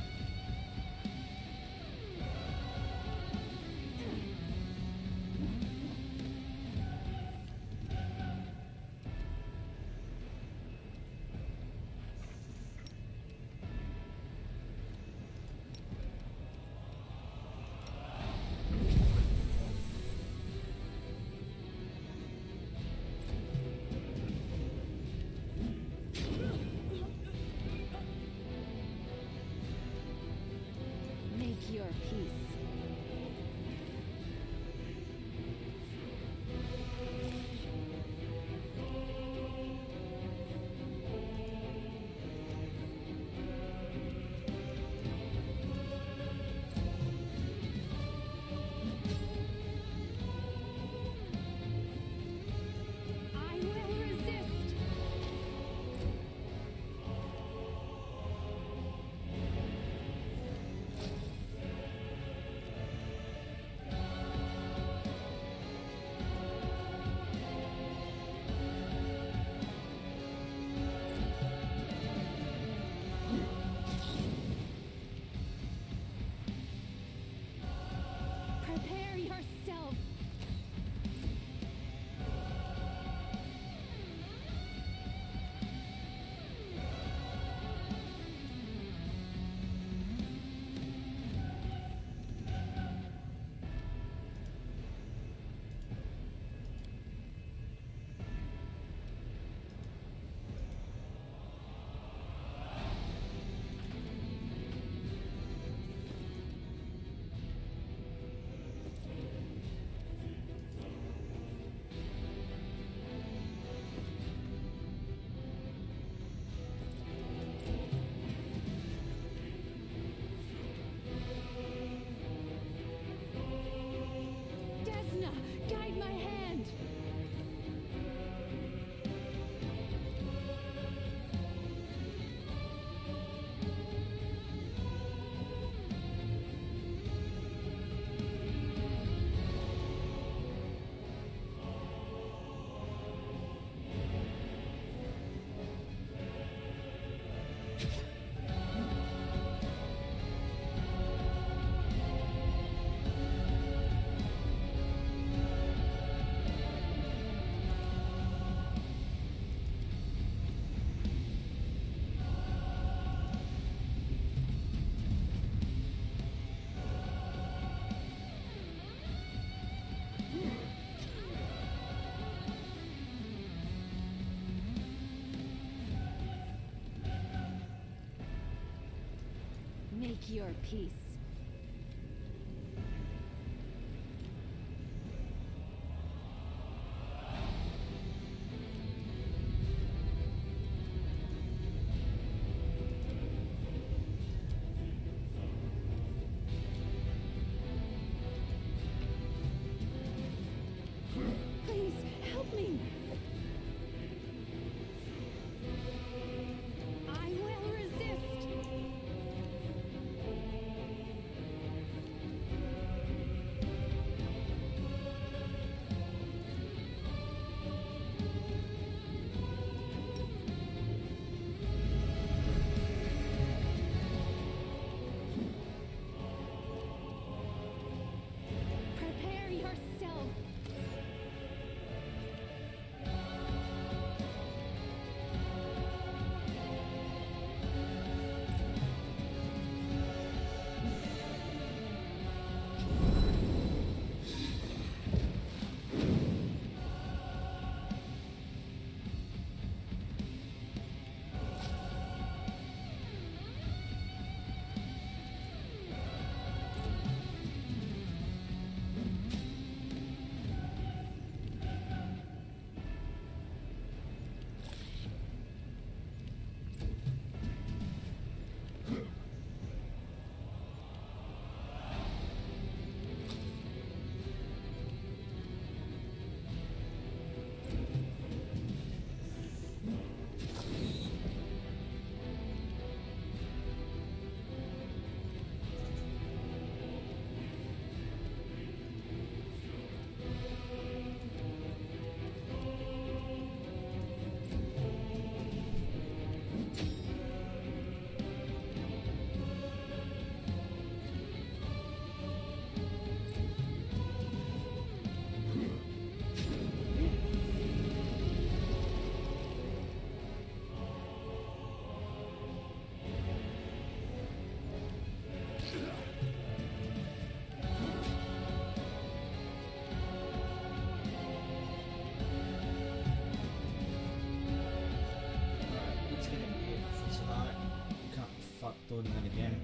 Make your peace. I will resist. Prepare yourself. Desna, guide my hand. Make your peace. Please, help me. I will resist. doing that again.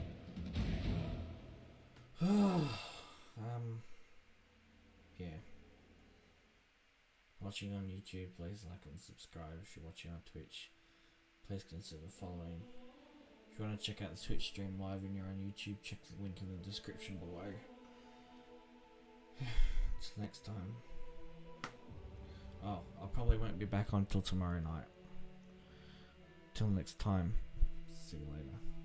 um, yeah. Watching on YouTube, please like and subscribe. If you're watching on Twitch, please consider following. If you want to check out the Twitch stream live and you're on YouTube, check the link in the description below. Until next time. Oh, I probably won't be back on till tomorrow night. Till next time. See you later.